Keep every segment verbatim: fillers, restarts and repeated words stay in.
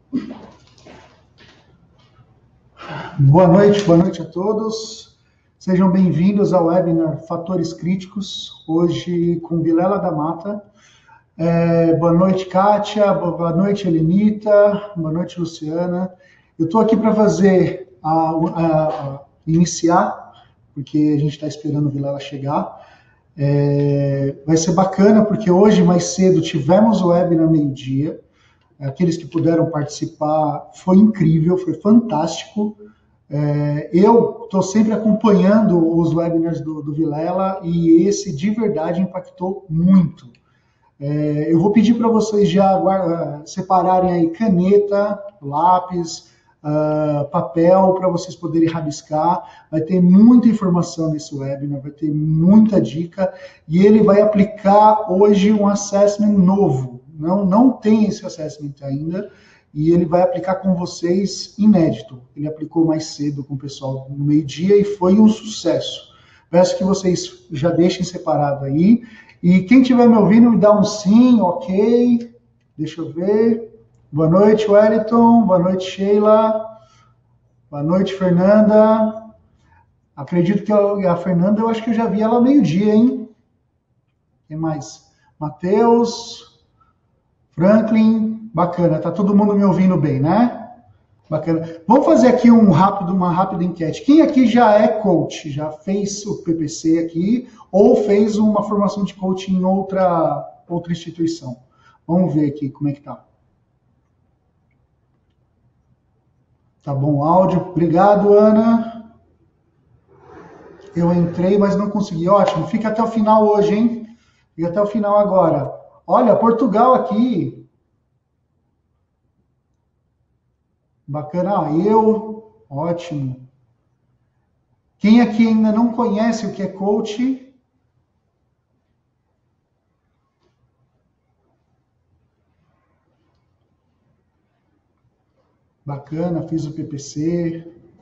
Boa noite, boa noite a todos. Sejam bem-vindos ao webinar Fatores Críticos, hoje com Vilela da Mata. É, boa noite, Kátia, boa noite, Elenita, boa noite, Luciana. Eu estou aqui para fazer, a, a, a iniciar, porque a gente está esperando o Vilela chegar. É, vai ser bacana, porque hoje, mais cedo, tivemos o webinar meio-dia. Aqueles que puderam participar, foi incrível, foi fantástico. É, eu estou sempre acompanhando os webinars do, do Vilela e esse de verdade impactou muito. É, eu vou pedir para vocês já guarda, separarem aí caneta, lápis, uh, papel para vocês poderem rabiscar. Vai ter muita informação nesse webinar, vai ter muita dica e ele vai aplicar hoje um assessment novo. Não, não tem esse assessment ainda. E ele vai aplicar com vocês inédito. Ele aplicou mais cedo com o pessoal no meio-dia e foi um sucesso. Peço que vocês já deixem separado aí. E quem estiver me ouvindo, me dá um sim, ok. Deixa eu ver. Boa noite, Wellington. Boa noite, Sheila. Boa noite, Fernanda. Acredito que a Fernanda, eu acho que eu já vi ela ao meio-dia, hein? Quem mais? Matheus, Franklin. Bacana, tá todo mundo me ouvindo bem, né? Bacana. Vamos fazer aqui um rápido, uma rápida enquete. Quem aqui já é coach? Já fez o P P C aqui ou fez uma formação de coach em outra, outra instituição? Vamos ver aqui como é que tá. Tá bom o áudio? Obrigado, Ana. Eu entrei, mas não consegui. Ótimo. Fica até o final hoje, hein? Fica até o final agora. Olha, Portugal aqui. Bacana. Ah, eu, ótimo. Quem aqui ainda não conhece o que é coach? Bacana, fiz o P P C.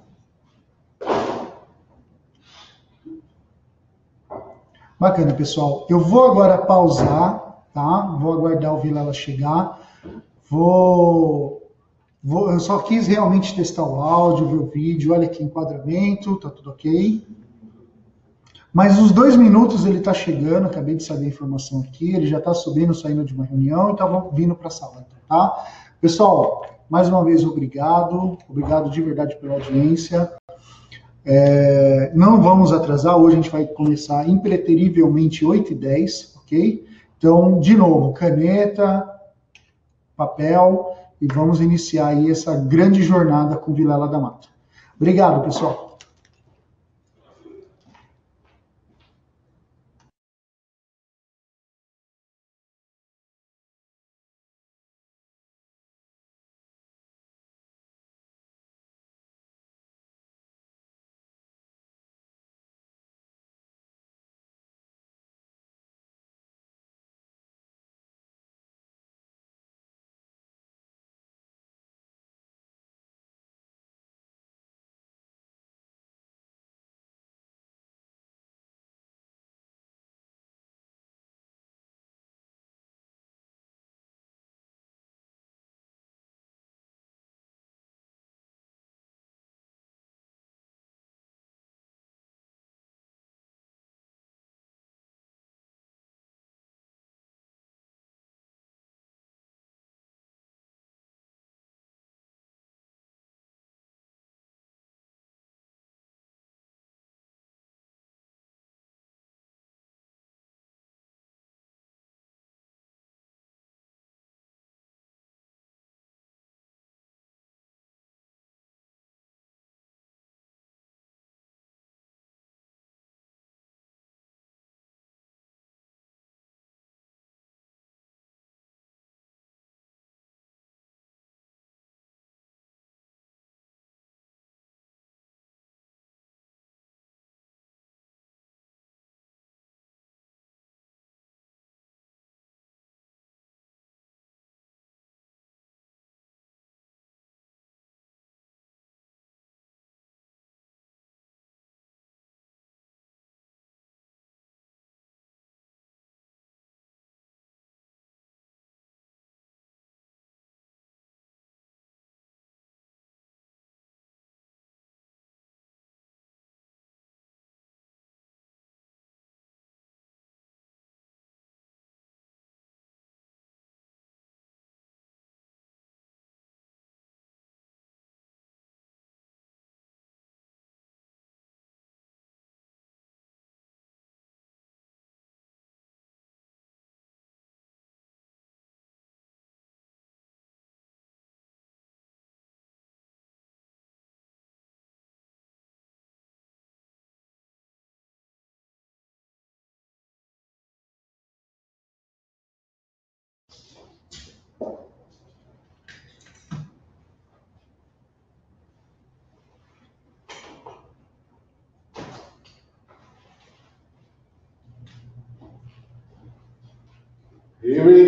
Bacana, pessoal. Eu vou agora pausar, tá? Vou aguardar o Vilela chegar. Vou Vou, eu só quis realmente testar o áudio, ver o vídeo, olha aqui, enquadramento, tá tudo ok. Mas nos dois minutos ele tá chegando, acabei de saber a informação aqui, ele já tá subindo, saindo de uma reunião e tá vindo para a sala, tá? Pessoal, mais uma vez, obrigado, obrigado de verdade pela audiência. É, não vamos atrasar, hoje a gente vai começar impreterivelmente oito e dez, ok? Então, de novo, caneta, papel, e vamos iniciar aí essa grande jornada com Vilela da Mata. Obrigado, pessoal.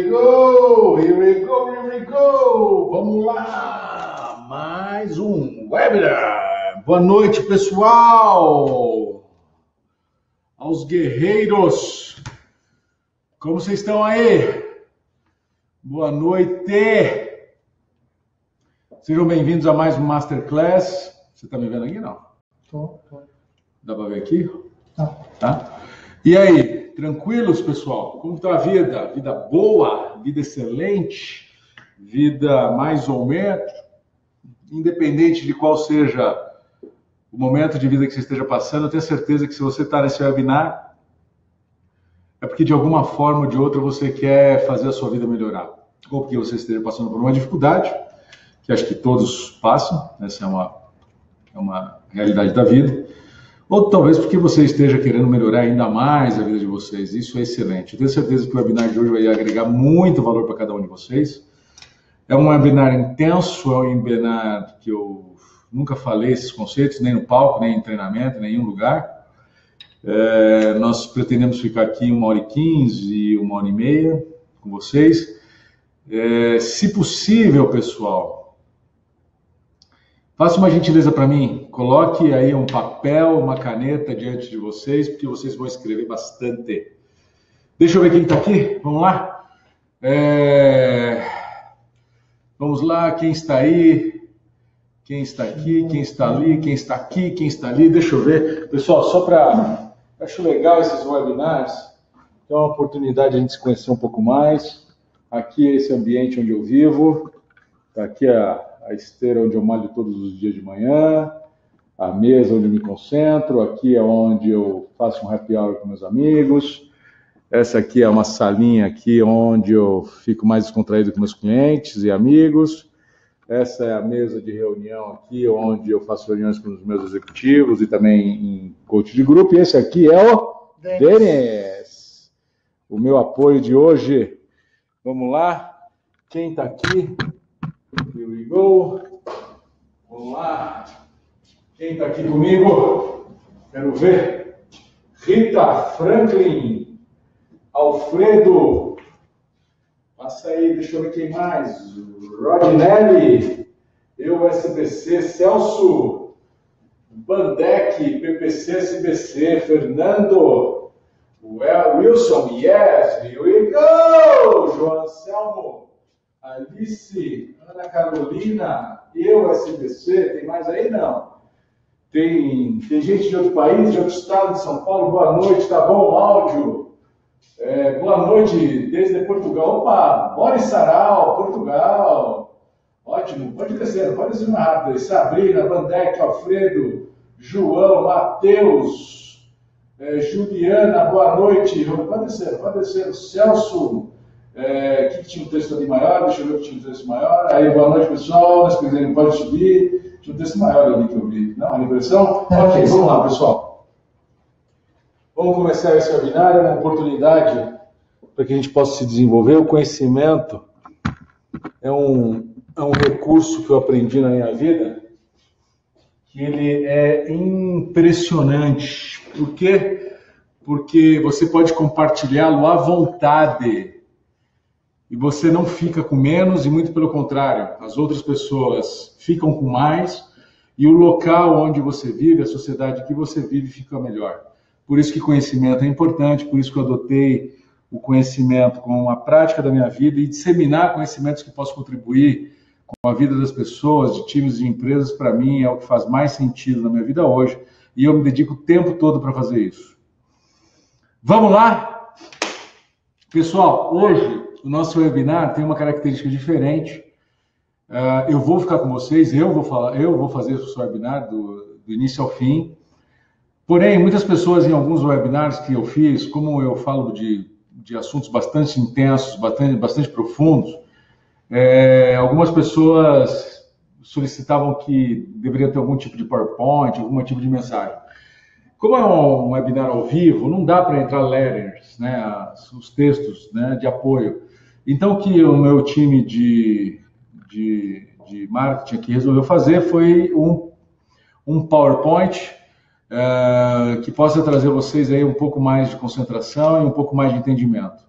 we go, here we go, here we go. Vamos lá, mais um webinar. Boa noite, pessoal. Aos guerreiros, como vocês estão aí? Boa noite. Sejam bem-vindos a mais um Masterclass. Você está me vendo aqui, não? Tô, tô. Dá para ver aqui? Tá. Tá? E aí, tranquilos, pessoal? Como está a vida? Vida boa? Vida excelente? Vida mais ou menos? Independente de qual seja o momento de vida que você esteja passando, eu tenho certeza que se você está nesse webinar, é porque de alguma forma ou de outra você quer fazer a sua vida melhorar. Ou porque você esteja passando por uma dificuldade, que acho que todos passam, essa é uma, é uma realidade da vida. Ou talvez porque você esteja querendo melhorar ainda mais a vida de vocês. Isso é excelente. Eu tenho certeza que o webinar de hoje vai agregar muito valor para cada um de vocês. É um webinar intenso, é um webinar que eu nunca falei esses conceitos, nem no palco, nem em treinamento, nem em nenhum lugar. É, nós pretendemos ficar aqui uma hora e quinze, uma hora e meia com vocês. É, se possível, pessoal, faça uma gentileza para mim, coloque aí um papel, uma caneta diante de vocês, porque vocês vão escrever bastante. Deixa eu ver quem está aqui, vamos lá? É... Vamos lá, quem está aí? Quem está aqui, quem está ali, quem está aqui, quem está ali? Deixa eu ver. Pessoal, só para... Acho legal esses webinars, é uma oportunidade de a gente se conhecer um pouco mais. Aqui é esse ambiente onde eu vivo, está aqui a... a esteira onde eu malho todos os dias de manhã, a mesa onde eu me concentro, aqui é onde eu faço um happy hour com meus amigos, essa aqui é uma salinha aqui onde eu fico mais descontraído com meus clientes e amigos, essa é a mesa de reunião aqui onde eu faço reuniões com os meus executivos e também em coach de grupo, e esse aqui é o Denis, o meu apoio de hoje. Vamos lá, quem está aqui? Here we go. Vamos lá. Quem está aqui comigo? Quero ver. Rita Franklin. Alfredo. Passa aí, deixa eu ver quem mais. Rodinelli. Eu, S B C. Celso. Bandec. P P C, S B C. Fernando. Wilson. Yes. Here we go. João Anselmo. Alice, Ana Carolina, eu, S B C, tem mais aí? Não. Tem, tem gente de outro país, de outro estado, de São Paulo, boa noite, tá bom o áudio? É, boa noite, desde Portugal. Opa, Boris Sarau, Portugal. Ótimo, pode descer, pode descer mais rápido. Sabrina, Vandeck, Alfredo, João, Matheus, é, Juliana, boa noite. Pode descer, pode descer. Celso. É, que, que tinha um texto ali maior, deixa eu ver que tinha um texto maior. Aí, boa noite, pessoal. Se quiserem, pode subir. Tinha um texto maior ali que eu vi. Não, a impressão? É, ok, vamos lá, pessoal. Vamos começar esse webinar. É uma oportunidade para que a gente possa se desenvolver. O conhecimento é um, é um recurso que eu aprendi na minha vida, que ele é impressionante. Por quê? Porque você pode compartilhá-lo à vontade. E você não fica com menos, e muito pelo contrário, as outras pessoas ficam com mais, e o local onde você vive, a sociedade que você vive, fica melhor. Por isso que conhecimento é importante, por isso que eu adotei o conhecimento como uma prática da minha vida, e disseminar conhecimentos que possam contribuir com a vida das pessoas, de times, de empresas, para mim é o que faz mais sentido na minha vida hoje, e eu me dedico o tempo todo para fazer isso. Vamos lá? Pessoal, hoje o nosso webinar tem uma característica diferente. Uh, eu vou ficar com vocês, eu vou falar, eu vou fazer o webinar do, do início ao fim. Porém, muitas pessoas em alguns webinars que eu fiz, como eu falo de, de assuntos bastante intensos, bastante, bastante profundos, é, algumas pessoas solicitavam que deveria ter algum tipo de PowerPoint, algum tipo de mensagem. Como é um webinar ao vivo, não dá para entrar letters, né, os textos, né, de apoio. Então, o que o meu time de, de, de marketing aqui resolveu fazer foi um, um PowerPoint uh, que possa trazer vocês aí um pouco mais de concentração e um pouco mais de entendimento.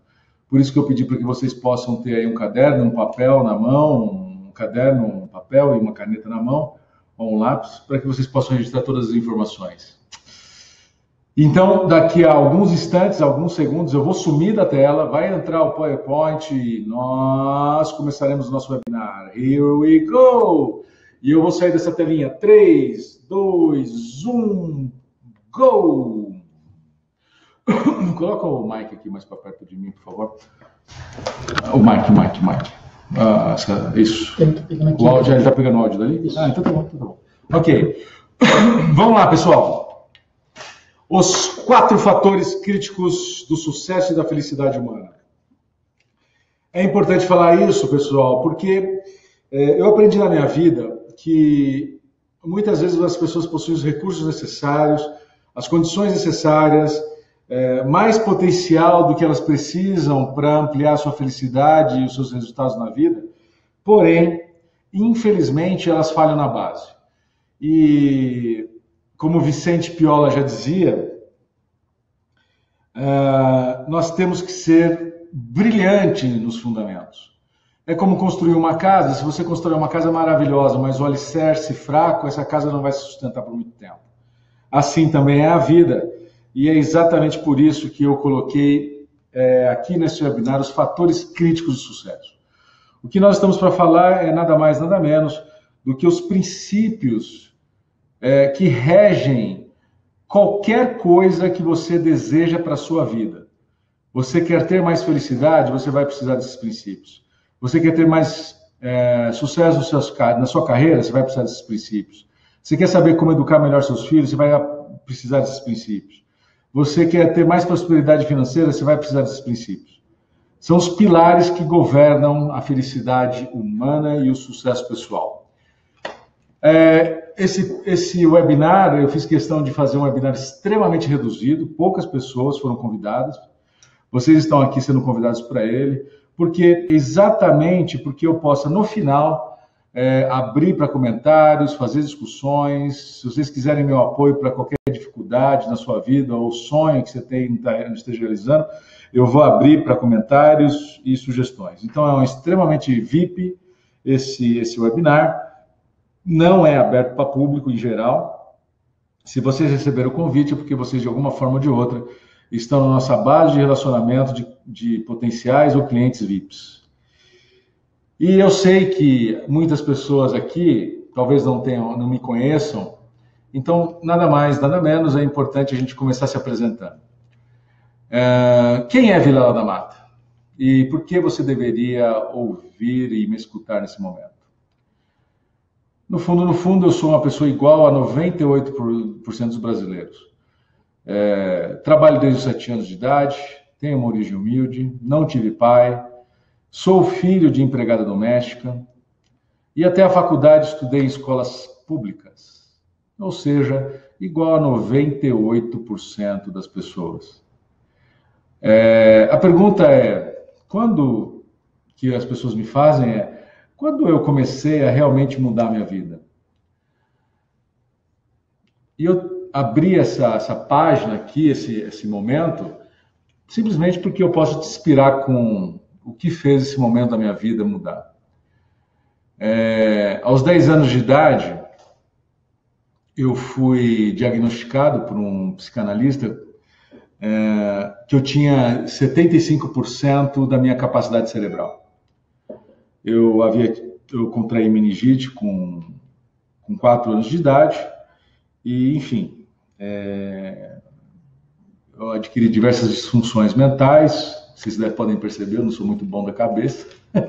Por isso que eu pedi para que vocês possam ter aí um caderno, um papel na mão, um caderno, um papel e uma caneta na mão, ou um lápis, para que vocês possam registrar todas as informações. Então, daqui a alguns instantes, alguns segundos, eu vou sumir da tela, vai entrar o PowerPoint e nós começaremos o nosso webinar. Here we go! E eu vou sair dessa telinha. três, dois, um, go! Coloca o mic aqui mais para perto de mim, por favor. O mic, o mic, o mic. Ah, isso. O áudio, ele está pegando o áudio dali? Isso. Ah, então tá bom, então tá bom. Ok. Vamos lá, pessoal. Os quatro fatores críticos do sucesso e da felicidade humana. É importante falar isso, pessoal, porque é, eu aprendi na minha vida que muitas vezes as pessoas possuem os recursos necessários, as condições necessárias, é, mais potencial do que elas precisam para ampliar a sua felicidade e os seus resultados na vida, porém, infelizmente, elas falham na base. E, como Vicente Piola já dizia, uh, nós temos que ser brilhante nos fundamentos. É como construir uma casa. Se você constrói uma casa maravilhosa, mas o alicerce fraco, essa casa não vai se sustentar por muito tempo. Assim também é a vida. E é exatamente por isso que eu coloquei é, aqui nesse webinar os fatores críticos do sucesso. O que nós estamos para falar é nada mais, nada menos do que os princípios é, que regem qualquer coisa que você deseja para a sua vida. Você quer ter mais felicidade, você vai precisar desses princípios. Você quer ter mais é, sucesso nos seus, na sua carreira, você vai precisar desses princípios. Você quer saber como educar melhor seus filhos, você vai precisar desses princípios. Você quer ter mais prosperidade financeira, você vai precisar desses princípios. São os pilares que governam a felicidade humana e o sucesso pessoal. É, esse, esse webinar, eu fiz questão de fazer um webinar extremamente reduzido, poucas pessoas foram convidadas. Vocês estão aqui sendo convidados para ele, porque exatamente porque eu possa, no final, é, abrir para comentários, fazer discussões. Se vocês quiserem meu apoio para qualquer dificuldade na sua vida ou sonho que você tem, esteja realizando, eu vou abrir para comentários e sugestões. Então, é um extremamente V I P esse, esse webinar. Não é aberto para público em geral. Se vocês receberam o convite, é porque vocês, de alguma forma ou de outra, estão na nossa base de relacionamento de, de potenciais ou clientes V I Ps. E eu sei que muitas pessoas aqui talvez não tenham, não me conheçam, então nada mais, nada menos é importante a gente começar se apresentando. É, quem é Vilela da Mata? E por que você deveria ouvir e me escutar nesse momento? No fundo, no fundo, eu sou uma pessoa igual a noventa e oito por cento dos brasileiros. É, trabalho desde os sete anos de idade, tenho uma origem humilde, não tive pai, sou filho de empregada doméstica e até a faculdade estudei em escolas públicas, ou seja, igual a noventa e oito por cento das pessoas. É, a pergunta é, quando que as pessoas me fazem é, quando eu comecei a realmente mudar a minha vida? E eu abri essa, essa página aqui, esse, esse momento, simplesmente porque eu posso te inspirar com o que fez esse momento da minha vida mudar. É, aos dez anos de idade, eu fui diagnosticado por um psicanalista é, que eu tinha setenta e cinco por cento da minha capacidade cerebral. Eu, havia, eu contraí meningite com, com quatro anos de idade e, enfim, é, eu adquiri diversas disfunções mentais. Vocês podem perceber, eu não sou muito bom da cabeça.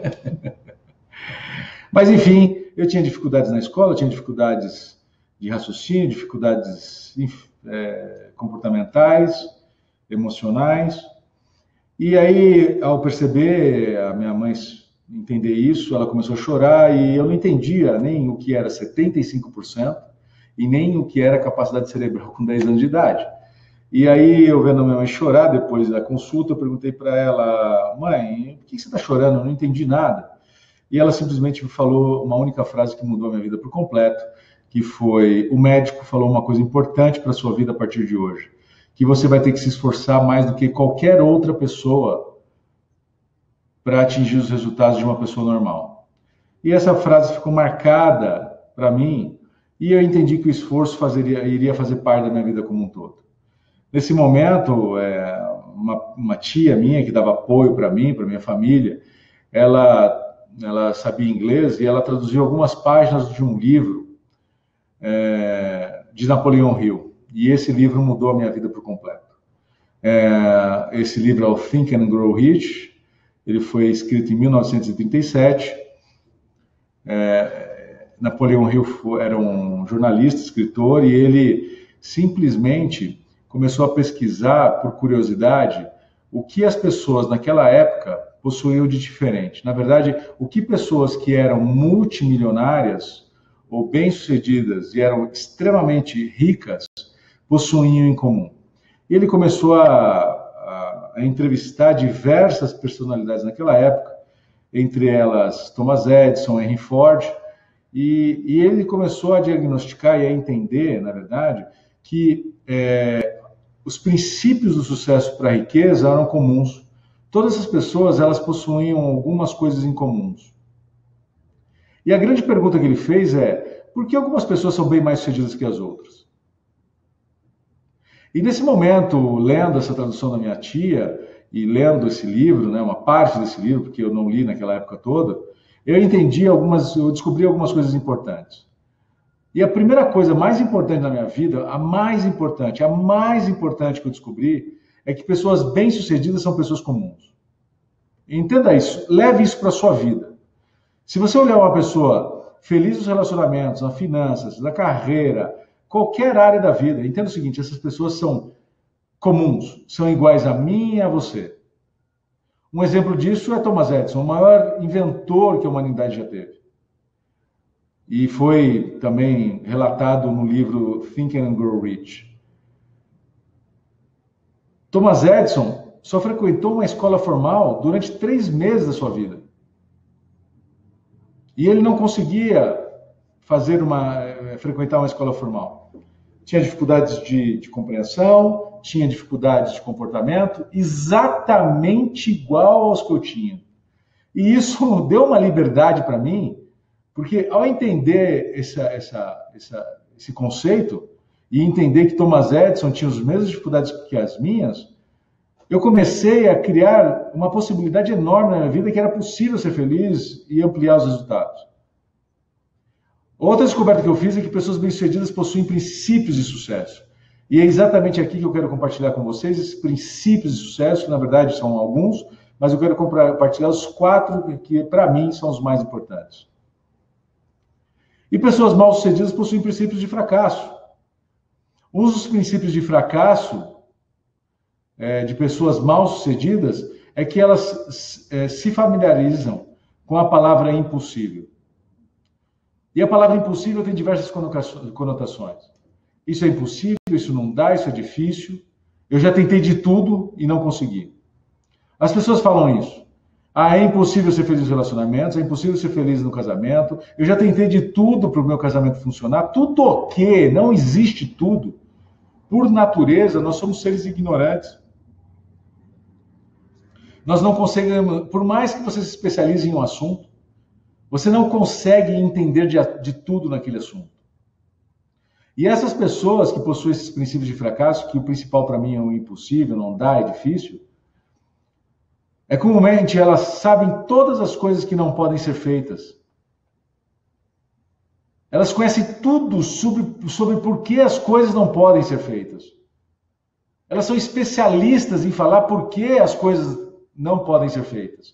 Mas, enfim, eu tinha dificuldades na escola, tinha dificuldades de raciocínio, dificuldades é, comportamentais, emocionais. E aí, ao perceber, a minha mãe entender isso, ela começou a chorar e eu não entendia nem o que era setenta e cinco por cento e nem o que era capacidade cerebral com dez anos de idade. E aí, eu vendo a minha mãe chorar, depois da consulta, eu perguntei para ela, mãe, por que você está chorando? Eu não entendi nada. E ela simplesmente me falou uma única frase que mudou a minha vida por completo, que foi, o médico falou uma coisa importante para a sua vida a partir de hoje, que você vai ter que se esforçar mais do que qualquer outra pessoa para atingir os resultados de uma pessoa normal. E essa frase ficou marcada para mim, e eu entendi que o esforço fazeria, iria fazer parte da minha vida como um todo. Nesse momento, é, uma, uma tia minha que dava apoio para mim, para minha família, ela, ela sabia inglês e ela traduziu algumas páginas de um livro é, de Napoleão Hill. E esse livro mudou a minha vida por completo. É, esse livro é o Think and Grow Rich. Ele foi escrito em mil novecentos e trinta e sete. É, Napoleão Hill foi, era um jornalista, escritor, e ele simplesmente começou a pesquisar, por curiosidade, o que as pessoas naquela época possuíam de diferente. Na verdade, o que pessoas que eram multimilionárias ou bem-sucedidas e eram extremamente ricas possuíam em comum. E ele começou a, a, a entrevistar diversas personalidades naquela época, entre elas Thomas Edison, Henry Ford, e, e ele começou a diagnosticar e a entender, na verdade, que é, os princípios do sucesso para a riqueza eram comuns. Todas essas pessoas, elas possuíam algumas coisas em comuns. E a grande pergunta que ele fez é, por que algumas pessoas são bem mais sucedidas que as outras? E nesse momento, lendo essa tradução da minha tia e lendo esse livro, né, uma parte desse livro, porque eu não li naquela época toda, eu entendi algumas, eu descobri algumas coisas importantes. E a primeira coisa mais importante na minha vida, a mais importante, a mais importante que eu descobri, é que pessoas bem-sucedidas são pessoas comuns. Entenda isso, leve isso para a sua vida. Se você olhar uma pessoa feliz nos relacionamentos, nas finanças, na carreira, qualquer área da vida, entenda o seguinte, essas pessoas são comuns, são iguais a mim e a você. Um exemplo disso é Thomas Edison, o maior inventor que a humanidade já teve. E foi também relatado no livro Think and Grow Rich. Thomas Edison só frequentou uma escola formal durante três meses da sua vida. E ele não conseguia fazer uma, frequentar uma escola formal. Tinha dificuldades de, de compreensão, tinha dificuldades de comportamento, exatamente igual aos que eu tinha. E isso deu uma liberdade para mim, porque ao entender essa, essa, essa, esse conceito, e entender que Thomas Edison tinha as mesmas dificuldades que as minhas, eu comecei a criar uma possibilidade enorme na minha vida que era possível ser feliz e ampliar os resultados. Outra descoberta que eu fiz é que pessoas bem-sucedidas possuem princípios de sucesso. E é exatamente aqui que eu quero compartilhar com vocês esses princípios de sucesso, que na verdade são alguns, mas eu quero compartilhar os quatro que para mim são os mais importantes. E pessoas mal-sucedidas possuem princípios de fracasso. Um dos princípios de fracasso é, de pessoas mal-sucedidas é que elas é, se familiarizam com a palavra impossível. E a palavra impossível tem diversas conotações. Isso é impossível, isso não dá, isso é difícil. Eu já tentei de tudo e não consegui. As pessoas falam isso. Ah, é impossível ser feliz nos relacionamentos, é impossível ser feliz no casamento. Eu já tentei de tudo para o meu casamento funcionar. Tudo o quê? Não existe tudo. Por natureza, nós somos seres ignorantes. Nós não conseguimos, por mais que você se especialize em um assunto, você não consegue entender de, de tudo naquele assunto. E essas pessoas que possuem esses princípios de fracasso, que o principal para mim é o impossível, não dá, é difícil, é comumente elas sabem todas as coisas que não podem ser feitas. Elas conhecem tudo sobre, sobre por que as coisas não podem ser feitas. Elas são especialistas em falar por que as coisas não podem ser feitas.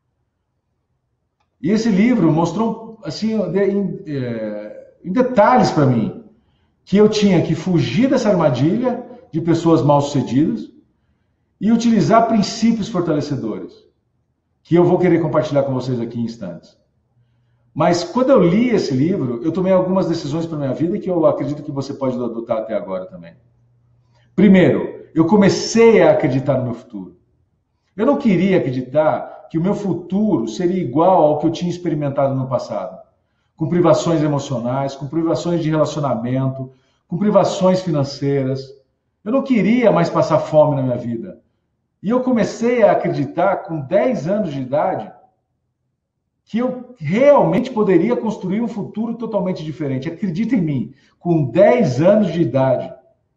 E esse livro mostrou, assim, em, em detalhes para mim, que eu tinha que fugir dessa armadilha de pessoas mal-sucedidas e utilizar princípios fortalecedores, que eu vou querer compartilhar com vocês aqui em instantes. Mas quando eu li esse livro, eu tomei algumas decisões para a minha vida que eu acredito que você pode adotar até agora também. Primeiro, eu comecei a acreditar no meu futuro. Eu não queria acreditar que o meu futuro seria igual ao que eu tinha experimentado no passado, com privações emocionais, com privações de relacionamento, com privações financeiras. Eu não queria mais passar fome na minha vida. E eu comecei a acreditar, com dez anos de idade, que eu realmente poderia construir um futuro totalmente diferente. Acredita em mim, com dez anos de idade.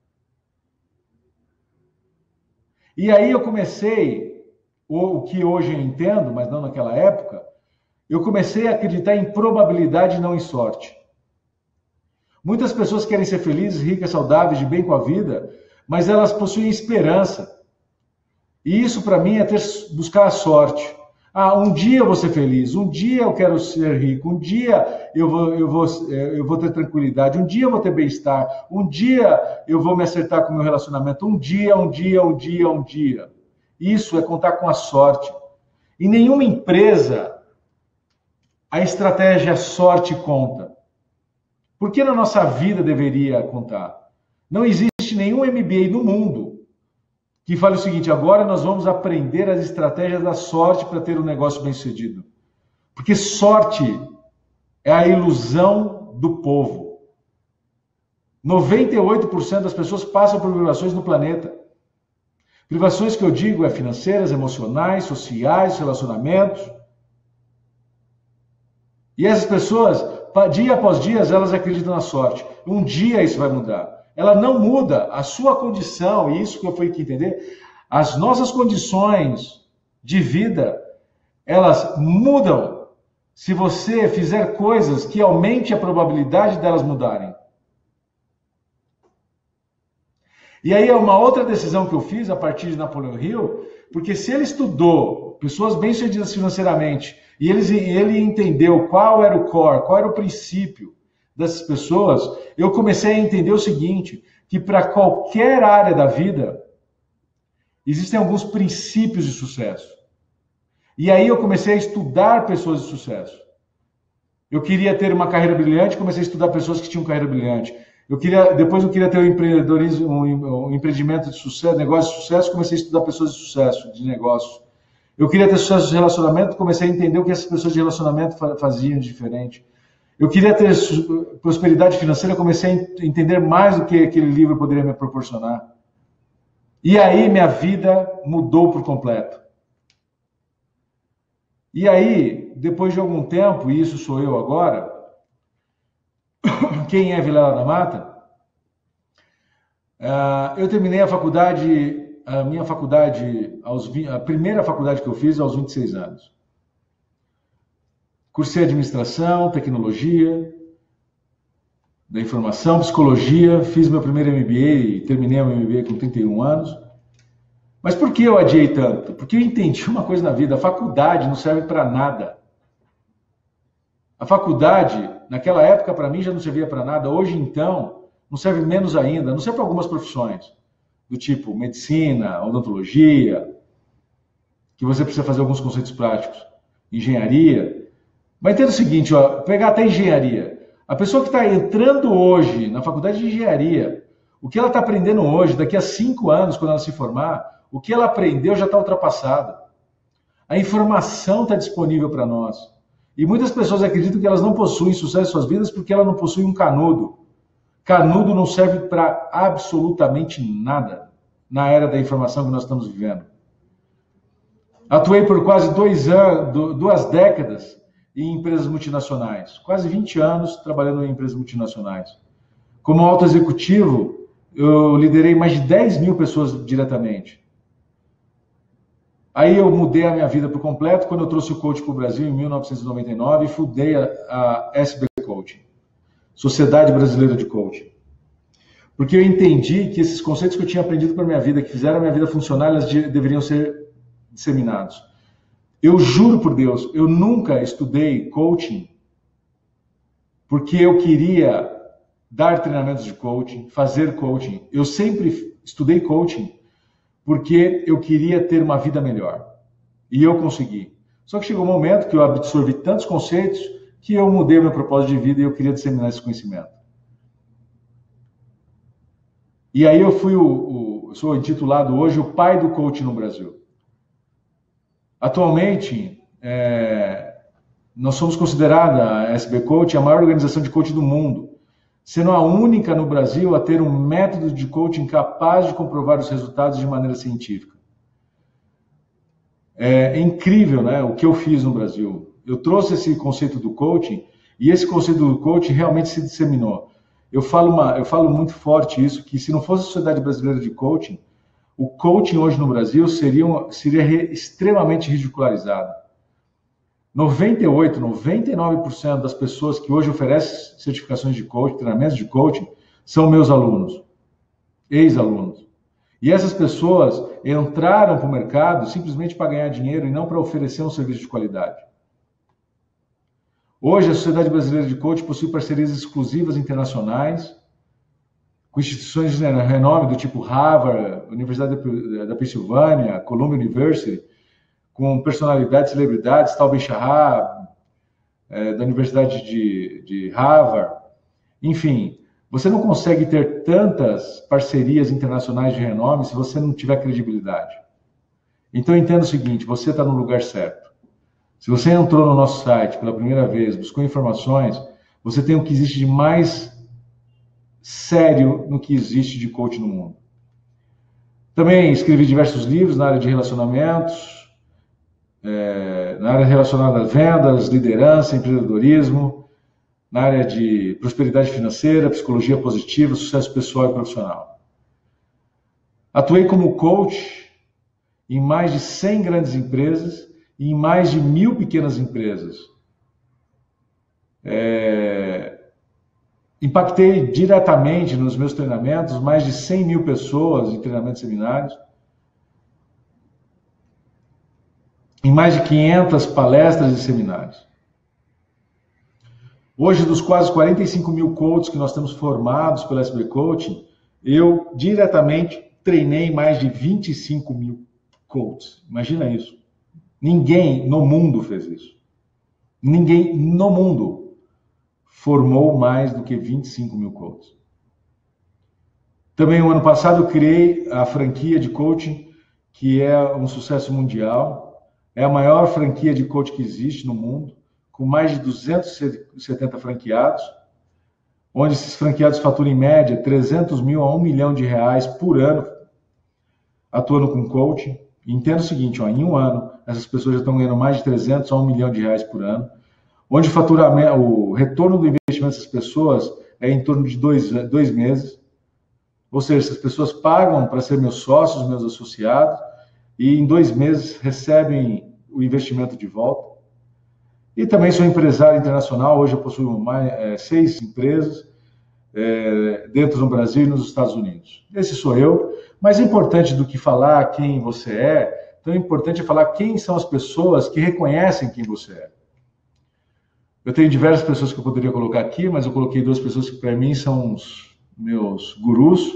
E aí eu comecei, o que hoje eu entendo, mas não naquela época, eu comecei a acreditar em probabilidade e não em sorte. Muitas pessoas querem ser felizes, ricas, saudáveis, de bem com a vida, mas elas possuem esperança. E isso, para mim, é ter, buscar a sorte. Ah, um dia eu vou ser feliz, um dia eu quero ser rico, um dia eu vou, eu vou, eu vou ter tranquilidade, um dia eu vou ter bem-estar, um dia eu vou me acertar com o meu relacionamento, um dia, um dia, um dia, um dia. Isso é contar com a sorte. Em nenhuma empresa a estratégia sorte conta. Por que na nossa vida deveria contar? Não existe nenhum M B A no mundo que fale o seguinte: agora nós vamos aprender as estratégias da sorte para ter um negócio bem-sucedido. Porque sorte é a ilusão do povo. noventa e oito por cento das pessoas passam por privações no planeta. Privações que eu digo é financeiras, emocionais, sociais, relacionamentos. E essas pessoas, dia após dia, elas acreditam na sorte. Um dia isso vai mudar. Ela não muda a sua condição, e isso que eu fui que entender, as nossas condições de vida, elas mudam se você fizer coisas que aumente a probabilidade delas mudarem. E aí é uma outra decisão que eu fiz a partir de Napoleão Hill, porque se ele estudou pessoas bem-sucedidas financeiramente, e ele, ele entendeu qual era o core, qual era o princípio dessas pessoas, eu comecei a entender o seguinte, que para qualquer área da vida, existem alguns princípios de sucesso. E aí eu comecei a estudar pessoas de sucesso. Eu queria ter uma carreira brilhante, comecei a estudar pessoas que tinham carreira brilhante. Eu queria, depois eu queria ter um empreendedorismo, um, um empreendimento de sucesso, negócio de sucesso, comecei a estudar pessoas de sucesso, de negócio. Eu queria ter sucesso de relacionamento, comecei a entender o que essas pessoas de relacionamento faziam de diferente. Eu queria ter prosperidade financeira, comecei a entender mais do que aquele livro poderia me proporcionar. E aí minha vida mudou por completo. E aí, depois de algum tempo, e isso sou eu agora, quem é Vilela da Mata? Eu terminei a faculdade, a minha faculdade, aos vinte, a primeira faculdade que eu fiz aos vinte e seis anos. Cursei administração, tecnologia, da informação, psicologia, fiz meu primeiro M B A e terminei o meu M B A com trinta e um anos. Mas por que eu adiei tanto? Porque eu entendi uma coisa na vida: a faculdade não serve para nada. A faculdade, naquela época, para mim já não servia para nada. Hoje, então, não serve menos ainda. Não serve para algumas profissões, do tipo medicina, odontologia, que você precisa fazer alguns conceitos práticos. Engenharia. Mas entenda o seguinte, ó, pegar até engenharia. A pessoa que está entrando hoje na faculdade de engenharia, o que ela está aprendendo hoje, daqui a cinco anos, quando ela se formar, o que ela aprendeu já está ultrapassado. A informação está disponível para nós. E muitas pessoas acreditam que elas não possuem sucesso em suas vidas porque elas não possuem um canudo. Canudo não serve para absolutamente nada na era da informação que nós estamos vivendo. Atuei por quase dois anos, duas décadas em empresas multinacionais. Quase vinte anos trabalhando em empresas multinacionais. Como alto executivo, eu liderei mais de dez mil pessoas diretamente. Aí eu mudei a minha vida por completo quando eu trouxe o coach para o Brasil em mil novecentos e noventa e nove e fundei a, a S B Coaching, Sociedade Brasileira de Coaching. Porque eu entendi que esses conceitos que eu tinha aprendido para a minha vida, que fizeram a minha vida funcionar, elas deveriam ser disseminados. Eu juro por Deus, eu nunca estudei coaching porque eu queria dar treinamentos de coaching, fazer coaching. Eu sempre estudei coaching porque eu queria ter uma vida melhor. E eu consegui. Só que chegou um momento que eu absorvi tantos conceitos que eu mudei o meu propósito de vida e eu queria disseminar esse conhecimento. E aí eu fui o, o sou intitulado hoje o pai do coaching no Brasil. Atualmente, é, nós somos considerada, a S B Coaching, a maior organização de coaching do mundo, sendo a única no Brasil a ter um método de coaching capaz de comprovar os resultados de maneira científica. É incrível, né, o que eu fiz no Brasil. Eu trouxe esse conceito do coaching e esse conceito do coaching realmente se disseminou. Eu falo, uma, eu falo muito forte isso, que se não fosse a Sociedade Brasileira de Coaching, o coaching hoje no Brasil seria, um, seria re, extremamente ridicularizado. noventa e oito, noventa e nove por cento das pessoas que hoje oferecem certificações de coaching, treinamentos de coaching, são meus alunos, ex-alunos. E essas pessoas entraram para o mercado simplesmente para ganhar dinheiro e não para oferecer um serviço de qualidade. Hoje, a Sociedade Brasileira de Coaching possui parcerias exclusivas internacionais com instituições de renome do tipo Harvard, Universidade da Pensilvânia, Columbia University, com personalidades, celebridades, Tal Ben-Shahar, é, da Universidade de, de Harvard. Enfim, você não consegue ter tantas parcerias internacionais de renome se você não tiver credibilidade. Então, entenda o seguinte, você está no lugar certo. Se você entrou no nosso site pela primeira vez, buscou informações, você tem o que existe de mais sério no que existe de coaching no mundo. Também escrevi diversos livros na área de relacionamentos, é, na área relacionada a vendas, liderança, empreendedorismo, na área de prosperidade financeira, psicologia positiva, sucesso pessoal e profissional. Atuei como coach em mais de cem grandes empresas e em mais de mil pequenas empresas. É... Impactei diretamente nos meus treinamentos mais de cem mil pessoas em treinamentos e seminários, em mais de quinhentas palestras e seminários. Hoje, dos quase quarenta e cinco mil coaches que nós temos formados pela S B Coaching, eu diretamente treinei mais de vinte e cinco mil coaches. Imagina isso. Ninguém no mundo fez isso. Ninguém no mundo formou mais do que vinte e cinco mil coaches. Também, no ano passado, eu criei a franquia de coaching, que é um sucesso mundial. É a maior franquia de coaching que existe no mundo, com mais de duzentos e setenta franqueados, onde esses franqueados faturam, em média, trezentos mil a um milhão de reais por ano, atuando com coaching. E entenda o seguinte, ó, em um ano, essas pessoas já estão ganhando mais de trezentos a um milhão de reais por ano, onde o, faturamento, o retorno do investimento dessas pessoas é em torno de dois, dois meses. Ou seja, essas pessoas pagam para ser meus sócios, meus associados, e em dois meses recebem o investimento de volta. E também sou empresário internacional, hoje eu possuo mais, é, seis empresas, é, dentro do Brasil e nos Estados Unidos. Esse sou eu. Mais importante do que falar quem você é, tão importante é falar quem são as pessoas que reconhecem quem você é. Eu tenho diversas pessoas que eu poderia colocar aqui, mas eu coloquei duas pessoas que para mim são os meus gurus.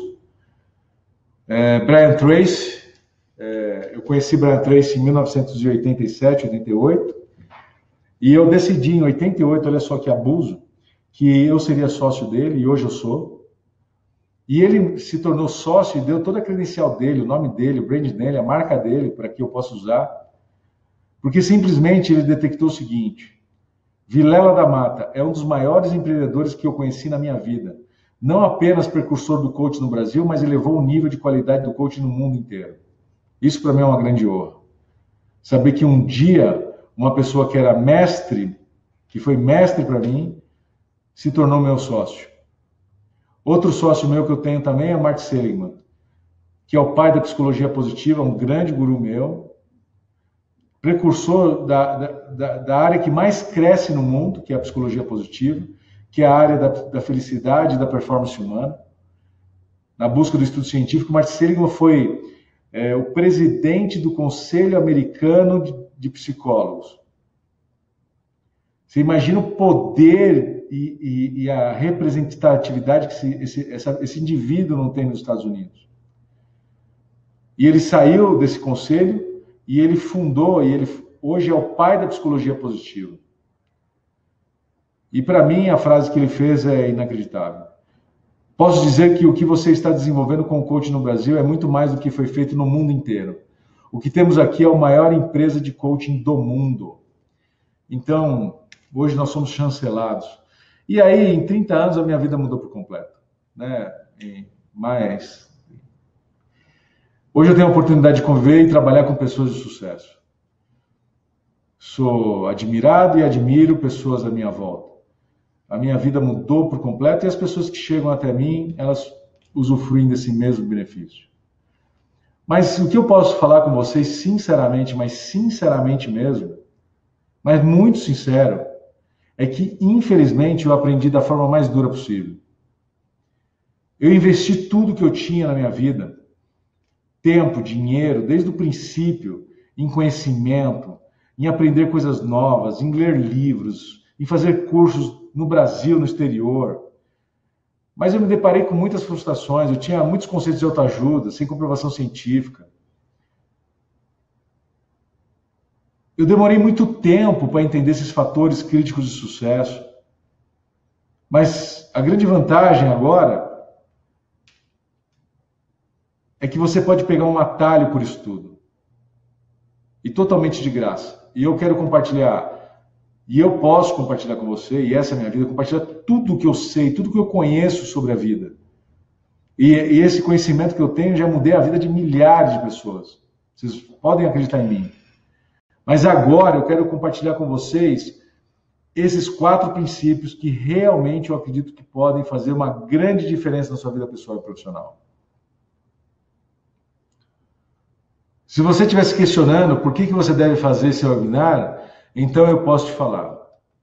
É, Brian Tracy, é, eu conheci Brian Tracy em mil novecentos e oitenta e sete, oitenta e oito, e eu decidi em oitenta e oito, olha só que abuso, que eu seria sócio dele, e hoje eu sou. E ele se tornou sócio e deu toda a credencial dele, o nome dele, o brand dele, a marca dele, para que eu possa usar. Porque simplesmente ele detectou o seguinte: Vilela da Mata é um dos maiores empreendedores que eu conheci na minha vida. Não apenas precursor do coaching no Brasil, mas elevou o nível de qualidade do coaching no mundo inteiro. Isso para mim é uma grande honra. Saber que um dia uma pessoa que era mestre, que foi mestre para mim, se tornou meu sócio. Outro sócio meu que eu tenho também é o Martin Seligman, que é o pai da psicologia positiva, um grande guru meu, precursor da, da, da área que mais cresce no mundo, que é a psicologia positiva, que é a área da, da felicidade e da performance humana. Na busca do estudo científico, Martin Seligman foi é, o presidente do Conselho Americano de, de Psicólogos. Você imagina o poder e, e, e a representatividade que esse, esse, essa, esse indivíduo não tem nos Estados Unidos. E ele saiu desse conselho e ele fundou, e ele hoje é o pai da psicologia positiva. E para mim a frase que ele fez é inacreditável. Posso dizer que o que você está desenvolvendo com o coaching no Brasil é muito mais do que foi feito no mundo inteiro. O que temos aqui é a maior empresa de coaching do mundo. Então, hoje nós somos chancelados. E aí, em trinta anos, a minha vida mudou por completo, né? E mais... Hoje eu tenho a oportunidade de conviver e trabalhar com pessoas de sucesso. Sou admirado e admiro pessoas à minha volta. A minha vida mudou por completo e as pessoas que chegam até mim, elas usufruem desse mesmo benefício. Mas o que eu posso falar com vocês sinceramente, mas sinceramente mesmo, mas muito sincero, é que infelizmente eu aprendi da forma mais dura possível. Eu investi tudo que eu tinha na minha vida, tempo, dinheiro, desde o princípio, em conhecimento, em aprender coisas novas, em ler livros, em fazer cursos no Brasil, no exterior. Mas eu me deparei com muitas frustrações, eu tinha muitos conceitos de autoajuda, sem comprovação científica. Eu demorei muito tempo para entender esses fatores críticos de sucesso. Mas a grande vantagem agora é que você pode pegar um atalho por isso tudo. E totalmente de graça. E eu quero compartilhar, e eu posso compartilhar com você, e essa é a minha vida, compartilhar tudo o que eu sei, tudo que eu conheço sobre a vida. E, e esse conhecimento que eu tenho, já mudei a vida de milhares de pessoas. Vocês podem acreditar em mim. Mas agora eu quero compartilhar com vocês esses quatro princípios que realmente eu acredito que podem fazer uma grande diferença na sua vida pessoal e profissional. Se você estiver se questionando por que, que você deve fazer esse webinar, então eu posso te falar.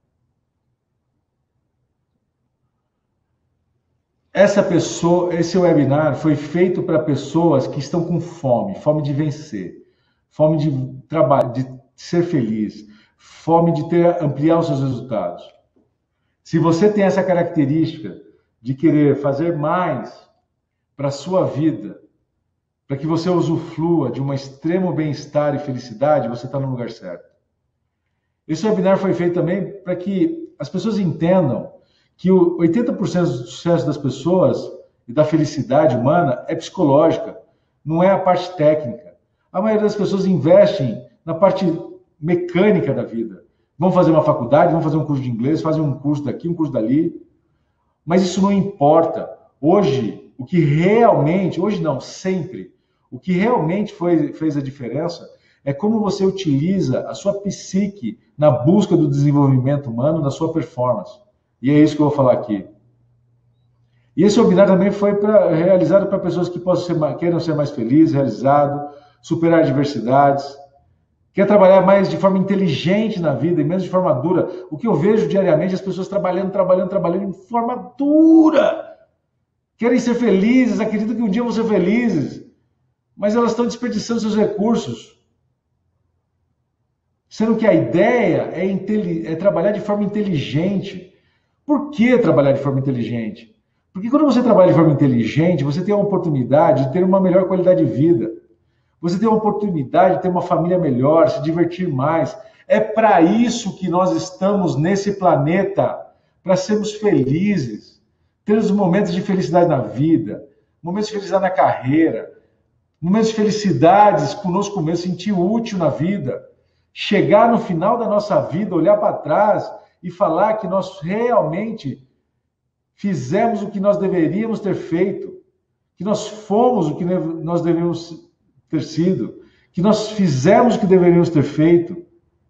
Essa pessoa, esse webinar foi feito para pessoas que estão com fome, fome de vencer, fome de trabalhar, de ser feliz, fome de ter, ampliar os seus resultados. Se você tem essa característica de querer fazer mais para a sua vida, para que você usufrua de um extremo bem-estar e felicidade, você está no lugar certo. Esse webinar foi feito também para que as pessoas entendam que o oitenta por cento do sucesso das pessoas e da felicidade humana é psicológica, não é a parte técnica. A maioria das pessoas investem na parte mecânica da vida. Vão fazer uma faculdade, vão fazer um curso de inglês, fazem um curso daqui, um curso dali, mas isso não importa. Hoje, o que realmente, hoje não, sempre, o que realmente foi, fez a diferença é como você utiliza a sua psique na busca do desenvolvimento humano, na sua performance. E é isso que eu vou falar aqui. E esse webinar também foi pra, realizado para pessoas que possam ser, queiram ser mais felizes, realizados, superar adversidades, quer trabalhar mais de forma inteligente na vida e menos de forma dura. O que eu vejo diariamente, as pessoas trabalhando, trabalhando, trabalhando de forma dura. Querem ser felizes, acreditam que um dia vão ser felizes, mas elas estão desperdiçando seus recursos. Sendo que a ideia é, é trabalhar de forma inteligente. Por que trabalhar de forma inteligente? Porque quando você trabalha de forma inteligente, você tem a oportunidade de ter uma melhor qualidade de vida. Você tem a oportunidade de ter uma família melhor, se divertir mais. É para isso que nós estamos nesse planeta, para sermos felizes, ter os momentos de felicidade na vida, momentos de felicidade na carreira, momentos de felicidades conosco mesmo, sentir útil na vida, chegar no final da nossa vida, olhar para trás e falar que nós realmente fizemos o que nós deveríamos ter feito, que nós fomos o que nós deveríamos ter sido, que nós fizemos o que deveríamos ter feito,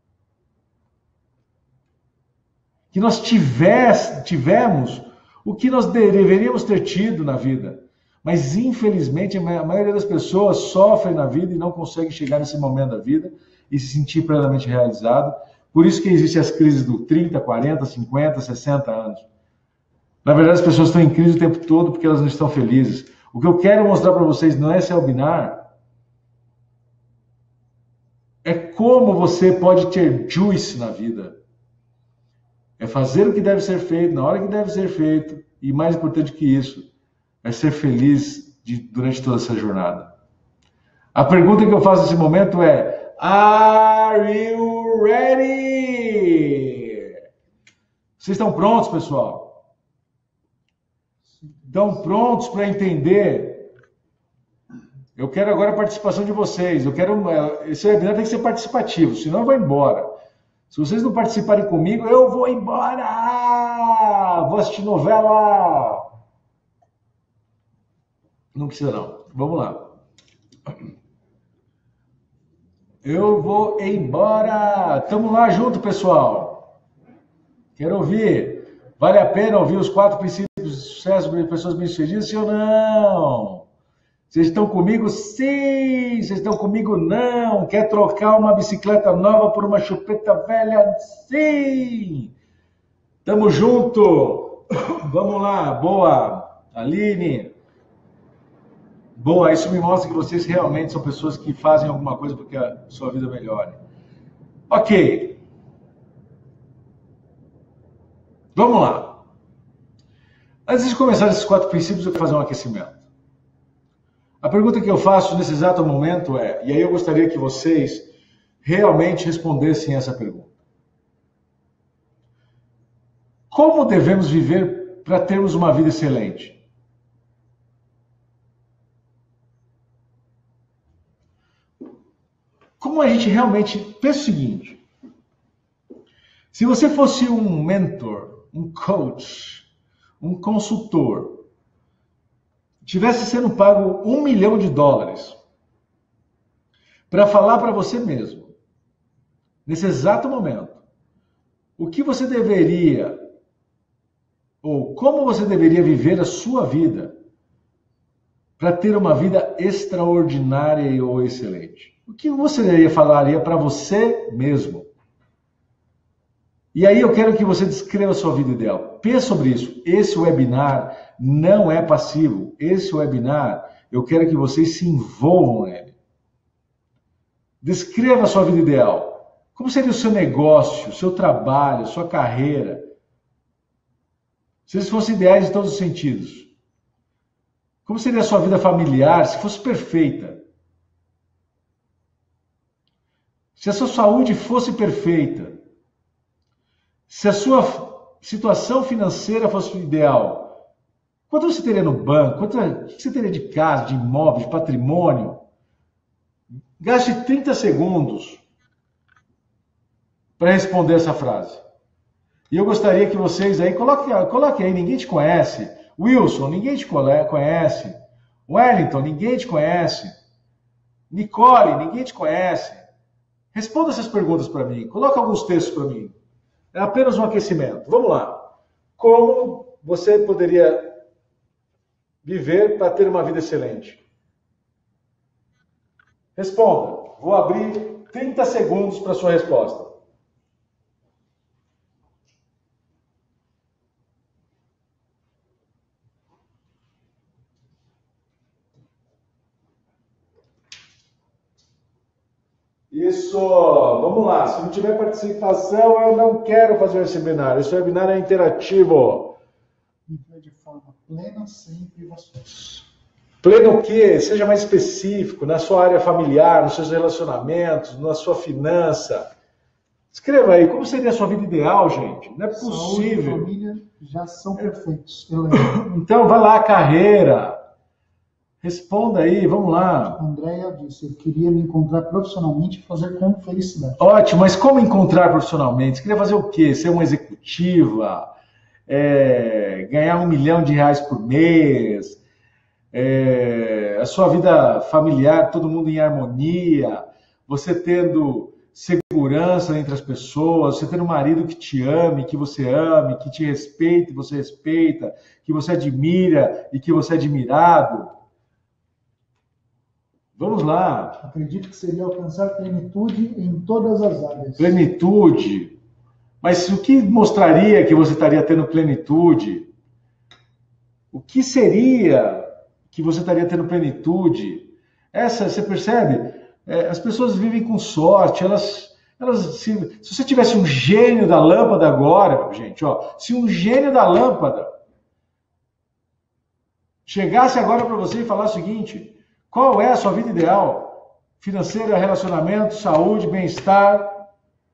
que nós tivesse, tivemos o que nós deveríamos ter tido na vida. Mas, infelizmente, a maioria das pessoas sofrem na vida e não consegue chegar nesse momento da vida e se sentir plenamente realizado. Por isso que existem as crises do trinta, quarenta, cinquenta, sessenta anos. Na verdade, as pessoas estão em crise o tempo todo porque elas não estão felizes. O que eu quero mostrar para vocês não é esse webinar, é como você pode ter juice na vida. É fazer o que deve ser feito, na hora que deve ser feito, e mais importante que isso, é ser feliz de, durante toda essa jornada. A pergunta que eu faço nesse momento é: Are you ready? Vocês estão prontos, pessoal? Estão prontos para entender? Eu quero agora a participação de vocês. Eu quero, esse webinar tem que ser participativo, senão eu vou embora. Se vocês não participarem comigo, eu vou embora! Vou assistir novela! Não precisa não. Vamos lá. Eu vou embora. Tamo lá junto, pessoal. Quero ouvir. Vale a pena ouvir os quatro princípios de sucesso de pessoas bem-sucedidas, sim ou não? Vocês estão comigo? Sim! Vocês estão comigo? Não! Quer trocar uma bicicleta nova por uma chupeta velha? Sim! Tamo junto! Vamos lá! Boa! Aline! Boa! Isso me mostra que vocês realmente são pessoas que fazem alguma coisa para que a sua vida melhore. Ok. Vamos lá. Antes de começar esses quatro princípios, eu quero fazer um aquecimento. A pergunta que eu faço nesse exato momento é, e aí eu gostaria que vocês realmente respondessem essa pergunta. Como devemos viver para termos uma vida excelente? Como a gente realmente... Pensa o seguinte, se você fosse um mentor, um coach, um consultor, tivesse sendo pago um milhão de dólares para falar para você mesmo, nesse exato momento, o que você deveria, ou como você deveria viver a sua vida para ter uma vida extraordinária ou excelente, o que você falaria para você mesmo? E aí eu quero que você descreva a sua vida ideal. Pense sobre isso. Esse webinar não é passivo. Esse webinar, eu quero que vocês se envolvam nele. Descreva a sua vida ideal. Como seria o seu negócio, o seu trabalho, a sua carreira? Se eles fossem ideais em todos os sentidos. Como seria a sua vida familiar se fosse perfeita? Se a sua saúde fosse perfeita? Se a sua situação financeira fosse ideal, quanto você teria no banco? Quanto você teria de casa, de imóvel, de patrimônio? Gaste trinta segundos para responder essa frase. E eu gostaria que vocês aí, coloquem coloque aí, ninguém te conhece. Wilson, ninguém te conhece. Wellington, ninguém te conhece. Nicole, ninguém te conhece. Responda essas perguntas para mim. Coloque alguns textos para mim. É apenas um aquecimento. Vamos lá. Como você poderia viver para ter uma vida excelente? Responda. Vou abrir trinta segundos para a sua resposta. Isso, vamos lá. Se não tiver participação, eu não quero fazer esse webinar. Esse webinar é interativo. De forma plena, sem privações. Pleno o quê? Seja mais específico, na sua área familiar, nos seus relacionamentos, na sua finança. Escreva aí, como seria a sua vida ideal, gente? Não é possível. Saúde e família já são perfeitos. Então, vai lá, carreira. Responda aí, vamos lá. A Andrea disse, eu queria me encontrar profissionalmente e fazer com felicidade. Ótimo, mas como encontrar profissionalmente? Você queria fazer o quê? Ser uma executiva? É, ganhar um milhão de reais por mês? É, a sua vida familiar, todo mundo em harmonia? Você tendo segurança entre as pessoas? Você tendo um marido que te ame, que você ame, que te respeite, você respeita, que você admira e que você é admirado? Vamos lá. Acredito que seria alcançar plenitude em todas as áreas. Plenitude. Mas o que mostraria que você estaria tendo plenitude? O que seria que você estaria tendo plenitude? Essa, você percebe? É, as pessoas vivem com sorte. Elas, elas, se, se você tivesse um gênio da lâmpada agora, gente, ó, se um gênio da lâmpada chegasse agora para você e falasse o seguinte... Qual é a sua vida ideal? Financeira, relacionamento, saúde, bem-estar,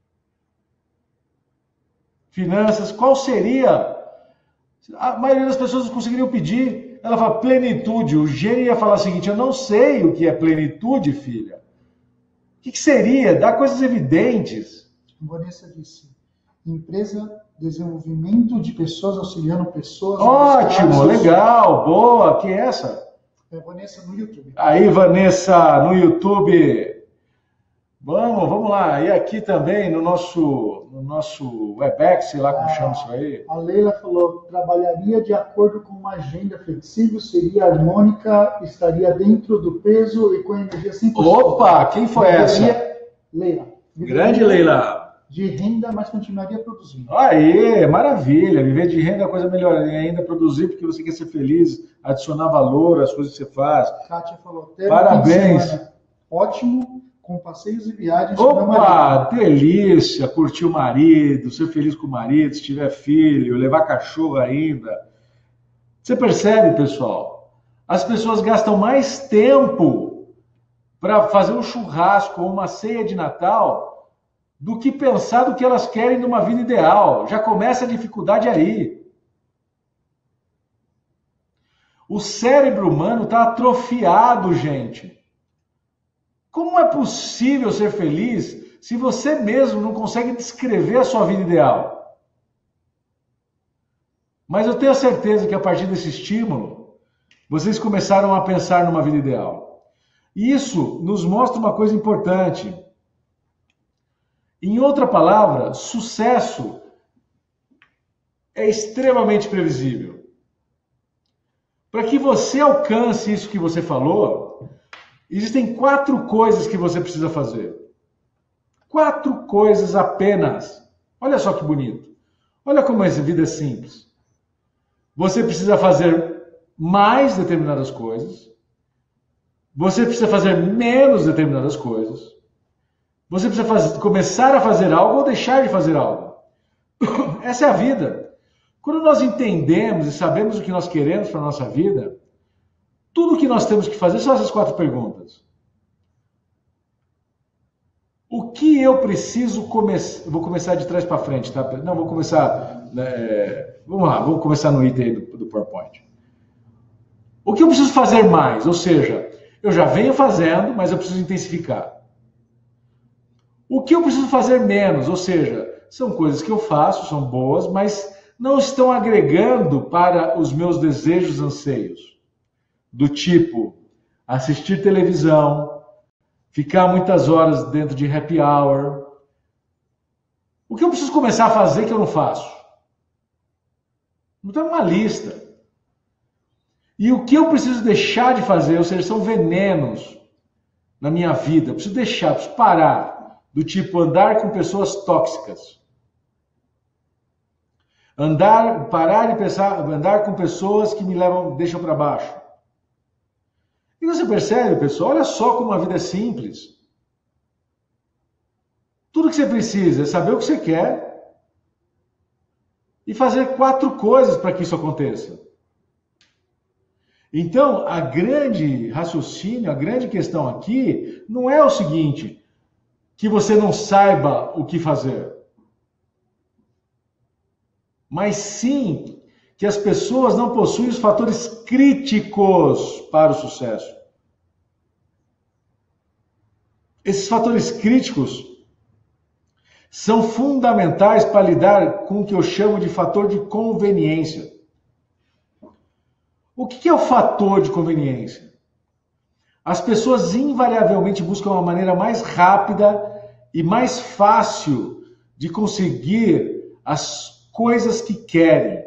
finanças. Qual seria? A maioria das pessoas não conseguiriam pedir. Ela fala plenitude. O gênio ia falar o seguinte, eu não sei o que é plenitude, filha. O que, que seria? Dá coisas evidentes. Vanessa disse, empresa, desenvolvimento de pessoas, auxiliando pessoas. Ótimo, legal, boa. Quem é essa? É Vanessa no YouTube. Aí, Vanessa, no YouTube. Vamos, vamos lá. E aqui também no nosso, no nosso Webex, sei lá como chama isso aí. A Leila falou, trabalharia de acordo com uma agenda flexível, seria harmônica, estaria dentro do peso e com energia cem por cento. Opa, quem foi Viveria, essa? Leila. Grande Leila. De renda, mas continuaria produzindo. Aê, maravilha. Viver de renda é a coisa melhor. E ainda produzir porque você quer ser feliz, adicionar valor às coisas que você faz. Kátia falou, até parabéns. Ótimo, com passeios e viagens. Opa, delícia. Curtir o marido, ser feliz com o marido, se tiver filho, levar cachorro ainda. Você percebe, pessoal? As pessoas gastam mais tempo para fazer um churrasco ou uma ceia de Natal do que pensar do que elas querem numa vida ideal. Já começa a dificuldade aí. O cérebro humano está atrofiado, gente. Como é possível ser feliz se você mesmo não consegue descrever a sua vida ideal? Mas eu tenho certeza que a partir desse estímulo, vocês começaram a pensar numa vida ideal. E isso nos mostra uma coisa importante. Em outra palavra, sucesso é extremamente previsível. Para que você alcance isso que você falou, existem quatro coisas que você precisa fazer. Quatro coisas apenas. Olha só que bonito. Olha como essa vida é simples. Você precisa fazer mais determinadas coisas. Você precisa fazer menos determinadas coisas. Você precisa fazer, começar a fazer algo ou deixar de fazer algo. Essa é a vida. Quando nós entendemos e sabemos o que nós queremos para a nossa vida, tudo o que nós temos que fazer são essas quatro perguntas. O que eu preciso começar? Vou começar de trás para frente, tá? Não, vou começar... É... Vamos lá, vamos começar no item do, do PowerPoint. O que eu preciso fazer mais? Ou seja, eu já venho fazendo, mas eu preciso intensificar. O que eu preciso fazer menos? Ou seja, são coisas que eu faço, são boas, mas não estão agregando para os meus desejos, anseios. Do tipo, assistir televisão, ficar muitas horas dentro de happy hour. O que eu preciso começar a fazer que eu não faço? Não está numa lista. E o que eu preciso deixar de fazer? Ou seja, são venenos na minha vida. Eu preciso deixar, preciso parar. Do tipo, andar com pessoas tóxicas. Andar, parar de pensar, andar com pessoas que me levam, deixam para baixo. E você percebe, pessoal, olha só como a vida é simples. Tudo que você precisa é saber o que você quer e fazer quatro coisas para que isso aconteça. Então, a grande raciocínio, a grande questão aqui não é o seguinte, que você não saiba o que fazer, mas sim que as pessoas não possuem os fatores críticos para o sucesso. Esses fatores críticos são fundamentais para lidar com o que eu chamo de fator de conveniência. O que é o fator de conveniência? As pessoas invariavelmente buscam uma maneira mais rápida e mais fácil de conseguir as coisas que querem.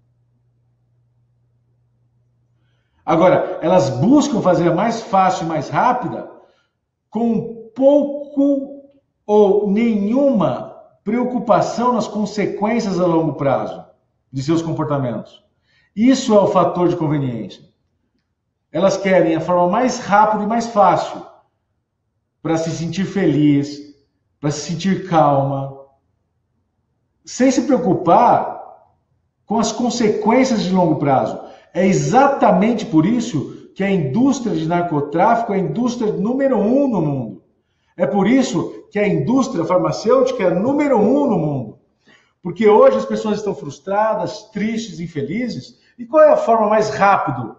Agora, elas buscam fazer mais fácil e mais rápida com pouco ou nenhuma preocupação nas consequências a longo prazo de seus comportamentos. Isso é o fator de conveniência. Elas querem a forma mais rápida e mais fácil para se sentir feliz, para se sentir calma, sem se preocupar com as consequências de longo prazo. É exatamente por isso que a indústria de narcotráfico é a indústria número um no mundo. É por isso que a indústria farmacêutica é a número um no mundo. Porque hoje as pessoas estão frustradas, tristes, infelizes. E qual é a forma mais rápida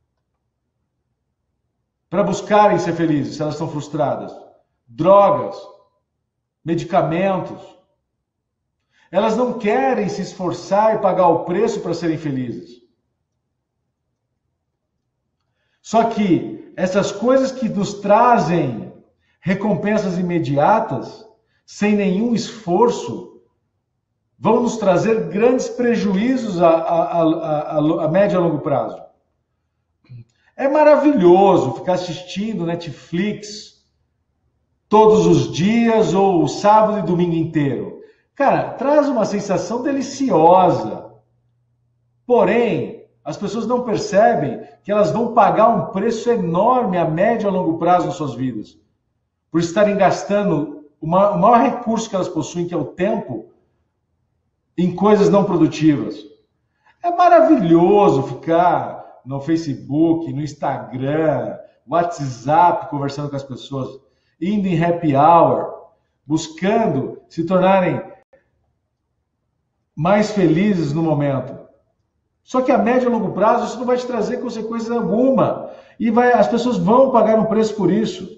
para buscarem ser felizes, se elas estão frustradas? Drogas, medicamentos. Elas não querem se esforçar e pagar o preço para serem felizes. Só que essas coisas que nos trazem recompensas imediatas, sem nenhum esforço, vão nos trazer grandes prejuízos a, a, a, a, a médio e a longo prazo. É maravilhoso ficar assistindo Netflix todos os dias ou sábado e domingo inteiro. Cara, traz uma sensação deliciosa. Porém, as pessoas não percebem que elas vão pagar um preço enorme a médio e a longo prazo nas suas vidas. Por estarem gastando o maior recurso que elas possuem, que é o tempo, em coisas não produtivas. É maravilhoso ficar no Facebook, no Instagram, WhatsApp, conversando com as pessoas, indo em happy hour, buscando se tornarem mais felizes no momento. Só que a médio e longo prazo isso não vai te trazer consequência alguma. E vai, as pessoas vão pagar um preço por isso.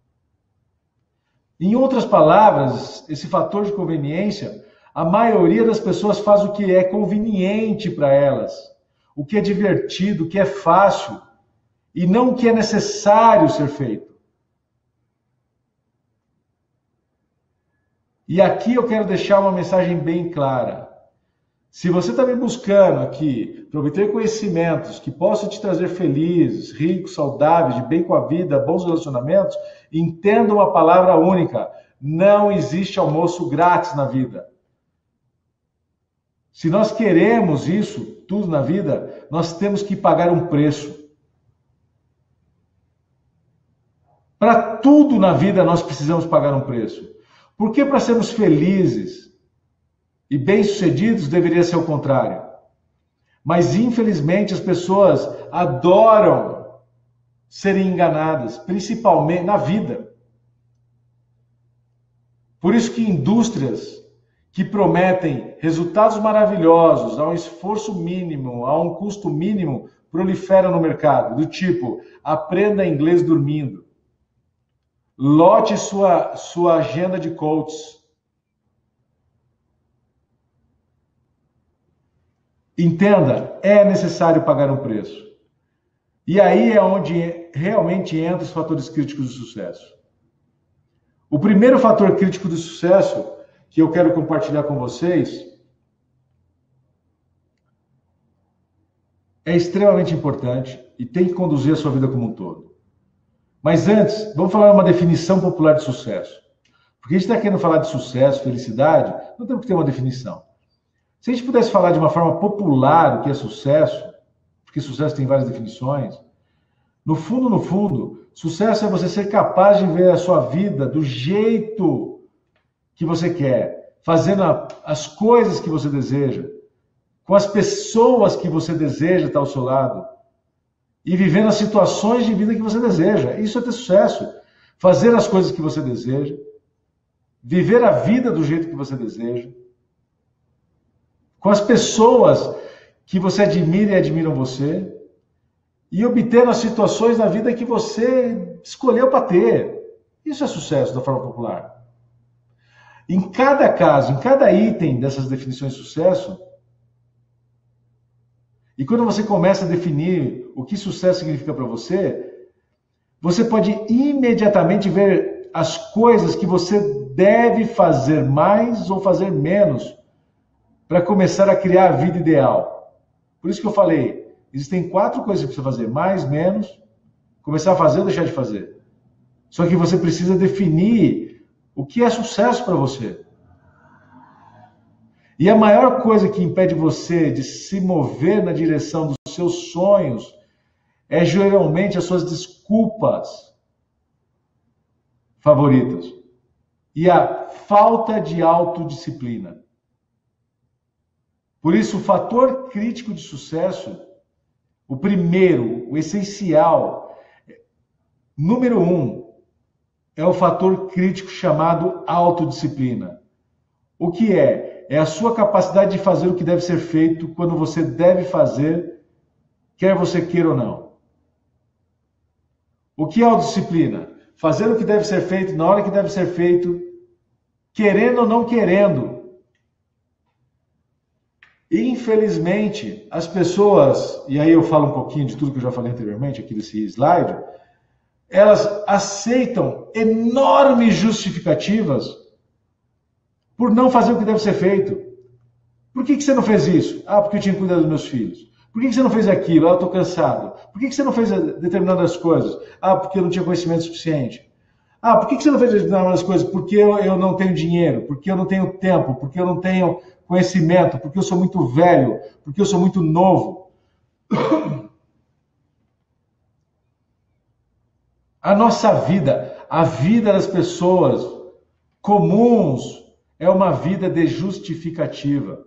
Em outras palavras, esse fator de conveniência, a maioria das pessoas faz o que é conveniente para elas, o que é divertido, o que é fácil, e não o que é necessário ser feito. E aqui eu quero deixar uma mensagem bem clara. Se você está me buscando aqui para obter conhecimentos que possam te trazer felizes, ricos, saudáveis, de bem com a vida, bons relacionamentos, entenda uma palavra única: não existe almoço grátis na vida. Se nós queremos isso, tudo na vida, nós temos que pagar um preço. Para tudo na vida nós precisamos pagar um preço. Porque para sermos felizes e bem-sucedidos deveria ser o contrário. Mas infelizmente as pessoas adoram serem enganadas, principalmente na vida. Por isso que indústrias que prometem resultados maravilhosos a um esforço mínimo, a um custo mínimo, proliferam no mercado, do tipo, aprenda inglês dormindo, lote sua, sua agenda de coaches, entenda, é necessário pagar um preço. E aí é onde realmente entram os fatores críticos do sucesso. O primeiro fator crítico do sucesso que eu quero compartilhar com vocês é extremamente importante e tem que conduzir a sua vida como um todo. Mas antes, vamos falar uma definição popular de sucesso. Porque a gente está querendo falar de sucesso, felicidade, não temos que ter uma definição. Se a gente pudesse falar de uma forma popular o que é sucesso, porque sucesso tem várias definições, no fundo, no fundo, sucesso é você ser capaz de ver a sua vida do jeito que você quer, fazendo as coisas que você deseja, com as pessoas que você deseja estar ao seu lado, e vivendo as situações de vida que você deseja. Isso é ter sucesso. Fazer as coisas que você deseja, viver a vida do jeito que você deseja, com as pessoas que você admira e admiram você, e obter as situações na vida que você escolheu para ter. Isso é sucesso da forma popular. Em cada caso, em cada item dessas definições de sucesso, e quando você começa a definir o que sucesso significa para você, você pode imediatamente ver as coisas que você deve fazer mais ou fazer menos para começar a criar a vida ideal. Por isso que eu falei, existem quatro coisas que você precisa fazer: mais, menos, começar a fazer ou deixar de fazer. Só que você precisa definir o que é sucesso para você. E a maior coisa que impede você de se mover na direção dos seus sonhos é geralmente as suas desculpas favoritas e a falta de autodisciplina. Por isso, o fator crítico de sucesso, o primeiro, o essencial, número um, é o fator crítico chamado autodisciplina. O que é? É a sua capacidade de fazer o que deve ser feito quando você deve fazer, quer você queira ou não. O que é autodisciplina? Fazer o que deve ser feito na hora que deve ser feito, querendo ou não querendo. Infelizmente, as pessoas, e aí eu falo um pouquinho de tudo que eu já falei anteriormente aqui desse slide, elas aceitam enormes justificativas por não fazer o que deve ser feito. Por que que você não fez isso? Ah, porque eu tinha que cuidar dos meus filhos. Por que que você não fez aquilo? Ah, eu estou cansado. Por que que você não fez determinadas coisas? Ah, porque eu não tinha conhecimento suficiente. Ah, por que que você não fez determinadas coisas? Porque eu, eu não tenho dinheiro, porque eu não tenho tempo, porque eu não tenho conhecimento, porque eu sou muito velho, porque eu sou muito novo. A nossa vida, a vida das pessoas comuns é uma vida de justificativa.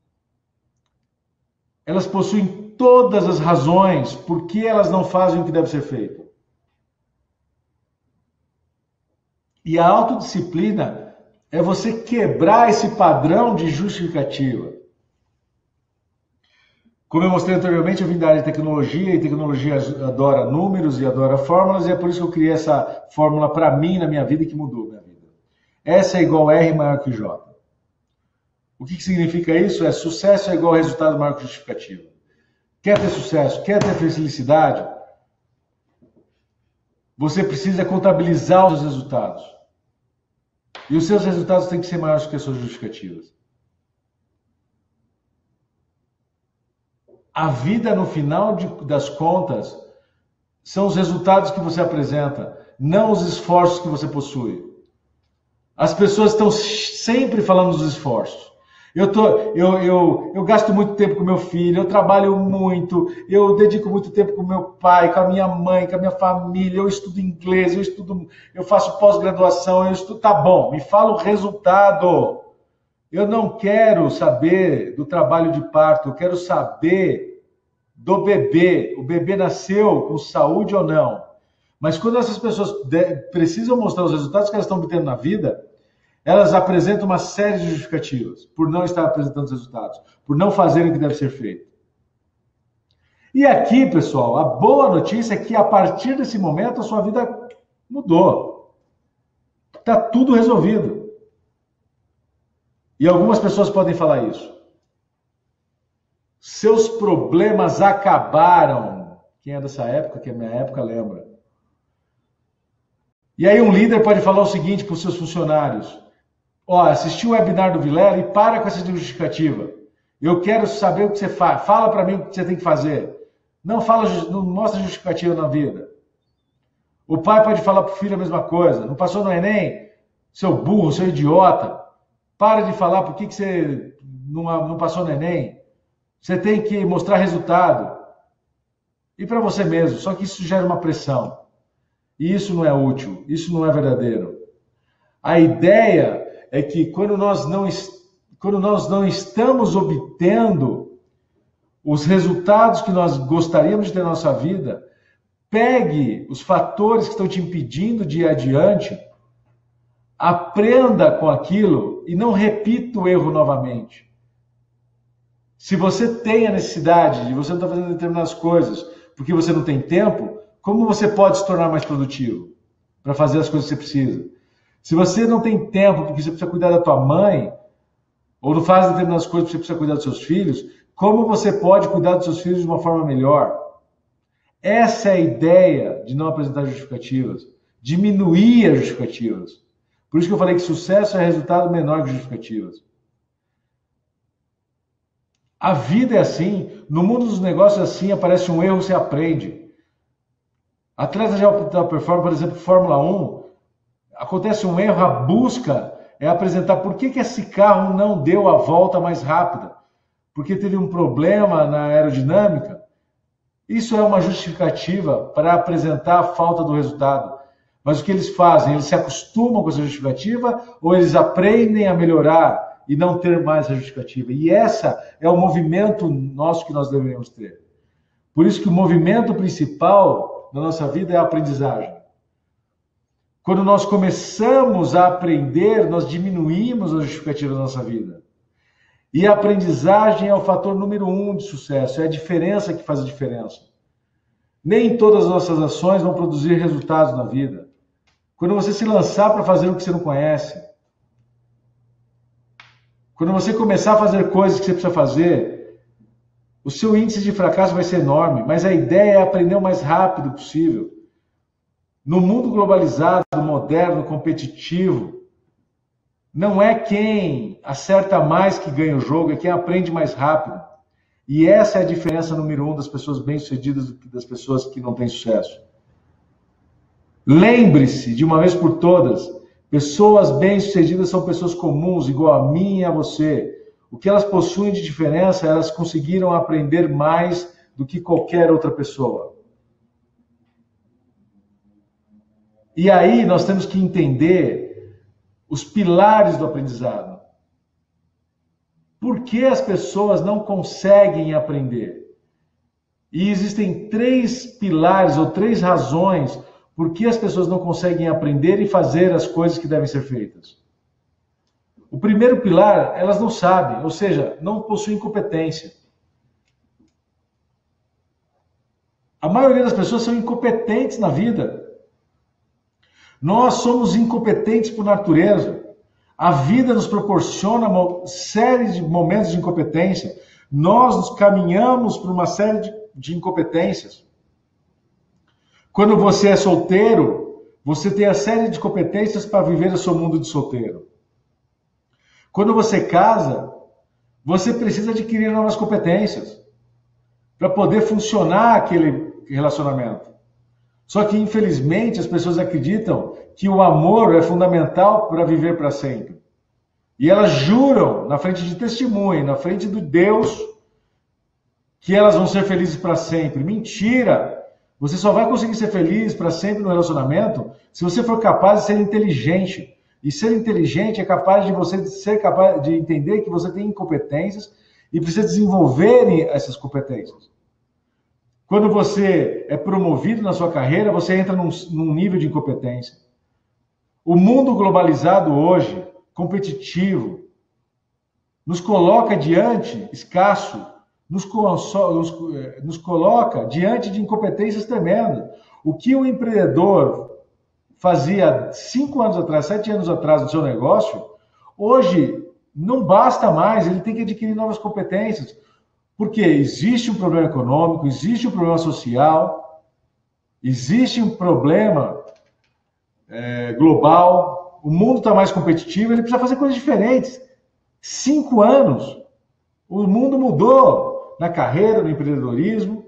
Elas possuem todas as razões por que elas não fazem o que deve ser feito. E a autodisciplina é você quebrar esse padrão de justificativa. Como eu mostrei anteriormente, eu vim da área de tecnologia, e tecnologia adora números e adora fórmulas, e é por isso que eu criei essa fórmula para mim, na minha vida, e que mudou minha vida. S é igual a R maior que J. O que, que significa isso? É sucesso é igual a resultado maior que justificativa. Quer ter sucesso, quer ter felicidade, você precisa contabilizar os seus resultados. E os seus resultados têm que ser maiores que as suas justificativas. A vida, no final de, das contas, são os resultados que você apresenta, não os esforços que você possui. As pessoas estão sempre falando dos esforços. Eu, tô, eu, eu, eu gasto muito tempo com meu filho, eu trabalho muito, eu dedico muito tempo com meu pai, com a minha mãe, com a minha família, eu estudo inglês, eu estudo, eu faço pós-graduação, eu estudo, tá bom, me fala o resultado. Eu não quero saber do trabalho de parto, eu quero saber do bebê. O bebê nasceu com saúde ou não? Mas quando essas pessoas precisam mostrar os resultados que elas estão obtendo na vida, elas apresentam uma série de justificativas por não estar apresentando os resultados, por não fazerem o que deve ser feito. E aqui, pessoal, a boa notícia é que a partir desse momento a sua vida mudou. Está tudo resolvido. E algumas pessoas podem falar isso. Seus problemas acabaram. Quem é dessa época, que é minha época, lembra. E aí um líder pode falar o seguinte para os seus funcionários. Ó, assisti o webinar do Vilela e para com essa justificativa. Eu quero saber o que você faz. Fala para mim o que você tem que fazer. Não, fala, não mostra justificativa na vida. O pai pode falar para o filho a mesma coisa. Não passou no Enem? Seu burro, seu idiota. Para de falar por que, que você não, não passou no Enem. Você tem que mostrar resultado. E para você mesmo. Só que isso gera uma pressão. E isso não é útil. Isso não é verdadeiro. A ideia é que quando nós não, quando nós não estamos obtendo os resultados que nós gostaríamos de ter na nossa vida, pegue os fatores que estão te impedindo de ir adiante, aprenda com aquilo e não repita o erro novamente. Se você tem a necessidade de você não estar fazendo determinadas coisas porque você não tem tempo, como você pode se tornar mais produtivo para fazer as coisas que você precisa? Se você não tem tempo porque você precisa cuidar da tua mãe, ou não faz determinadas coisas porque você precisa cuidar dos seus filhos, como você pode cuidar dos seus filhos de uma forma melhor? Essa é a ideia de não apresentar justificativas, diminuir as justificativas. Por isso que eu falei que sucesso é resultado menor que justificativas. A vida é assim, no mundo dos negócios é assim, aparece um erro, você aprende. Atletas de alta performance, por exemplo, Fórmula um, acontece um erro, a busca é apresentar por que, que esse carro não deu a volta mais rápida. Porque teve um problema na aerodinâmica. Isso é uma justificativa para apresentar a falta do resultado. Mas o que eles fazem? Eles se acostumam com essa justificativa ou eles aprendem a melhorar e não ter mais a justificativa? E essa é o movimento nosso que nós deveríamos ter. Por isso que o movimento principal da nossa vida é a aprendizagem. Quando nós começamos a aprender, nós diminuímos a justificativa da nossa vida. E a aprendizagem é o fator número um de sucesso, é a diferença que faz a diferença. Nem todas as nossas ações vão produzir resultados na vida. Quando você se lançar para fazer o que você não conhece, quando você começar a fazer coisas que você precisa fazer, o seu índice de fracasso vai ser enorme, mas a ideia é aprender o mais rápido possível. No mundo globalizado, moderno, competitivo, não é quem acerta mais que ganha o jogo, é quem aprende mais rápido. E essa é a diferença número um das pessoas bem-sucedidas das pessoas que não têm sucesso. Lembre-se, de uma vez por todas, pessoas bem-sucedidas são pessoas comuns, igual a mim e a você. O que elas possuem de diferença, elas conseguiram aprender mais do que qualquer outra pessoa. E aí nós temos que entender os pilares do aprendizado. Por que as pessoas não conseguem aprender? E existem três pilares ou três razões por que as pessoas não conseguem aprender e fazer as coisas que devem ser feitas. O primeiro pilar, elas não sabem, ou seja, não possuem competência. A maioria das pessoas são incompetentes na vida. Nós somos incompetentes por natureza. A vida nos proporciona uma série de momentos de incompetência. Nós nos caminhamos por uma série de, de incompetências. Quando você é solteiro, você tem a série de competências para viver o seu mundo de solteiro. Quando você casa, você precisa adquirir novas competências para poder funcionar aquele relacionamento. Só que, infelizmente, as pessoas acreditam que o amor é fundamental para viver para sempre. E elas juram, na frente de testemunha, na frente do Deus, que elas vão ser felizes para sempre. Mentira! Você só vai conseguir ser feliz para sempre no relacionamento se você for capaz de ser inteligente. E ser inteligente é capaz de você ser capaz de entender que você tem incompetências e precisa desenvolver essas competências. Quando você é promovido na sua carreira, você entra num, num nível de incompetência. O mundo globalizado hoje, competitivo, nos coloca diante, escasso, nos, nos, nos coloca diante de incompetências tremendas. O que o empreendedor fazia cinco anos atrás, sete anos atrás no seu negócio, hoje não basta mais, ele tem que adquirir novas competências. Porque existe um problema econômico, existe um problema social, existe um problema é, global, o mundo está mais competitivo, ele precisa fazer coisas diferentes. Cinco anos, o mundo mudou na carreira, no empreendedorismo.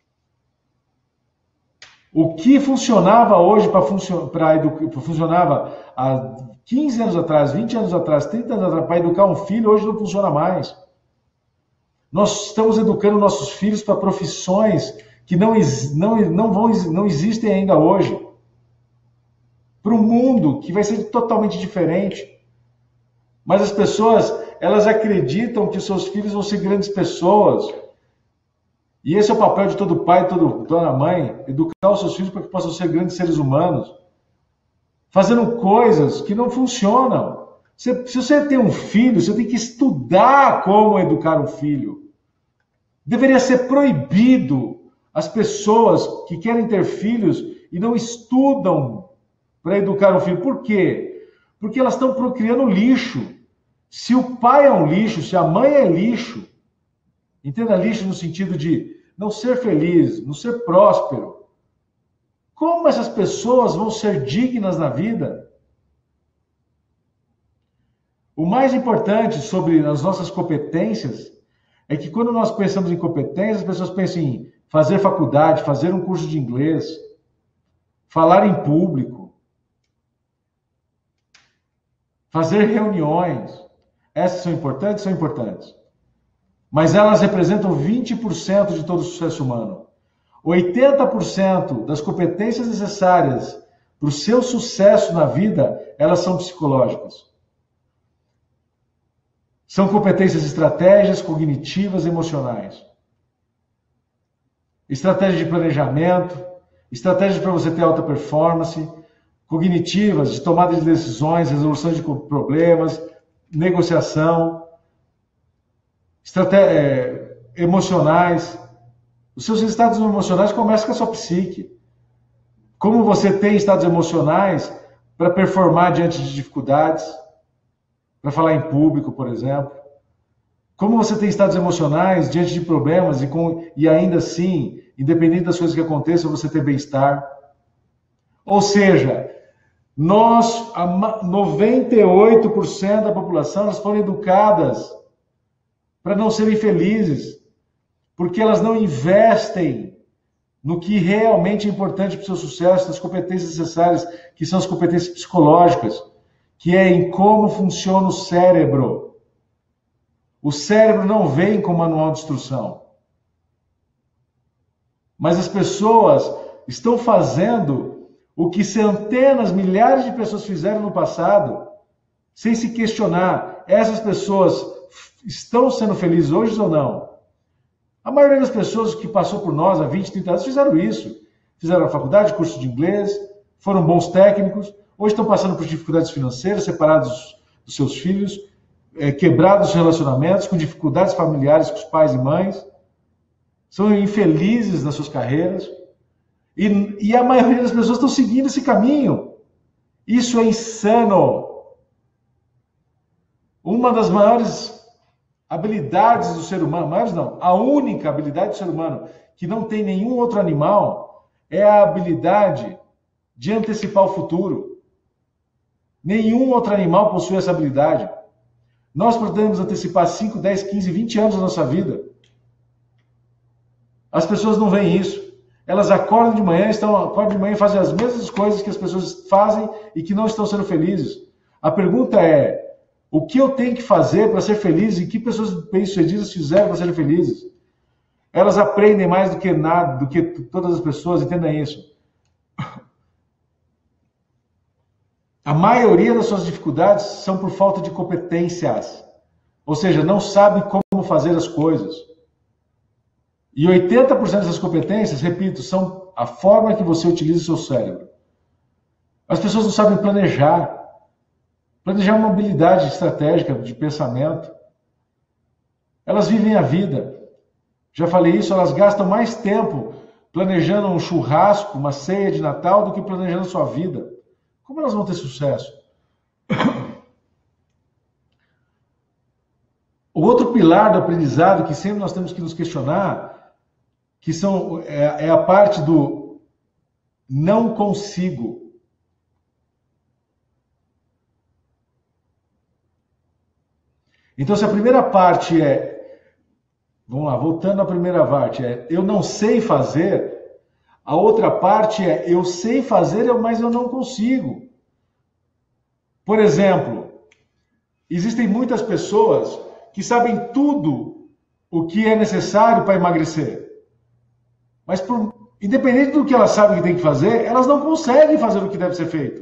O que funcionava hoje para funcio funcionava há quinze anos atrás, vinte anos atrás, trinta anos atrás, para educar um filho, hoje não funciona mais. Nós estamos educando nossos filhos para profissões que não, não, não, vão, não existem ainda hoje. Para um mundo que vai ser totalmente diferente. Mas as pessoas, elas acreditam que os seus filhos vão ser grandes pessoas. E esse é o papel de todo pai, de toda mãe, educar os seus filhos para que possam ser grandes seres humanos. Fazendo coisas que não funcionam. Se, se você tem um filho, você tem que estudar como educar um filho. Deveria ser proibido as pessoas que querem ter filhos e não estudam para educar um filho. Por quê? Porque elas estão procriando lixo. Se o pai é um lixo, se a mãe é lixo, entenda lixo no sentido de não ser feliz, não ser próspero, como essas pessoas vão ser dignas na vida? O mais importante sobre as nossas competências é que quando nós pensamos em competências, as pessoas pensam em fazer faculdade, fazer um curso de inglês, falar em público, fazer reuniões. Essas são importantes? São importantes. Mas elas representam vinte por cento de todo o sucesso humano. oitenta por cento das competências necessárias para o seu sucesso na vida, elas são psicológicas. São competências estratégias, cognitivas, emocionais. Estratégia de planejamento, estratégias para você ter alta performance, cognitivas, de tomada de decisões, resolução de problemas, negociação, estratégia, é, emocionais. Os seus estados emocionais começam com a sua psique. Como você tem estados emocionais para performar diante de dificuldades, para falar em público, por exemplo. Como você tem estados emocionais diante de problemas e, com, e ainda assim, independente das coisas que aconteçam, você ter bem-estar. Ou seja, nós, noventa e oito por cento da população, elas foram educadas para não serem felizes, porque elas não investem no que realmente é importante para o seu sucesso, nas competências necessárias, que são as competências psicológicas, que é em como funciona o cérebro. O cérebro não vem com manual de instrução. Mas as pessoas estão fazendo o que centenas, milhares de pessoas fizeram no passado, sem se questionar. Essas pessoas estão sendo felizes hoje ou não? A maioria das pessoas que passou por nós há vinte, trinta anos fizeram isso. Fizeram a faculdade, curso de inglês, foram bons técnicos, hoje estão passando por dificuldades financeiras, separados dos seus filhos, é, quebrados os relacionamentos, com dificuldades familiares com os pais e mães, são infelizes nas suas carreiras, e, e a maioria das pessoas estão seguindo esse caminho. Isso é insano. Uma das maiores habilidades do ser humano, maiores não, a única habilidade do ser humano que não tem nenhum outro animal é a habilidade de antecipar o futuro. Nenhum outro animal possui essa habilidade. Nós podemos antecipar cinco, dez, quinze, vinte anos da nossa vida. As pessoas não veem isso. Elas acordam de manhã, estão, acordam de manhã e fazem as mesmas coisas que as pessoas fazem e que não estão sendo felizes. A pergunta é, o que eu tenho que fazer para ser feliz e que pessoas bem-sucedidas fizeram para serem felizes? Elas aprendem mais do que nada, do que todas as pessoas, entendam isso. A maioria das suas dificuldades são por falta de competências. Ou seja, não sabe como fazer as coisas. E oitenta por cento dessas competências, repito, são a forma que você utiliza o seu cérebro. As pessoas não sabem planejar. Planejar é uma habilidade estratégica de pensamento. Elas vivem a vida. Já falei isso, elas gastam mais tempo planejando um churrasco, uma ceia de Natal, do que planejando a sua vida. Como elas vão ter sucesso? O outro pilar do aprendizado que sempre nós temos que nos questionar, que são, é, é a parte do não consigo. Então, se a primeira parte é, vamos lá, voltando à primeira parte, é eu não sei fazer, a outra parte é eu sei fazer, mas eu não consigo. Por exemplo, existem muitas pessoas que sabem tudo o que é necessário para emagrecer. Mas, por, independente do que elas sabem que tem que fazer, elas não conseguem fazer o que deve ser feito.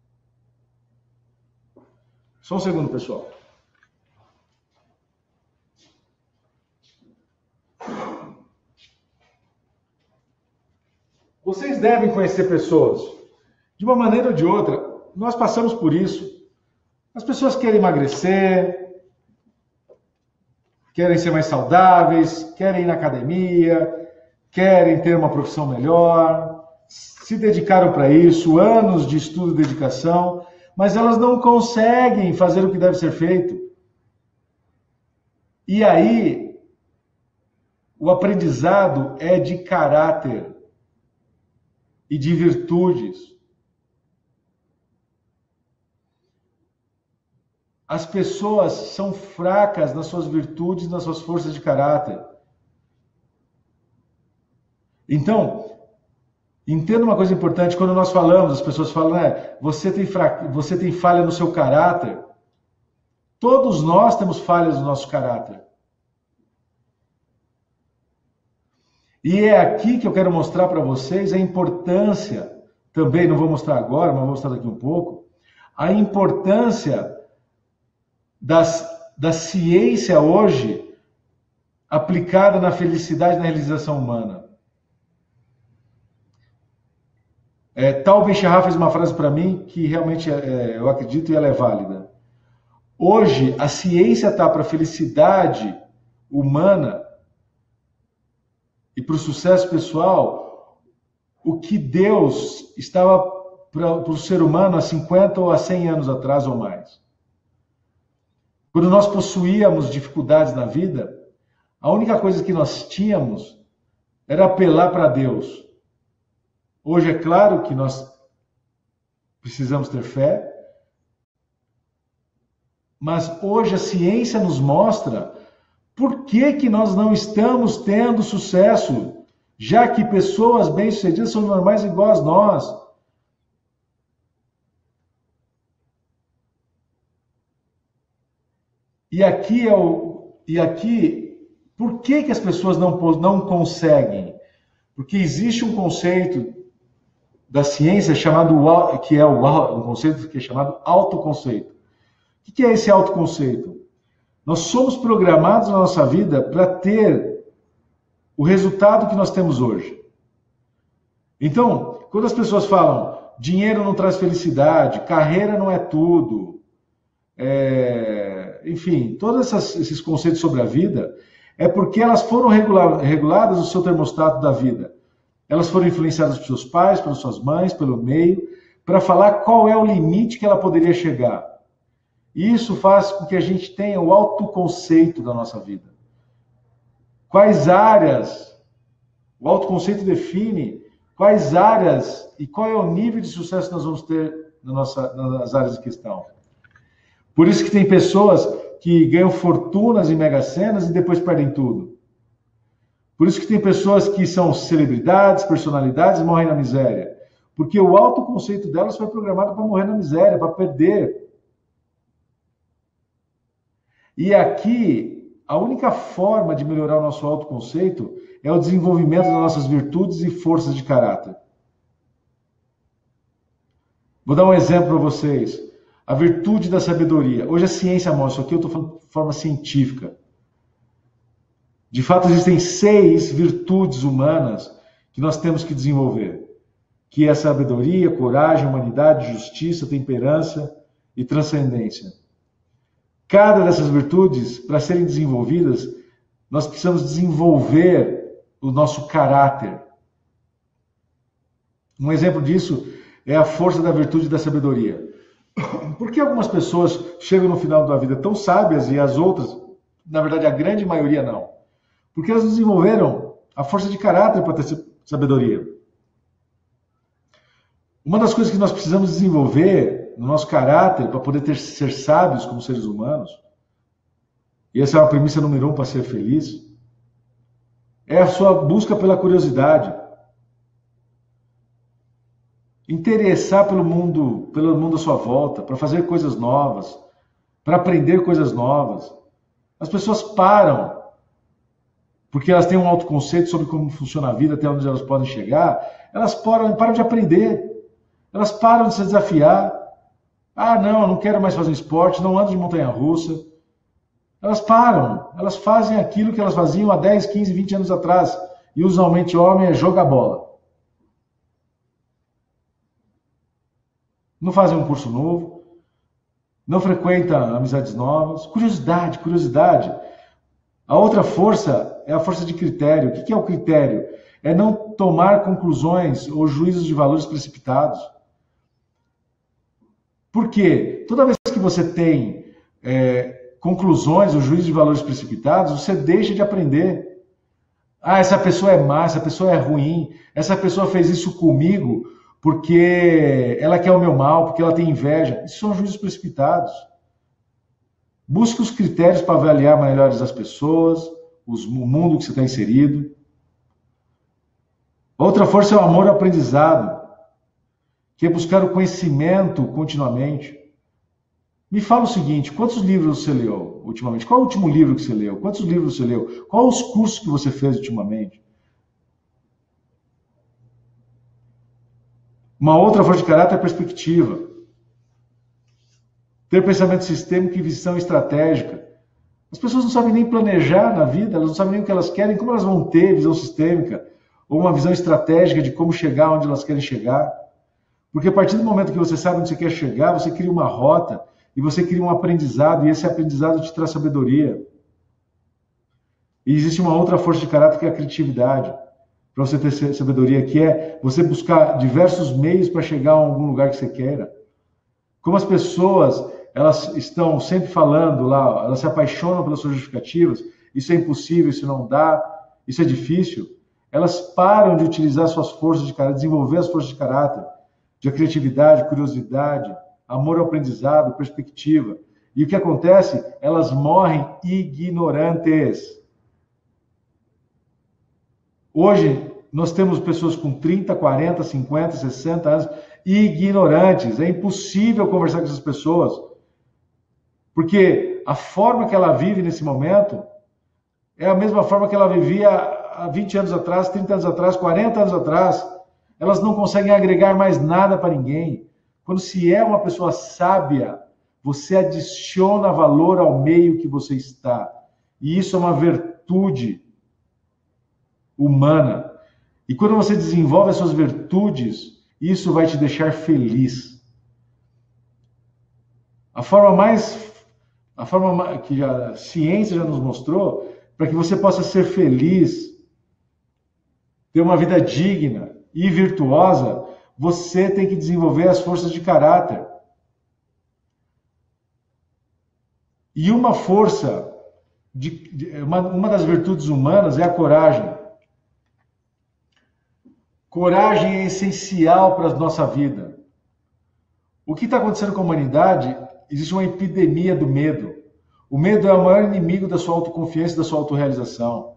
Só um segundo, pessoal. Vocês devem conhecer pessoas. De uma maneira ou de outra, nós passamos por isso. As pessoas querem emagrecer, querem ser mais saudáveis, querem ir na academia, querem ter uma profissão melhor, se dedicaram para isso, anos de estudo e dedicação, mas elas não conseguem fazer o que deve ser feito. E aí, o aprendizado é de caráter e de virtudes. As pessoas são fracas nas suas virtudes, nas suas forças de caráter. Então, entenda uma coisa importante, quando nós falamos, as pessoas falam, né, você tem fra... você tem falha no seu caráter. Todos nós temos falhas no nosso caráter. E é aqui que eu quero mostrar para vocês a importância, também não vou mostrar agora, mas vou mostrar daqui um pouco, a importância das, da ciência hoje aplicada na felicidade e na realização humana. É, Tal Ben-Shahar fez uma frase para mim que realmente é, eu acredito e ela é válida. Hoje, a ciência está para a felicidade humana e para o sucesso pessoal o que Deus estava para o ser humano há cinquenta ou há cem anos atrás ou mais. Quando nós possuíamos dificuldades na vida, a única coisa que nós tínhamos era apelar para Deus. Hoje é claro que nós precisamos ter fé. Mas hoje a ciência nos mostra por que que nós não estamos tendo sucesso, já que pessoas bem-sucedidas são normais igual a nós. E aqui é o e aqui por que que as pessoas não não conseguem? Porque existe um conceito da ciência chamado que é o um conceito que é chamado autoconceito. O que é esse autoconceito? Nós somos programados na nossa vida para ter o resultado que nós temos hoje. Então, quando as pessoas falam dinheiro não traz felicidade, carreira não é tudo, é, enfim, todos essas, esses conceitos sobre a vida, é porque elas foram regular, reguladas no seu termostato da vida. Elas foram influenciadas pelos seus pais, pelas suas mães, pelo meio, para falar qual é o limite que ela poderia chegar. E isso faz com que a gente tenha o autoconceito da nossa vida. Quais áreas, o autoconceito define quais áreas e qual é o nível de sucesso que nós vamos ter na nossa, nas áreas de questão. Por isso que tem pessoas que ganham fortunas em mega-senas e depois perdem tudo. Por isso que tem pessoas que são celebridades, personalidades e morrem na miséria. Porque o autoconceito delas foi programado para morrer na miséria, para perder. E aqui, a única forma de melhorar o nosso autoconceito é o desenvolvimento das nossas virtudes e forças de caráter. Vou dar um exemplo para vocês. A virtude da sabedoria. Hoje a ciência mostra, isso aqui eu estou falando de forma científica. De fato, existem seis virtudes humanas que nós temos que desenvolver. Que é a sabedoria, coragem, humanidade, justiça, temperança e transcendência. Cada dessas virtudes, para serem desenvolvidas, nós precisamos desenvolver o nosso caráter. Um exemplo disso é a força da virtude da sabedoria. Por que algumas pessoas chegam no final da vida tão sábias e as outras, na verdade a grande maioria não? Porque elas desenvolveram a força de caráter para ter sabedoria. Uma das coisas que nós precisamos desenvolver no nosso caráter para poder ter, ser sábios como seres humanos, e essa é uma premissa número um para ser feliz, é a sua busca pela curiosidade. Interessar pelo mundo, pelo mundo à sua volta, para fazer coisas novas, para aprender coisas novas. As pessoas param, porque elas têm um autoconceito sobre como funciona a vida, até onde elas podem chegar, elas param, param de aprender, elas param de se desafiar. Ah, não, eu não quero mais fazer esporte, não ando de montanha-russa. Elas param, elas fazem aquilo que elas faziam há dez, quinze, vinte anos atrás, e usualmente o homem é jogar bola. Não fazem um curso novo, não frequentam amizades novas. Curiosidade, curiosidade. A outra força é a força de critério. O que é o critério? É não tomar conclusões ou juízos de valores precipitados. Por quê? Toda vez que você tem é, conclusões ou juízos de valores precipitados, você deixa de aprender. Ah, essa pessoa é má, essa pessoa é ruim, essa pessoa fez isso comigo porque ela quer o meu mal, porque ela tem inveja. Isso são juízos precipitados. Busque os critérios para avaliar melhores as pessoas, os, o mundo que você está inserido. Outra força é o amor ao aprendizado, que é buscar o conhecimento continuamente. Me fala o seguinte, quantos livros você leu ultimamente? Qual é o último livro que você leu? Quantos livros você leu? Quais os cursos que você fez ultimamente? Uma outra força de caráter é a perspectiva. Ter pensamento sistêmico e visão estratégica. As pessoas não sabem nem planejar na vida, elas não sabem nem o que elas querem, como elas vão ter visão sistêmica ou uma visão estratégica de como chegar onde elas querem chegar. Porque a partir do momento que você sabe onde você quer chegar, você cria uma rota e você cria um aprendizado, e esse aprendizado te traz sabedoria. E existe uma outra força de caráter que é a criatividade. Para você ter sabedoria, que é você buscar diversos meios para chegar a algum lugar que você queira. Como as pessoas, elas estão sempre falando lá, elas se apaixonam pelas suas justificativas, isso é impossível, isso não dá, isso é difícil, elas param de utilizar suas forças de caráter, desenvolver as forças de caráter, de criatividade, curiosidade, amor ao aprendizado, perspectiva. E o que acontece? Elas morrem ignorantes. Hoje, nós temos pessoas com trinta, quarenta, cinquenta, sessenta anos ignorantes. É impossível conversar com essas pessoas. Porque a forma que ela vive nesse momento é a mesma forma que ela vivia há vinte anos atrás, trinta anos atrás, quarenta anos atrás. Elas não conseguem agregar mais nada para ninguém. Quando se é uma pessoa sábia, você adiciona valor ao meio que você está. E isso é uma virtude humana. E quando você desenvolve as suas virtudes, isso vai te deixar feliz. A forma mais, a forma que a ciência já nos mostrou, para que você possa ser feliz, ter uma vida digna e virtuosa, você tem que desenvolver as forças de caráter. E uma força, de, de, uma, uma das virtudes humanas é a coragem. Coragem é essencial para a nossa vida. O que está acontecendo com a humanidade? Existe uma epidemia do medo. O medo é o maior inimigo da sua autoconfiança e da sua autorrealização.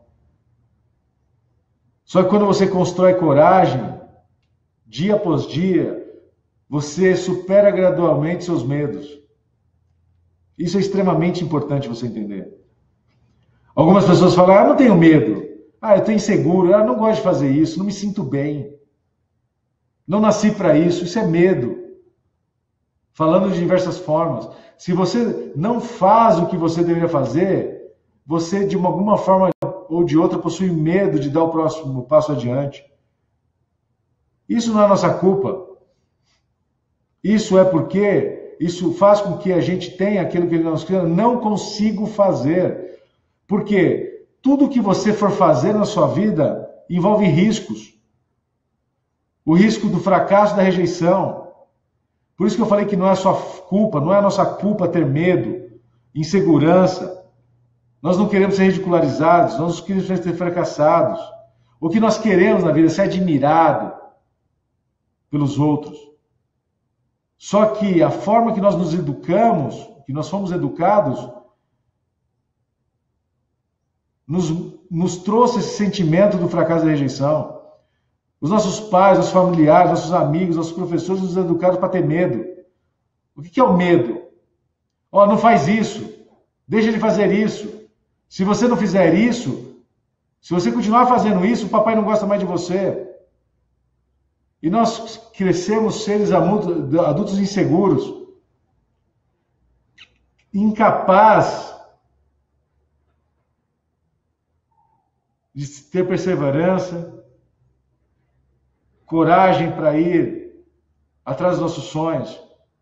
Só que quando você constrói coragem, dia após dia, você supera gradualmente seus medos. Isso é extremamente importante você entender. Algumas pessoas falam, ah, eu não tenho medo. Ah, eu estou inseguro. Ah, eu não gosto de fazer isso. Não me sinto bem. Não nasci para isso. Isso é medo. Falando de diversas formas. Se você não faz o que você deveria fazer, você, de alguma forma ou de outra, possui medo de dar o próximo passo adiante. Isso não é nossa culpa. Isso é porque isso faz com que a gente tenha aquilo que nós não consigo fazer. Porque tudo que você for fazer na sua vida envolve riscos. O risco do fracasso e da rejeição. Por isso que eu falei que não é sua culpa, não é a nossa culpa ter medo, insegurança. Nós não queremos ser ridicularizados, nós não queremos ser fracassados. O que nós queremos na vida é ser admirado pelos outros. Só que a forma que nós nos educamos, que nós fomos educados, nos, nos trouxe esse sentimento do fracasso e da rejeição. Os nossos pais, nossos familiares, nossos amigos, nossos professores nos educaram para ter medo. O que é o medo? Ó, oh, não faz isso. Deixa de fazer isso. Se você não fizer isso, se você continuar fazendo isso, o papai não gosta mais de você. E nós crescemos seres adultos inseguros, incapazes de ter perseverança, coragem para ir atrás dos nossos sonhos.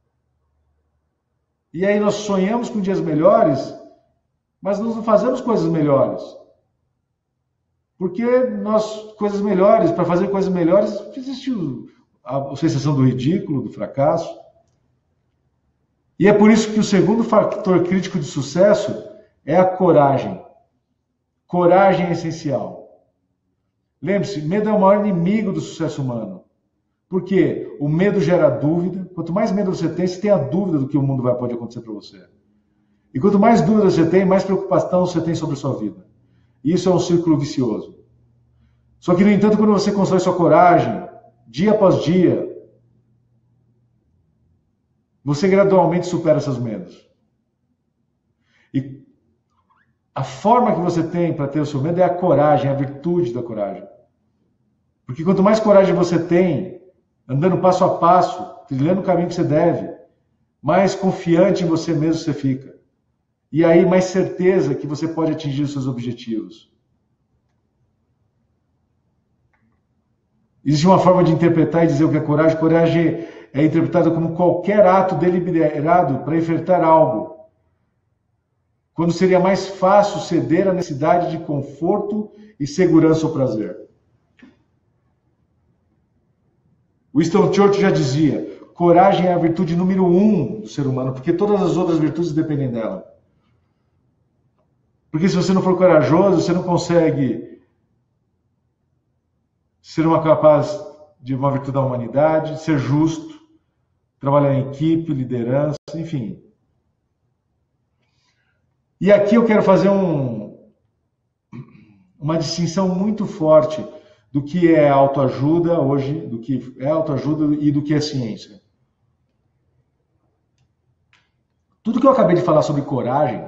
E aí nós sonhamos com dias melhores, mas nós não fazemos coisas melhores. Porque nós, coisas melhores, para fazer coisas melhores, existe a, a sensação do ridículo, do fracasso. E é por isso que o segundo fator crítico de sucesso é a coragem. Coragem é essencial. Lembre-se, medo é o maior inimigo do sucesso humano. Por quê? O medo gera dúvida. Quanto mais medo você tem, você tem a dúvida do que o mundo vai pode acontecer para você. E quanto mais dúvida você tem, mais preocupação você tem sobre a sua vida. E isso é um círculo vicioso. Só que, no entanto, quando você constrói sua coragem, dia após dia, você gradualmente supera seus medos. E a forma que você tem para ter o seu medo é a coragem, a virtude da coragem. Porque quanto mais coragem você tem, andando passo a passo, trilhando o caminho que você deve, mais confiante em você mesmo você fica. E aí mais certeza que você pode atingir os seus objetivos. Existe uma forma de interpretar e dizer o que é coragem. Coragem é interpretada como qualquer ato deliberado para enfrentar algo. Quando seria mais fácil ceder à necessidade de conforto e segurança ou prazer. Winston Churchill já dizia, coragem é a virtude número um do ser humano, porque todas as outras virtudes dependem dela. Porque se você não for corajoso, você não consegue ser uma capaz de uma virtude da humanidade, ser justo, trabalhar em equipe, liderança, enfim. E aqui eu quero fazer um, uma distinção muito forte do que é autoajuda hoje, do que é autoajuda e do que é ciência. Tudo que eu acabei de falar sobre coragem,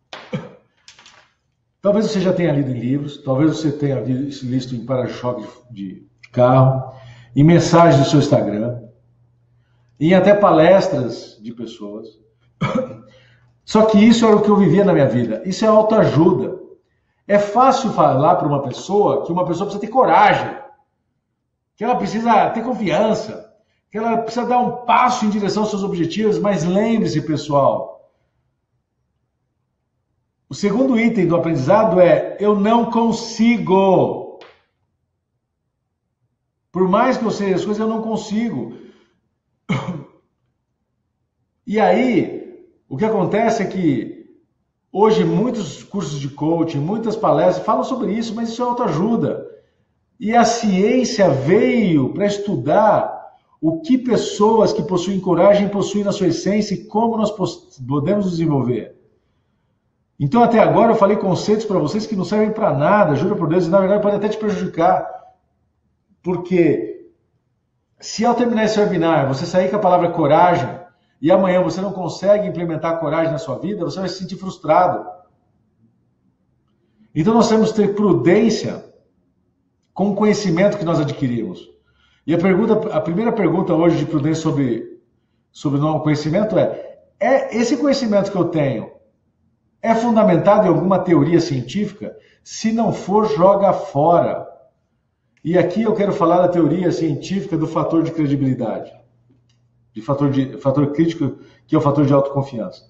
talvez você já tenha lido em livros, talvez você tenha visto em para-choque de carro, em mensagens do seu Instagram, em até palestras de pessoas. Só que isso era o que eu vivia na minha vida. Isso é autoajuda. É fácil falar para uma pessoa que uma pessoa precisa ter coragem, que ela precisa ter confiança, que ela precisa dar um passo em direção aos seus objetivos, mas lembre-se, pessoal, o segundo item do aprendizado é: eu não consigo. Por mais que eu seja as coisas, eu não consigo. E aí, o que acontece é que hoje muitos cursos de coaching, muitas palestras falam sobre isso, mas isso é autoajuda. E a ciência veio para estudar o que pessoas que possuem coragem possuem na sua essência e como nós podemos desenvolver. Então, até agora, eu falei conceitos para vocês que não servem para nada, juro por Deus, e na verdade podem até te prejudicar. Porque se ao terminar esse webinar você sair com a palavra coragem e amanhã você não consegue implementar a coragem na sua vida, você vai se sentir frustrado. Então nós temos que ter prudência com o conhecimento que nós adquirimos. E a, pergunta, a primeira pergunta hoje de prudência sobre, sobre o conhecimento é, é: esse conhecimento que eu tenho é fundamentado em alguma teoria científica? Se não for, joga fora. E aqui eu quero falar da teoria científica do fator de credibilidade. De fator, de, fator crítico, que é o fator de autoconfiança.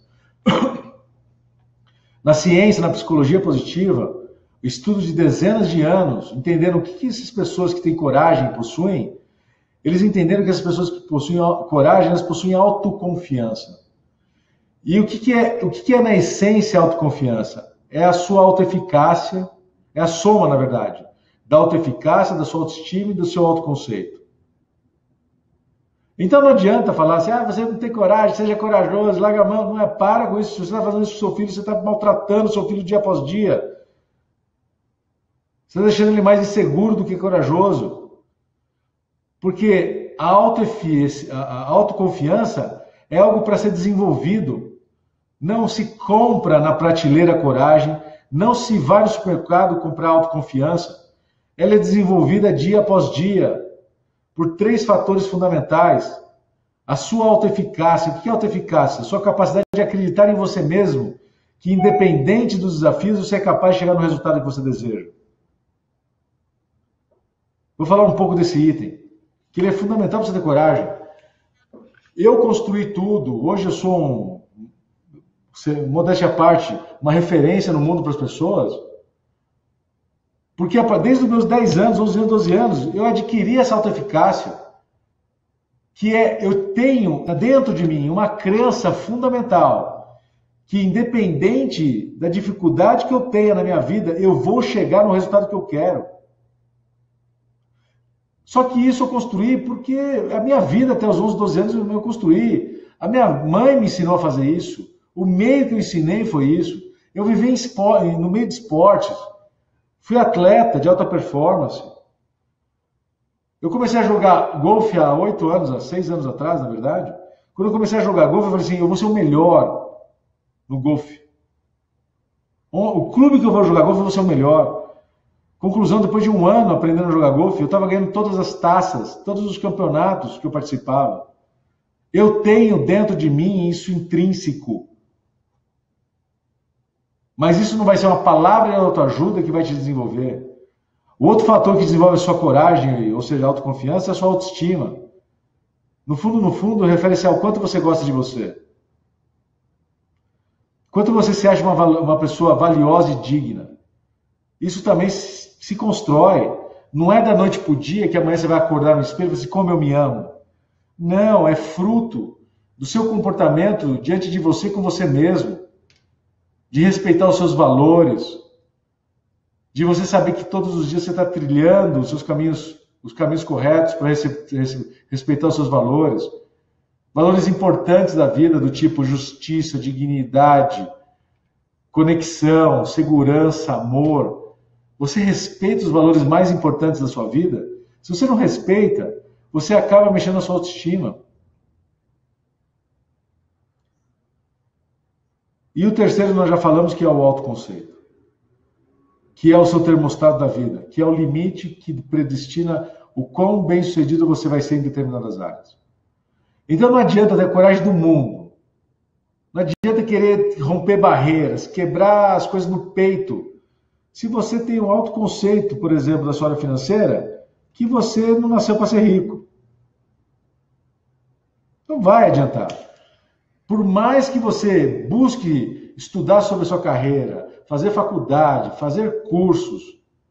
Na ciência, na psicologia positiva, estudos de dezenas de anos entenderam o que, que essas pessoas que têm coragem possuem. Eles entenderam que as pessoas que possuem coragem, elas possuem autoconfiança. E o que, que, é, o que, que é na essência autoconfiança? É a sua autoeficácia, é a soma, na verdade, da autoeficácia, da sua autoestima e do seu autoconceito. Então não adianta falar assim: ah, você não tem coragem, seja corajoso, larga a mão. Não é, para com isso. Se você está fazendo isso com seu filho, você está maltratando o seu filho dia após dia. Você está deixando ele mais inseguro do que corajoso. Porque a, a autoconfiança é algo para ser desenvolvido. Não se compra na prateleira coragem, não se vai no supermercado comprar autoconfiança. Ela é desenvolvida dia após dia por três fatores fundamentais. A sua autoeficácia. O que é autoeficácia? A sua capacidade de acreditar em você mesmo, que independente dos desafios, você é capaz de chegar no resultado que você deseja. Vou falar um pouco desse item, que ele é fundamental para você ter coragem. Eu construí tudo. Hoje eu sou um, modéstia à parte, uma referência no mundo para as pessoas. Porque desde os meus dez anos, onze anos, doze anos, eu adquiri essa autoeficácia, que é, eu tenho dentro de mim uma crença fundamental, que independente da dificuldade que eu tenha na minha vida, eu vou chegar no resultado que eu quero. Só que isso eu construí porque a minha vida até os onze, doze anos eu construí. A minha mãe me ensinou a fazer isso, o meio que eu ensinei foi isso. Eu vivi em esporte, no meio de esportes. Fui atleta de alta performance. Eu comecei a jogar golfe há oito anos, há seis anos atrás, na verdade. Quando eu comecei a jogar golfe, eu falei assim: eu vou ser o melhor no golfe. O clube que eu vou jogar golfe, eu vou ser o melhor. Conclusão, depois de um ano aprendendo a jogar golfe, eu estava ganhando todas as taças, todos os campeonatos que eu participava. Eu tenho dentro de mim isso intrínseco. Mas isso não vai ser uma palavra de autoajuda que vai te desenvolver. O outro fator que desenvolve a sua coragem, ou seja, a autoconfiança, é a sua autoestima. No fundo, no fundo, refere-se ao quanto você gosta de você. Quanto você se acha uma, uma pessoa valiosa e digna. Isso também se constrói. Não é da noite para o dia que amanhã você vai acordar no espelho e falar assim: como eu me amo. Não, é fruto do seu comportamento diante de você com você mesmo. De respeitar os seus valores, de você saber que todos os dias você está trilhando os seus caminhos, os caminhos corretos para respeitar os seus valores. Valores importantes da vida, do tipo justiça, dignidade, conexão, segurança, amor. Você respeita os valores mais importantes da sua vida? Se você não respeita, você acaba mexendo na sua autoestima. E o terceiro nós já falamos, que é o autoconceito, que é o seu termostato da vida, que é o limite que predestina o quão bem-sucedido você vai ser em determinadas áreas. Então não adianta ter a coragem do mundo, não adianta querer romper barreiras, quebrar as coisas no peito, se você tem um autoconceito, por exemplo, da sua área financeira, que você não nasceu para ser rico. Não vai adiantar. Por mais que você busque estudar sobre a sua carreira, fazer faculdade, fazer cursos,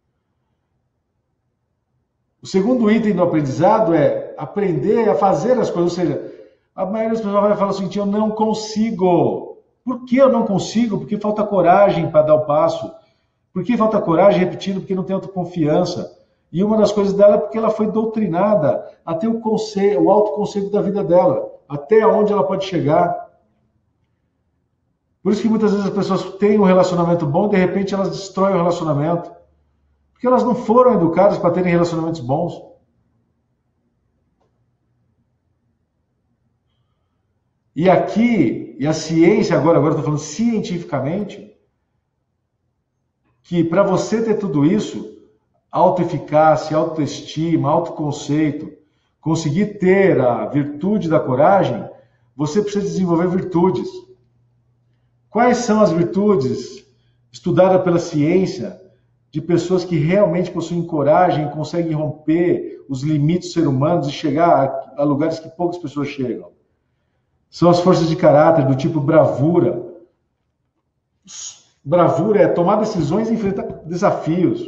o segundo item do aprendizado é aprender a fazer as coisas. Ou seja, a maioria das pessoas vai falar o seguinte: eu não consigo. Por que eu não consigo? Porque falta coragem para dar o passo. Por que falta coragem? Repetindo, porque não tem autoconfiança. E uma das coisas dela é porque ela foi doutrinada a ter o, conceito, o autoconceito da vida dela, até onde ela pode chegar. Por isso que muitas vezes as pessoas têm um relacionamento bom e de repente elas destroem o relacionamento. Porque elas não foram educadas para terem relacionamentos bons. E aqui, e a ciência agora, agora eu estou falando cientificamente, que para você ter tudo isso, autoeficácia, autoestima, autoconceito, conseguir ter a virtude da coragem, você precisa desenvolver virtudes. Quais são as virtudes estudadas pela ciência de pessoas que realmente possuem coragem e conseguem romper os limites dos seres humanos e chegar a lugares que poucas pessoas chegam? São as forças de caráter do tipo bravura. Bravura é tomar decisões e enfrentar desafios.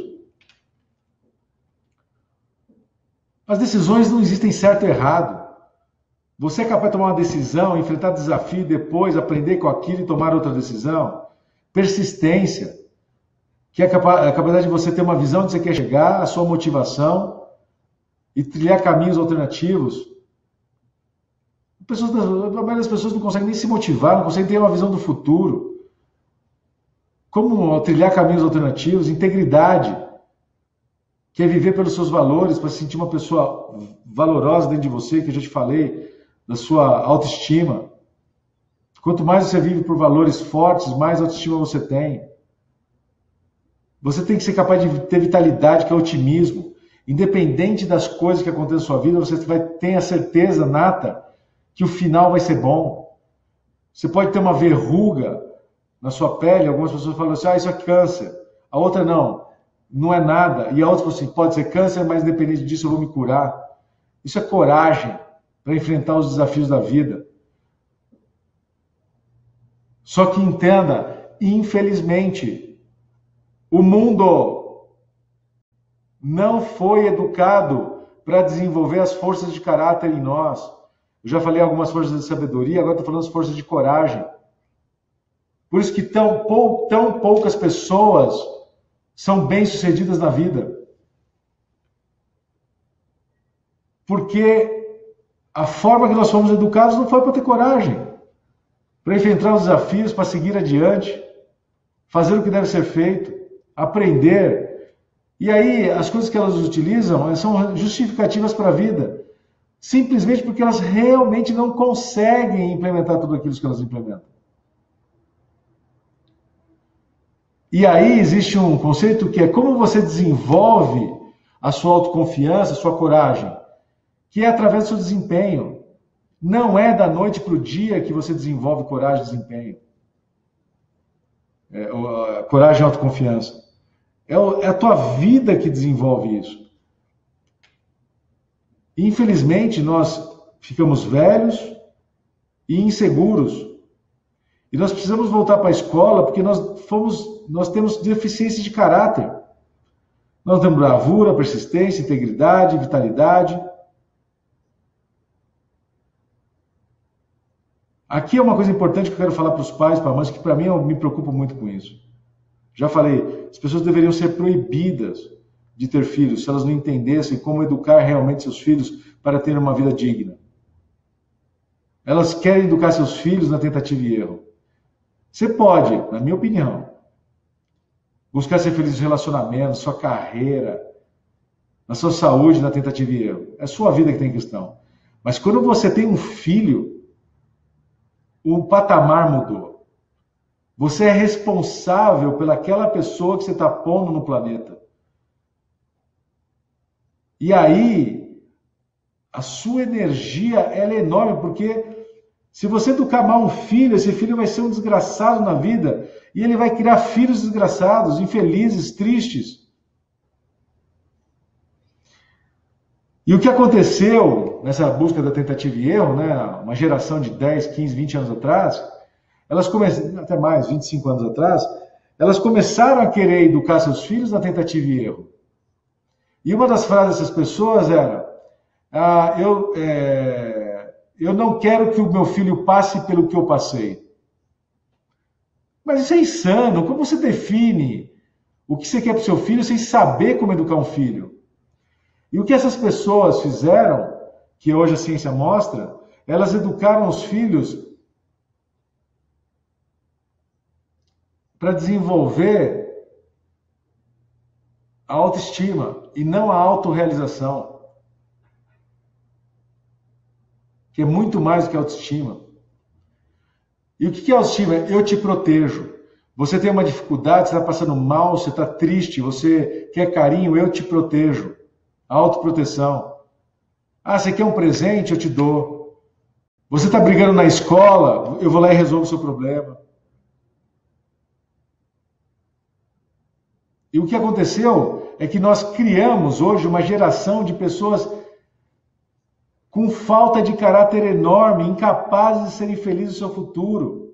As decisões não existem certo e errado. Você é capaz de tomar uma decisão, enfrentar desafio, depois aprender com aquilo e tomar outra decisão. Persistência, que é a capacidade de você ter uma visão onde você quer chegar, a sua motivação e trilhar caminhos alternativos. Pessoas, a maioria das pessoas não conseguem nem se motivar, não conseguem ter uma visão do futuro. Como trilhar caminhos alternativos? Integridade, que é viver pelos seus valores, para se sentir uma pessoa valorosa dentro de você, que eu já te falei, da sua autoestima. Quanto mais você vive por valores fortes, mais autoestima você tem. Você tem que ser capaz de ter vitalidade, que é otimismo. Independente das coisas que acontecem na sua vida, você vai ter a certeza nata que o final vai ser bom. Você pode ter uma verruga na sua pele, algumas pessoas falam assim: ah, isso é câncer. A outra não, não é nada. E a outra fala assim: pode ser câncer, mas independente disso eu vou me curar. Isso é coragem para enfrentar os desafios da vida. Só que entenda, infelizmente, o mundo não foi educado para desenvolver as forças de caráter em nós. Eu já falei algumas forças de sabedoria, agora estou falando das forças de coragem. Por isso que tão, pou, tão poucas pessoas são bem-sucedidas na vida. Porque a forma que nós fomos educados não foi para ter coragem, para enfrentar os desafios, para seguir adiante, fazer o que deve ser feito, aprender. E aí, as coisas que elas utilizam são justificativas para a vida, simplesmente porque elas realmente não conseguem implementar tudo aquilo que elas implementam. E aí existe um conceito que é como você desenvolve a sua autoconfiança, a sua coragem, que é através do seu desempenho. Não é da noite para o dia que você desenvolve coragem e desempenho. É, coragem e autoconfiança. É, é a tua vida que desenvolve isso. Infelizmente, nós ficamos velhos e inseguros. E nós precisamos voltar para a escola porque nós, fomos, nós temos deficiência de caráter. Nós temos bravura, persistência, integridade, vitalidade. Aqui é uma coisa importante que eu quero falar para os pais, para as mães, que para mim eu me preocupo muito com isso. Já falei, as pessoas deveriam ser proibidas de ter filhos, se elas não entendessem como educar realmente seus filhos para ter uma vida digna. Elas querem educar seus filhos na tentativa e erro. Você pode, na minha opinião, buscar ser feliz nos relacionamentos, sua carreira, na sua saúde, na tentativa e erro. É a sua vida que tem questão. Mas quando você tem um filho, o patamar mudou. Você é responsável pelaquela pessoa que você está pondo no planeta. E aí, a sua energia ela é enorme, porque se você educar mal um filho, esse filho vai ser um desgraçado na vida, e ele vai criar filhos desgraçados, infelizes, tristes. E o que aconteceu nessa busca da tentativa e erro, né, uma geração de dez, quinze, vinte anos atrás, elas começaram, até mais, vinte e cinco anos atrás, elas começaram a querer educar seus filhos na tentativa e erro. E uma das frases dessas pessoas era, ah, eu, é, eu não quero que o meu filho passe pelo que eu passei. Mas isso é insano. Como você define o que você quer para o seu filho sem saber como educar um filho? E o que essas pessoas fizeram, que hoje a ciência mostra, elas educaram os filhos para desenvolver a autoestima e não a autorrealização, que é muito mais do que autoestima. E o que é autoestima? Eu te protejo. Você tem uma dificuldade, você está passando mal, você está triste, você quer carinho, eu te protejo. Autoproteção. Ah, você quer um presente? Eu te dou. Você está brigando na escola? Eu vou lá e resolvo o seu problema. E o que aconteceu é que nós criamos hoje uma geração de pessoas com falta de caráter enorme, incapazes de serem felizes no seu futuro.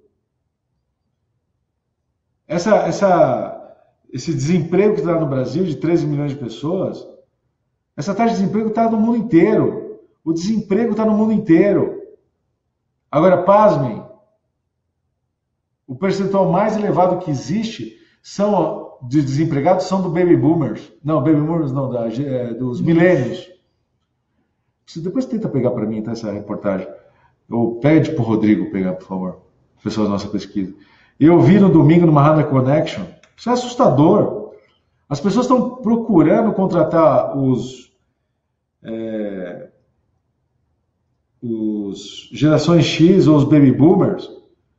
Essa, essa, esse desemprego que está no Brasil, de treze milhões de pessoas, essa taxa de desemprego está no mundo inteiro. O desemprego está no mundo inteiro. Agora, pasmem, o percentual mais elevado que existe são, de desempregados são do baby boomers. Não, baby boomers não, da, é, dos milênios. Você depois tenta pegar para mim, tá, essa reportagem. Ou pede para o Rodrigo pegar, por favor. Pessoal da nossa pesquisa. Eu vi no domingo numa Hana Connection. Isso é assustador. As pessoas estão procurando contratar os, é, os gerações X ou os baby boomers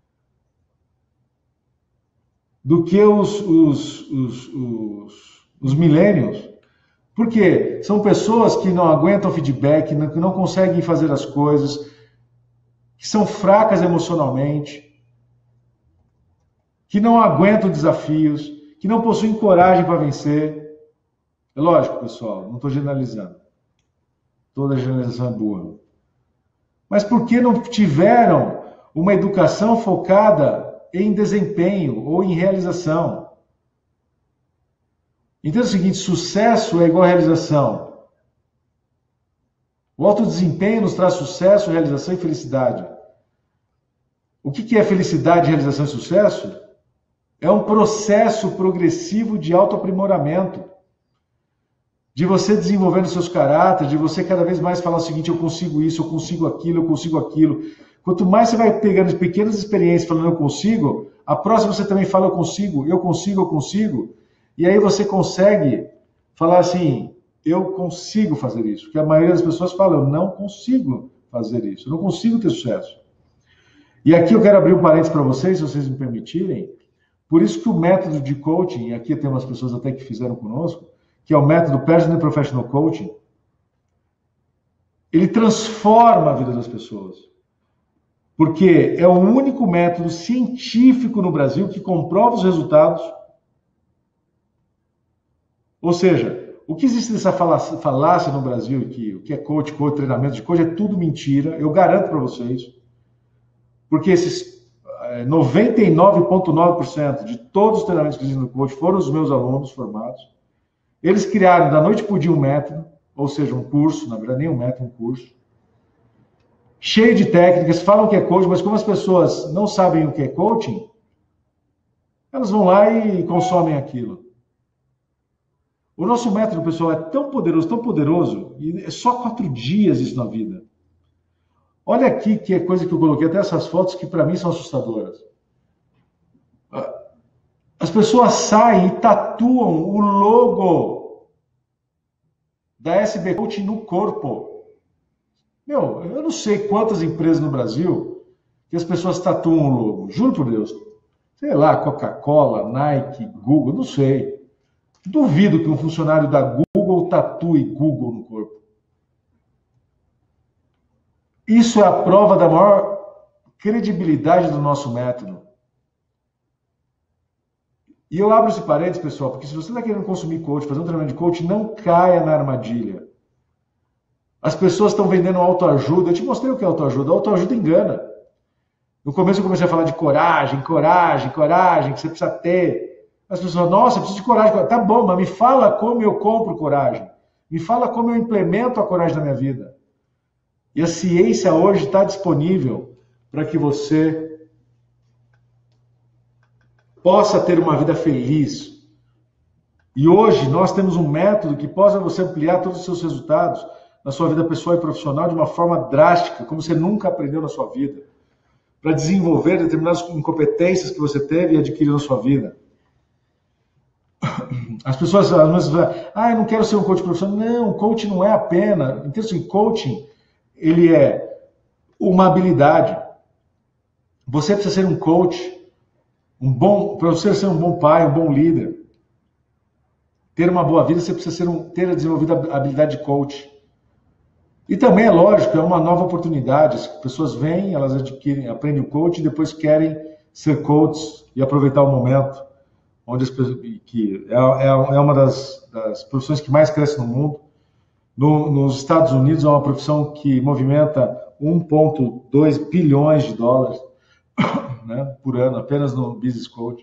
do que os, os, os, os, os millennials. Por quê? São pessoas que não aguentam feedback, que não conseguem fazer as coisas, que são fracas emocionalmente, que não aguentam desafios, que não possuem coragem para vencer. É lógico, pessoal, não estou generalizando. Toda generalização é burra. Mas por que não tiveram uma educação focada em desempenho ou em realização? Então é o seguinte, sucesso é igual a realização. O alto desempenho nos traz sucesso, realização e felicidade. O que é felicidade, realização e sucesso? É um processo progressivo de autoaprimoramento, de você desenvolvendo seus caráteres, de você cada vez mais falar o seguinte, eu consigo isso, eu consigo aquilo, eu consigo aquilo. Quanto mais você vai pegando pequenas experiências falando eu consigo, a próxima você também fala eu consigo, eu consigo, eu consigo. E aí você consegue falar assim, eu consigo fazer isso. Porque a maioria das pessoas fala, eu não consigo fazer isso, eu não consigo ter sucesso. E aqui eu quero abrir um parênteses para vocês, se vocês me permitirem. Por isso que o método de coaching, e aqui tem umas pessoas até que fizeram conosco, que é o método Personal Professional Coaching, ele transforma a vida das pessoas. Porque é o único método científico no Brasil que comprova os resultados. Ou seja, o que existe dessa falácia, falácia no Brasil, que o que é coach, coach, treinamento de coach, é tudo mentira, eu garanto para vocês. Porque esses noventa e nove vírgula nove por cento de todos os treinamentos que existem no coach foram os meus alunos formados. Eles criaram da noite para o dia um método, ou seja, um curso, na verdade nem um método, um curso, cheio de técnicas, falam que é coaching, mas como as pessoas não sabem o que é coaching, elas vão lá e consomem aquilo. O nosso método, pessoal, é tão poderoso, tão poderoso, e é só quatro dias isso na vida. Olha aqui que é coisa que eu coloquei, até essas fotos que para mim são assustadoras. As pessoas saem e tatuam o logo da S B Coaching no corpo. Meu, eu não sei quantas empresas no Brasil que as pessoas tatuam o logo. Juro por Deus. Sei lá, Coca-Cola, Nike, Google, não sei. Duvido que um funcionário da Google tatue Google no corpo. Isso é a prova da maior credibilidade do nosso método. E eu abro esse parênteses, pessoal, porque se você está querendo consumir coach, fazer um treinamento de coach, não caia na armadilha. As pessoas estão vendendo autoajuda. Eu te mostrei o que é autoajuda. Autoajuda engana. No começo eu comecei a falar de coragem, coragem, coragem, que você precisa ter. As pessoas, nossa, eu preciso de coragem. Tá bom, mas me fala como eu compro coragem. Me fala como eu implemento a coragem na minha vida. E a ciência hoje está disponível para que você possa ter uma vida feliz. E hoje nós temos um método que possa você ampliar todos os seus resultados na sua vida pessoal e profissional de uma forma drástica, como você nunca aprendeu na sua vida, para desenvolver determinadas incompetências que você teve e adquiriu na sua vida. As pessoas às vezes falam, ah, eu não quero ser um coach profissional. Não, coach não é apenas, em termos de coaching, ele é uma habilidade. Você precisa ser um coach, um bom, para você ser um bom pai, um bom líder, ter uma boa vida, você precisa ser um, ter desenvolvido a habilidade de coach. E também é lógico, é uma nova oportunidade. As pessoas vêm, elas adquirem, aprendem o coach e depois querem ser coaches e aproveitar o momento, onde as pessoas, que é, é, é uma das, das profissões que mais cresce no mundo. No, nos Estados Unidos é uma profissão que movimenta um vírgula dois bilhões de dólares, né, por ano, apenas no Business Coach.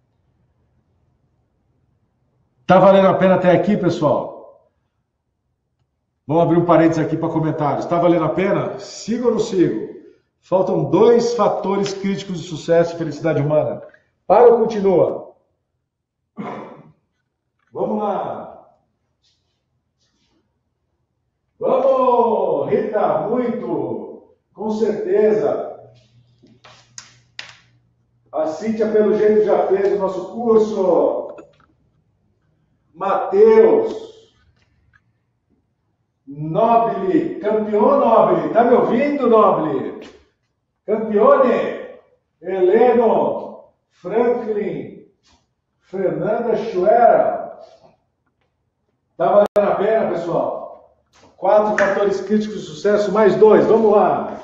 Tá valendo a pena até aqui, pessoal? Vamos abrir um parênteses aqui para comentários. Está valendo a pena? Sigo ou não sigo? Faltam dois fatores críticos de sucesso e felicidade humana. Para ou continua? Vamos lá. Vamos, Rita, muito. Com certeza. A Cíntia, pelo jeito, já fez o nosso curso. Matheus. Nobile, campeão Nobile, tá me ouvindo, Nobile? Campeone, Heleno, Franklin, Fernanda Schwer. Tá valendo a pena, pessoal? Quatro fatores críticos de sucesso, mais dois, vamos lá.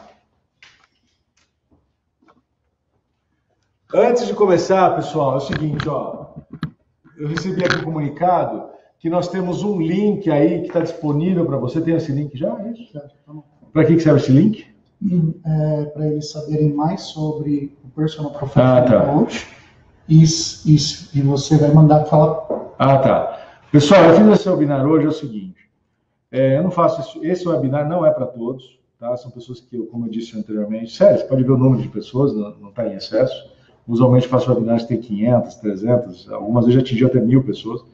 Antes de começar, pessoal, é o seguinte, ó. Eu recebi aqui um comunicado que nós temos um link aí que está disponível para você. Tem esse link já? É isso? Para que, que serve esse link? É, para eles saberem mais sobre o Personal Professional ah, tá. Coach. E, e, e você vai mandar falar. Ah, tá. Pessoal, eu fiz esse webinar hoje, é o seguinte. É, eu não faço isso. Esse webinar não é para todos, tá? São pessoas que, eu, como eu disse anteriormente, sério, você pode ver o número de pessoas, não está em excesso. Usualmente faço webinars que tem quinhentas, trezentas, algumas vezes já atingiu até mil pessoas.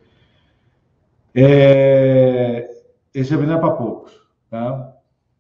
É, esse webinar é para poucos, tá?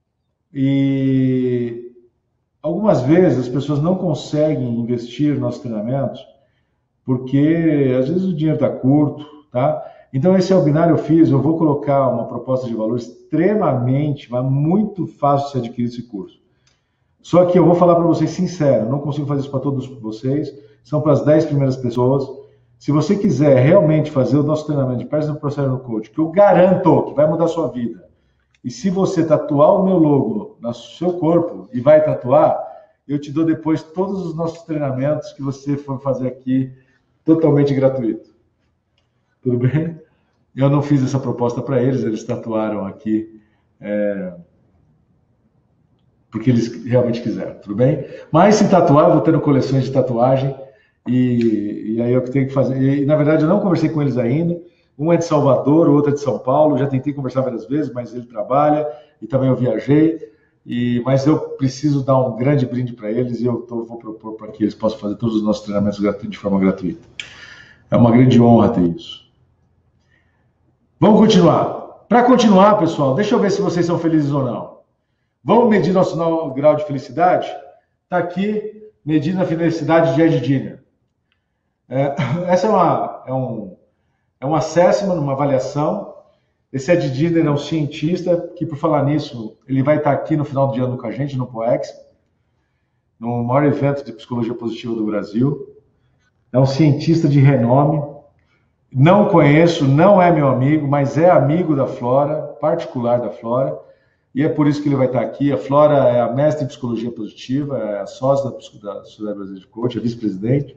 E algumas vezes as pessoas não conseguem investir nos nossos treinamentos porque às vezes o dinheiro está curto, tá? Então esse webinar eu fiz, eu vou colocar uma proposta de valor extremamente, mas muito fácil de se adquirir esse curso. Só que eu vou falar para vocês sincero, não consigo fazer isso para todos vocês, são para as dez primeiras pessoas. Se você quiser realmente fazer o nosso treinamento de Personal Professional Coach, que eu garanto que vai mudar a sua vida, e se você tatuar o meu logo no seu corpo e vai tatuar, eu te dou depois todos os nossos treinamentos que você for fazer aqui, totalmente gratuito. Tudo bem? Eu não fiz essa proposta para eles, eles tatuaram aqui, é, porque eles realmente quiseram, tudo bem? Mas se tatuar, eu vou tendo coleções de tatuagem, E, e aí eu tenho que fazer. E, na verdade, eu não conversei com eles ainda. Um é de Salvador, o outro é de São Paulo. Já tentei conversar várias vezes, mas ele trabalha e também eu viajei. E, mas eu preciso dar um grande brinde para eles e eu tô, vou propor para que eles possam fazer todos os nossos treinamentos de forma gratuita. É uma grande honra ter isso. Vamos continuar. Para continuar, pessoal, deixa eu ver se vocês são felizes ou não. Vamos medir nosso grau de felicidade? Está aqui, medindo a felicidade de Ed Diener. É, essa é, uma, é, um, é um assessment, uma avaliação. Esse Ed Diener é um cientista que, por falar nisso, ele vai estar aqui no final do ano com a gente, no POEX, no maior evento de psicologia positiva do Brasil. É um cientista de renome. Não conheço, não é meu amigo, mas é amigo da Flora, particular da Flora. E é por isso que ele vai estar aqui. A Flora é a mestre em psicologia positiva, é a sócia da, da Sociedade Brasileira de Coach, é vice-presidente.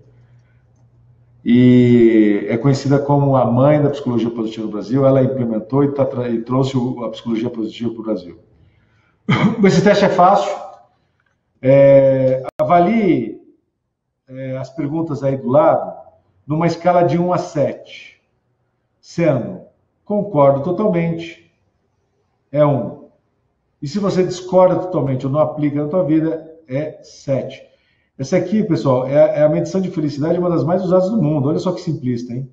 E é conhecida como a mãe da psicologia positiva no Brasil. Ela implementou e, tá, e trouxe a psicologia positiva para o Brasil. Esse teste é fácil. É, avalie é, as perguntas aí do lado numa escala de um a sete. Sendo, concordo totalmente, é um. E se você discorda totalmente ou não aplica na tua vida, é sete. Essa aqui, pessoal, é a medição de felicidade, uma das mais usadas do mundo. Olha só que simplista, hein?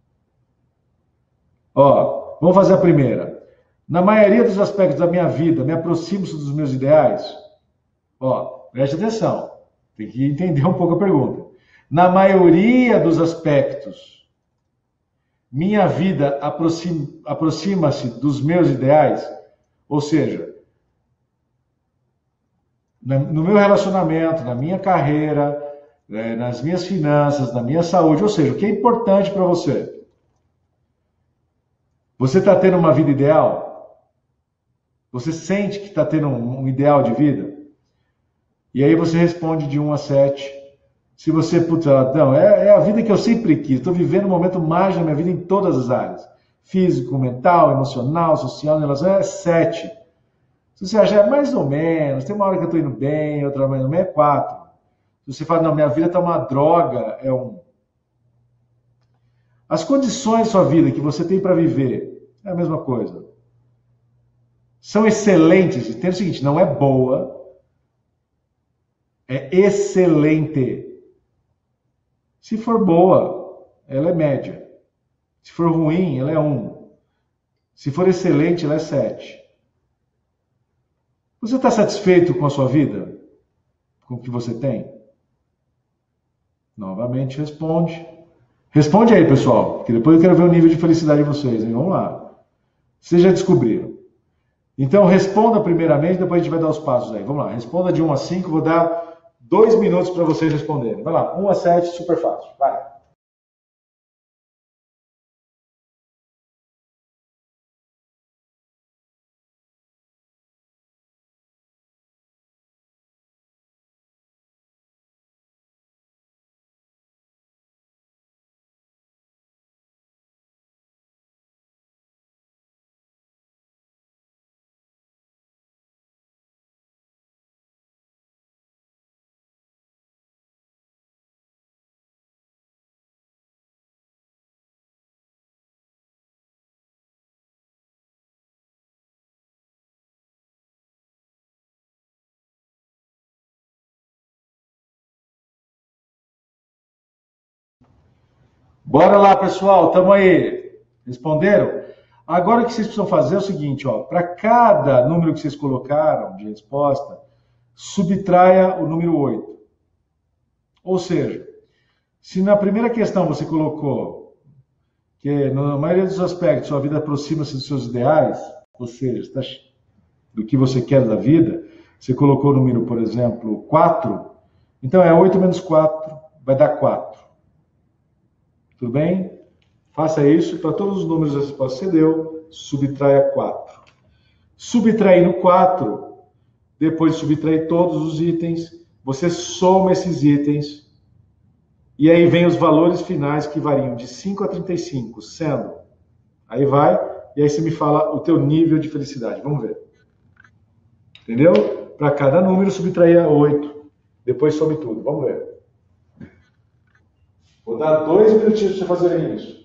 Ó, vamos fazer a primeira. Na maioria dos aspectos da minha vida, me aproximo dos meus ideais? Ó, preste atenção. Tem que entender um pouco a pergunta. Na maioria dos aspectos, minha vida aproxima-se dos meus ideais? Ou seja, no meu relacionamento, na minha carreira, nas minhas finanças, na minha saúde, ou seja, o que é importante para você? Você está tendo uma vida ideal? Você sente que está tendo um, um ideal de vida? E aí você responde de um a sete. Se você, putz, não, é, é a vida que eu sempre quis, estou vivendo um momento mágico na minha vida em todas as áreas. Físico, mental, emocional, social, relação, é sete. Se você achar é mais ou menos, tem uma hora que eu estou indo bem, outra mais ou menos, é quatro. Se você fala, não, minha vida está uma droga, é um. As condições da sua vida que você tem para viver é a mesma coisa. São excelentes. Entenda o seguinte, não é boa, é excelente. Se for boa, ela é média. Se for ruim, ela é um. Se for excelente, ela é sete. Você está satisfeito com a sua vida? Com o que você tem? Novamente responde. Responde aí, pessoal, que depois eu quero ver o nível de felicidade de vocês, hein? Vamos lá. Vocês já descobriram. Então, responda primeiramente, depois a gente vai dar os passos aí. Vamos lá, responda de um a cinco, vou dar dois minutos para vocês responderem. Vai lá, um a sete, super fácil. Vai. Bora lá, pessoal, tamo aí. Responderam? Agora o que vocês precisam fazer é o seguinte, ó, para cada número que vocês colocaram de resposta, subtraia o número oito. Ou seja, se na primeira questão você colocou que na maioria dos aspectos sua vida aproxima-se dos seus ideais, ou seja, do que você quer da vida, você colocou o número, por exemplo, quatro, então é oito menos quatro, vai dar quatro. Tudo bem? Faça isso para todos os números da resposta que você deu, subtraia quatro. Subtraindo quatro, depois de subtrair todos os itens, você soma esses itens e aí vem os valores finais que variam de cinco a trinta e cinco, sendo, aí vai, e aí você me fala o teu nível de felicidade. Vamos ver. Entendeu? Para cada número, subtrair oito. Depois some tudo. Vamos ver. Vou dar dois minutinhos para você fazerem isso.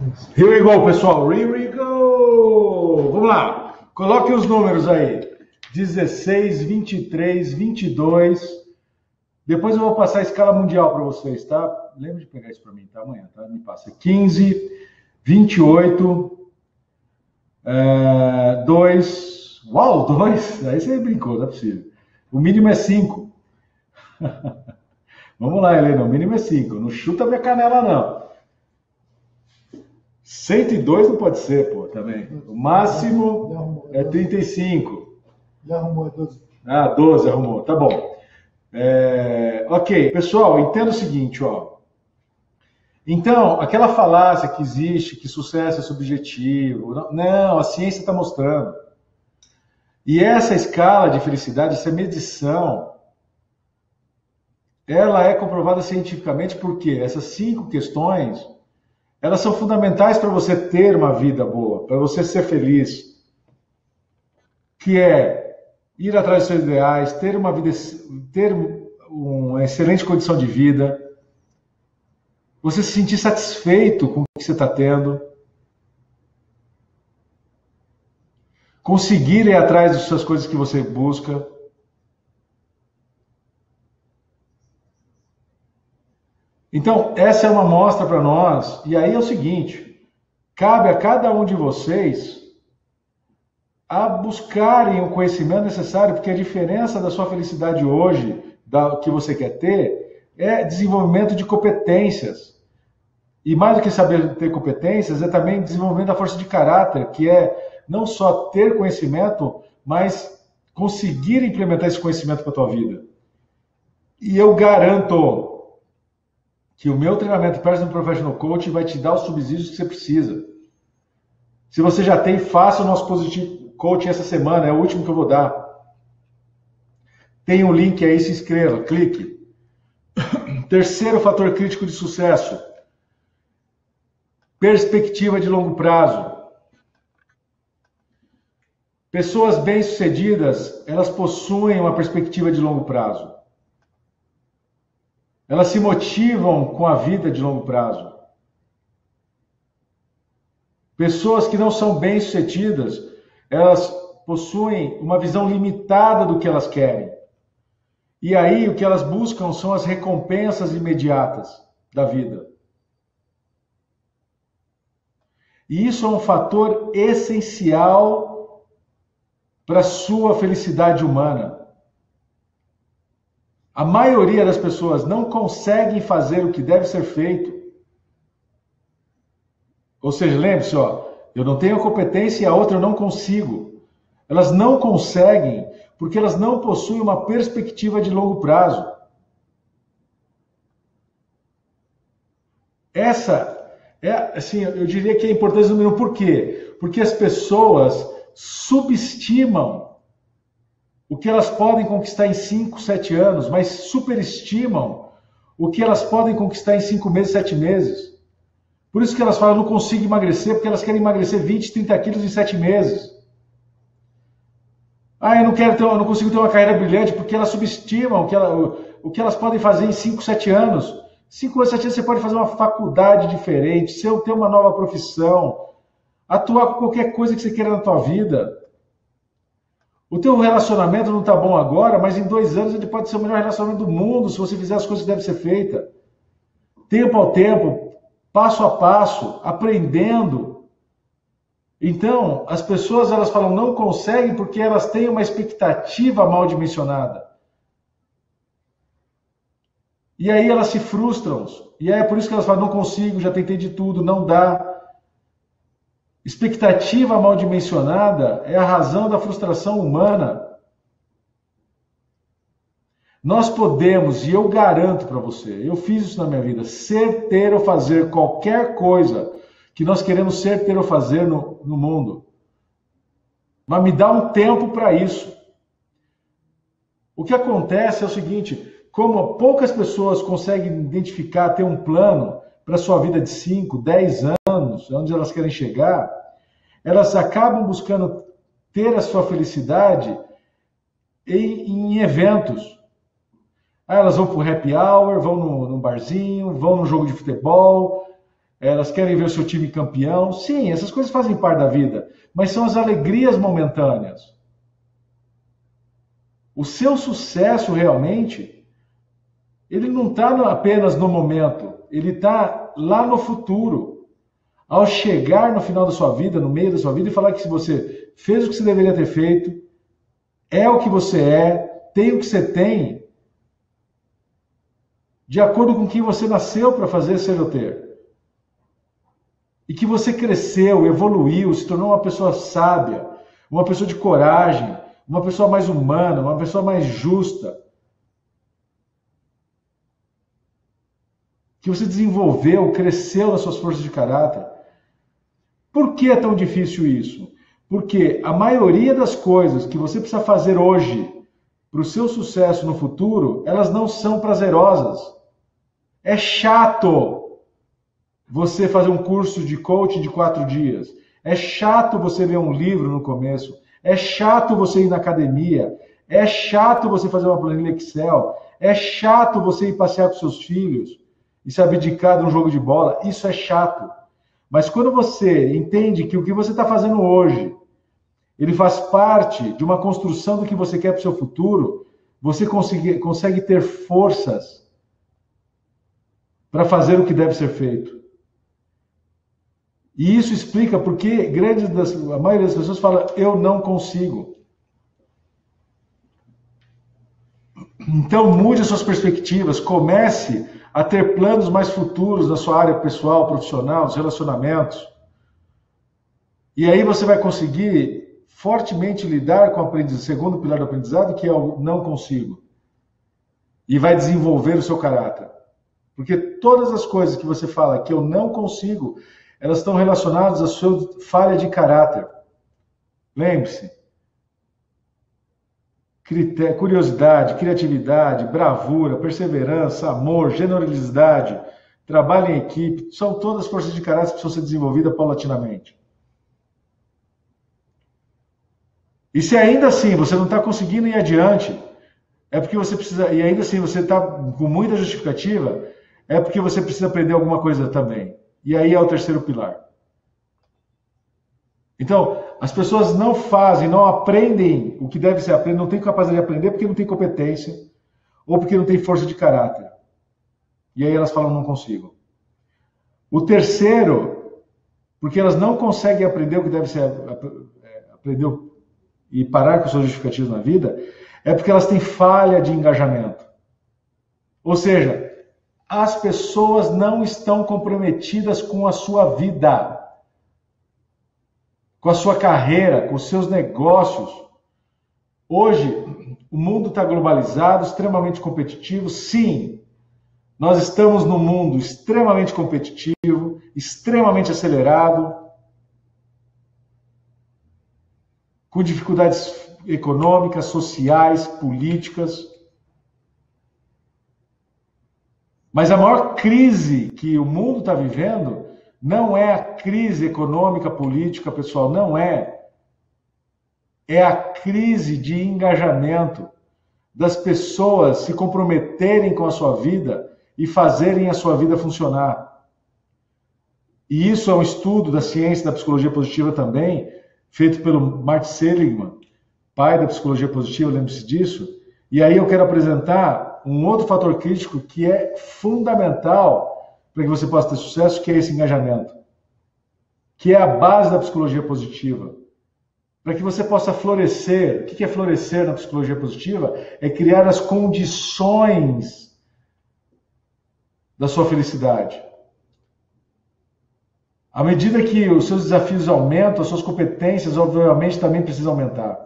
Here we go, pessoal. Here we go. Vamos lá. Coloquem os números aí. dezesseis, vinte e três, vinte e dois. Depois eu vou passar a escala mundial para vocês, tá? Lembra de pegar isso para mim, tá? Amanhã, tá? Me passa. quinze, vinte e oito, é, dois. Uau, dois? Aí você brincou, não é possível. O mínimo é cinco. Vamos lá, Helena. O mínimo é cinco. Não chuta minha canela, não. cento e dois não pode ser, pô, também. O máximo é trinta e cinco. Já arrumou, é doze. Ah, doze arrumou, tá bom. É, ok, pessoal, entenda o seguinte, ó. Então, aquela falácia que existe, que sucesso é subjetivo, não, não a ciência está mostrando. E essa escala de felicidade, essa medição, ela é comprovada cientificamente porque essas cinco questões, elas são fundamentais para você ter uma vida boa, para você ser feliz, que é ir atrás dos seus ideais, ter uma vida, ter uma excelente condição de vida, você se sentir satisfeito com o que você está tendo, conseguir ir atrás das suas coisas que você busca. Então, essa é uma mostra para nós, e aí é o seguinte, cabe a cada um de vocês a buscarem o conhecimento necessário, porque a diferença da sua felicidade hoje, da que você quer ter, é desenvolvimento de competências. E mais do que saber ter competências, é também desenvolvimento da força de caráter, que é não só ter conhecimento, mas conseguir implementar esse conhecimento para a tua vida. E eu garanto que o meu treinamento Personal Professional Coach vai te dar os subsídios que você precisa. Se você já tem, faça o nosso Positive Coaching essa semana, é o último que eu vou dar. Tem um link aí, se inscreva, clique. Terceiro fator crítico de sucesso. Perspectiva de longo prazo. Pessoas bem-sucedidas, elas possuem uma perspectiva de longo prazo. Elas se motivam com a vida de longo prazo. Pessoas que não são bem-sucedidas, elas possuem uma visão limitada do que elas querem. E aí o que elas buscam são as recompensas imediatas da vida. E isso é um fator essencial para a sua felicidade humana. A maioria das pessoas não conseguem fazer o que deve ser feito. Ou seja, lembre-se, ó, eu não tenho a competência e a outra eu não consigo. Elas não conseguem porque elas não possuem uma perspectiva de longo prazo. Essa é, assim, eu diria que é importante número um. Por quê? Porque as pessoas subestimam o que elas podem conquistar em cinco, sete anos, mas superestimam o que elas podem conquistar em cinco meses, sete meses. Por isso que elas falam, não consigo emagrecer, porque elas querem emagrecer vinte, trinta quilos em sete meses. Ah, eu não, quero ter, eu não consigo ter uma carreira brilhante, porque elas subestimam o que, ela, o, o que elas podem fazer em cinco, sete anos. cinco ou sete anos você pode fazer uma faculdade diferente, se eu ter uma nova profissão, atuar com qualquer coisa que você queira na tua vida. O teu relacionamento não está bom agora, mas em dois anos ele pode ser o melhor relacionamento do mundo, se você fizer as coisas que devem ser feitas. Tempo ao tempo, passo a passo, aprendendo. Então, as pessoas elas falam não conseguem porque elas têm uma expectativa mal dimensionada. E aí elas se frustram. E aí é por isso que elas falam, não consigo, já tentei de tudo, não dá. Expectativa mal dimensionada é a razão da frustração humana. Nós podemos, e eu garanto para você, eu fiz isso na minha vida, ser, ter ou fazer qualquer coisa que nós queremos ser, ter ou fazer no, no mundo. Mas me dá um tempo para isso. O que acontece é o seguinte, como poucas pessoas conseguem identificar, ter um plano para a sua vida de cinco, dez anos, onde elas querem chegar, elas acabam buscando ter a sua felicidade em, em eventos. Aí elas vão para o happy hour, vão no, num barzinho, vão num jogo de futebol, elas querem ver o seu time campeão. Sim, essas coisas fazem parte da vida, mas são as alegrias momentâneas. O seu sucesso realmente, ele não está apenas no momento, ele está lá no futuro. Ao chegar no final da sua vida, no meio da sua vida, e falar que se você fez o que você deveria ter feito, é o que você é, tem o que você tem, de acordo com o que você nasceu para fazer, ser ou ter. E que você cresceu, evoluiu, se tornou uma pessoa sábia, uma pessoa de coragem, uma pessoa mais humana, uma pessoa mais justa. Que você desenvolveu, cresceu nas suas forças de caráter. Por que é tão difícil isso? Porque a maioria das coisas que você precisa fazer hoje para o seu sucesso no futuro, elas não são prazerosas. É chato você fazer um curso de coaching de quatro dias. É chato você ler um livro no começo. É chato você ir na academia. É chato você fazer uma planilha Excel. É chato você ir passear com seus filhos e se abdicar de um jogo de bola. Isso é chato. Mas quando você entende que o que você está fazendo hoje, ele faz parte de uma construção do que você quer para o seu futuro, você consegue, consegue ter forças para fazer o que deve ser feito. E isso explica porque grande das, a maioria das pessoas fala, eu não consigo. Então mude as suas perspectivas, comece a ter planos mais futuros na sua área pessoal, profissional, dos relacionamentos. E aí você vai conseguir fortemente lidar com o aprendizado, segundo pilar do aprendizado, que é o não consigo. E vai desenvolver o seu caráter. Porque todas as coisas que você fala que eu não consigo, elas estão relacionadas à sua falha de caráter. Lembre-se. Curiosidade, criatividade, bravura, perseverança, amor, generosidade, trabalho em equipe, são todas forças de caráter que precisam ser desenvolvidas paulatinamente. E se ainda assim você não está conseguindo ir adiante, é porque você precisa, e ainda assim você está com muita justificativa, é porque você precisa aprender alguma coisa também. E aí é o terceiro pilar. Então, as pessoas não fazem, não aprendem o que deve ser aprendido, não têm capacidade de aprender porque não tem competência ou porque não tem força de caráter. E aí elas falam, não consigo. O terceiro, porque elas não conseguem aprender o que deve ser aprender e parar com suas justificativas na vida, é porque elas têm falha de engajamento. Ou seja, as pessoas não estão comprometidas com a sua vida, com a sua carreira, com os seus negócios. Hoje, o mundo está globalizado, extremamente competitivo. Sim, nós estamos num mundo extremamente competitivo, extremamente acelerado, com dificuldades econômicas, sociais, políticas. Mas a maior crise que o mundo está vivendo não é a crise econômica, política, pessoal, não é. É a crise de engajamento das pessoas se comprometerem com a sua vida e fazerem a sua vida funcionar. E isso é um estudo da ciência da psicologia positiva também, feito pelo Martin Seligman, pai da psicologia positiva, lembre-se disso. E aí eu quero apresentar um outro fator crítico que é fundamental para que você possa ter sucesso, que é esse engajamento, que é a base da psicologia positiva. Para que você possa florescer, o que é florescer na psicologia positiva? É criar as condições da sua felicidade. À medida que os seus desafios aumentam, as suas competências, obviamente, também precisam aumentar.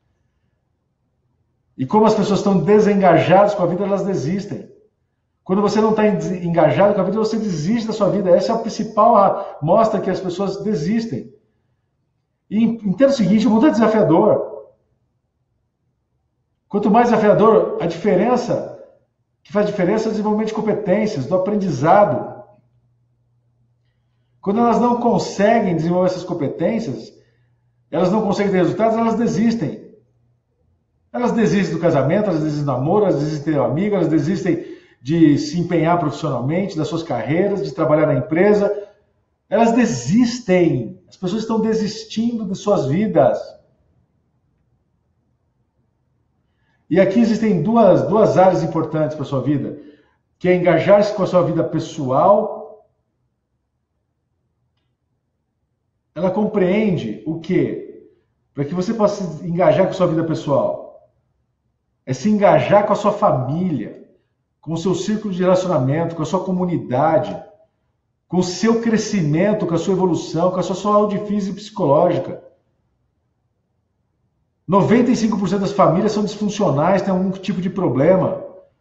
E como as pessoas estão desengajadas com a vida, elas desistem. Quando você não está engajado com a vida, você desiste da sua vida. Essa é a principal mostra que as pessoas desistem. E entenda o seguinte, o mundo é desafiador. Quanto mais desafiador, a diferença, que faz diferença é o desenvolvimento de competências, do aprendizado. Quando elas não conseguem desenvolver essas competências, elas não conseguem ter resultados, elas desistem. Elas desistem do casamento, elas desistem do namoro, elas desistem de ter um amigo, elas desistem de se empenhar profissionalmente, das suas carreiras, de trabalhar na empresa, Elas desistem. As pessoas estão desistindo de suas vidas. E aqui existem duas, duas áreas importantes para a sua vida, que é engajar-se com a sua vida pessoal. Ela compreende o quê? Para que você possa se engajar com a sua vida pessoal. É se engajar com a sua família, com o seu círculo de relacionamento, com a sua comunidade, com o seu crescimento, com a sua evolução, com a sua saúde física e psicológica. noventa e cinco por cento das famílias são disfuncionais, têm algum tipo de problema.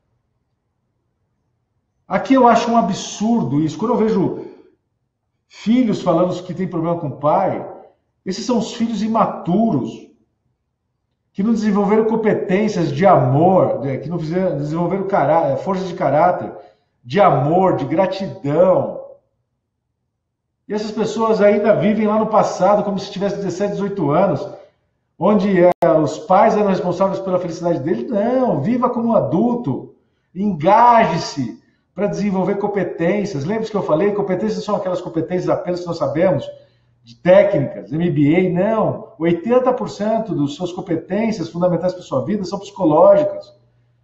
Aqui eu acho um absurdo isso. Quando eu vejo filhos falando que tem problema com o pai, esses são os filhos imaturos, que não desenvolveram competências de amor, que não fizeram, desenvolveram caráter, forças de caráter, de amor, de gratidão. E essas pessoas ainda vivem lá no passado, como se tivessem dezessete, dezoito anos, onde é, os pais eram responsáveis pela felicidade dele. Não, viva como um adulto, engaje-se para desenvolver competências. Lembra que eu falei? Competências são aquelas competências apenas que nós sabemos, de técnicas, M B A, não. oitenta por cento das suas competências fundamentais para a sua vida são psicológicas.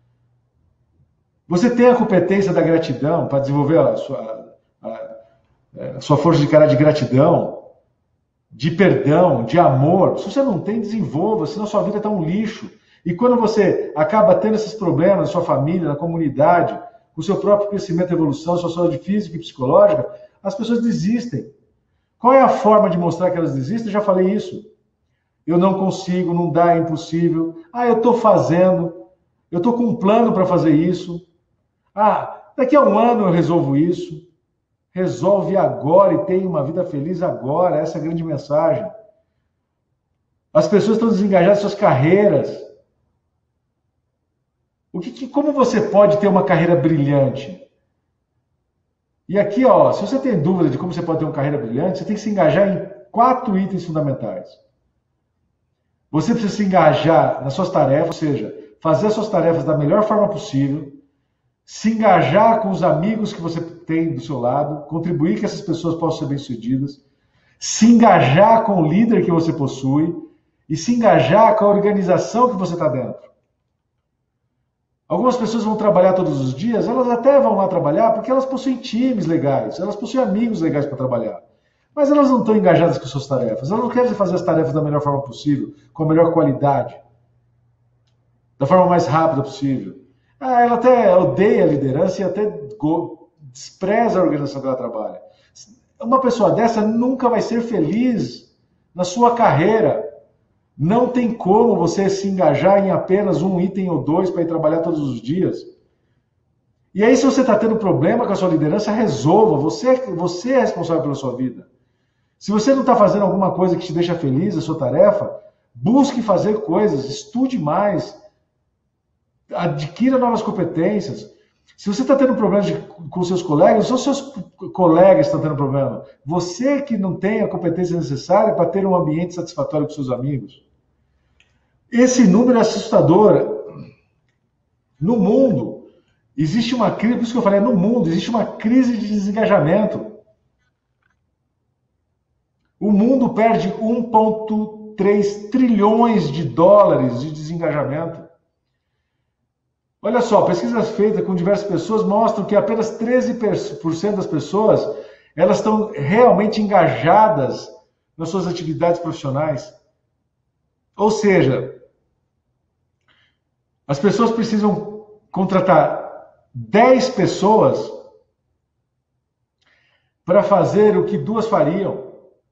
Você tem a competência da gratidão para desenvolver a sua, a, a sua força de caráter de gratidão, de perdão, de amor. Se você não tem, desenvolva, senão sua vida está um lixo. E quando você acaba tendo esses problemas na sua família, na comunidade, com o seu próprio crescimento e evolução, sua saúde física e psicológica, as pessoas desistem. Qual é a forma de mostrar que elas desistem? Eu já falei isso. Eu não consigo, não dá, é impossível. Ah, eu estou fazendo, eu estou com um plano para fazer isso. Ah, daqui a um ano eu resolvo isso. Resolve agora e tenha uma vida feliz agora. Essa é a grande mensagem. As pessoas estão desengajadas de suas carreiras. O que, que, como você pode ter uma carreira brilhante? E aqui, ó, se você tem dúvida de como você pode ter uma carreira brilhante, você tem que se engajar em quatro itens fundamentais. Você precisa se engajar nas suas tarefas, ou seja, fazer as suas tarefas da melhor forma possível, se engajar com os amigos que você tem do seu lado, contribuir que essas pessoas possam ser bem-sucedidas, se engajar com o líder que você possui e se engajar com a organização que você está dentro. Algumas pessoas vão trabalhar todos os dias, elas até vão lá trabalhar porque elas possuem times legais, elas possuem amigos legais para trabalhar. Mas elas não estão engajadas com suas tarefas, elas não querem fazer as tarefas da melhor forma possível, com a melhor qualidade, da forma mais rápida possível. Ah, ela até odeia a liderança e até despreza a organização que ela trabalha. Uma pessoa dessa nunca vai ser feliz na sua carreira. Não tem como você se engajar em apenas um item ou dois para ir trabalhar todos os dias. E aí, se você está tendo problema com a sua liderança, resolva. Você, você é responsável pela sua vida. Se você não está fazendo alguma coisa que te deixa feliz, a sua tarefa, busque fazer coisas, estude mais, adquira novas competências. Se você está tendo problemas de, com seus colegas, são seus colegas que estão tendo problema. Você que não tem a competência necessária para ter um ambiente satisfatório com seus amigos. Esse número é assustador. No mundo, existe uma crise, por isso que eu falei, no mundo, existe uma crise de desengajamento. O mundo perde um vírgula três trilhões de dólares de desengajamento. Olha só, pesquisas feitas com diversas pessoas mostram que apenas treze por cento das pessoas elas estão realmente engajadas nas suas atividades profissionais. Ou seja, as pessoas precisam contratar dez pessoas para fazer o que duas fariam.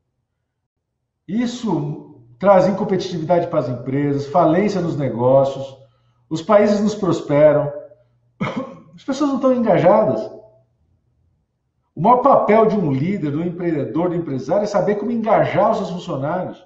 Isso traz incompetitividade para as empresas, falência nos negócios, os países nos prosperam, as pessoas não estão engajadas. O maior papel de um líder, do empreendedor, do empresário é saber como engajar os seus funcionários.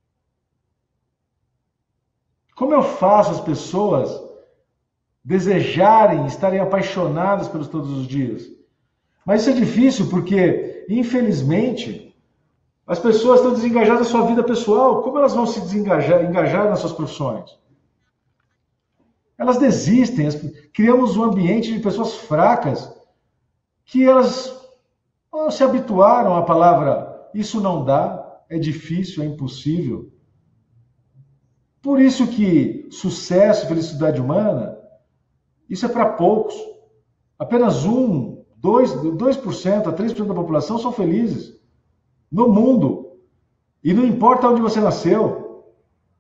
Como eu faço as pessoas desejarem, estarem apaixonadas pelos todos os dias? Mas isso é difícil porque, infelizmente, as pessoas estão desengajadas da sua vida pessoal. Como elas vão se desengajar, engajar nas suas profissões? Elas desistem. Criamos um ambiente de pessoas fracas que elas Ou se habituaram à palavra, isso não dá, é difícil, é impossível. Por isso que sucesso, felicidade humana, isso é para poucos. Apenas um, dois, dois por cento a três por cento da população são felizes no mundo. E não importa onde você nasceu.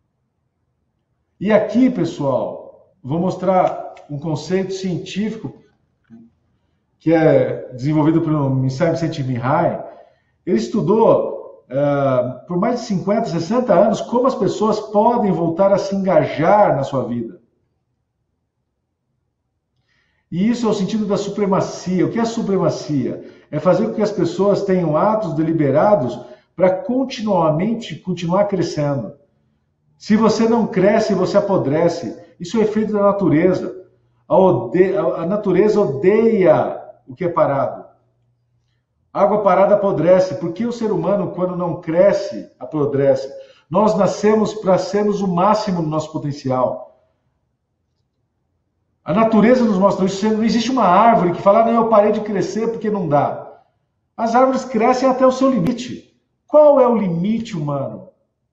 E aqui, pessoal, vou mostrar um conceito científico que é desenvolvido pelo Misael Csikszentmihalyi. Ele estudou uh, por mais de cinquenta, sessenta anos como as pessoas podem voltar a se engajar na sua vida. E isso é o sentido da supremacia. O que é supremacia? É fazer com que as pessoas tenham atos deliberados para continuamente continuar crescendo. Se você não cresce, você apodrece. Isso é efeito da natureza. A, ode... a natureza odeia o que é parado. Água parada apodrece. Por que o ser humano, quando não cresce, apodrece? Nós nascemos para sermos o máximo do nosso potencial. A natureza nos mostra isso. Não existe uma árvore que fala, não, eu parei de crescer porque não dá. As árvores crescem até o seu limite. Qual é o limite humano?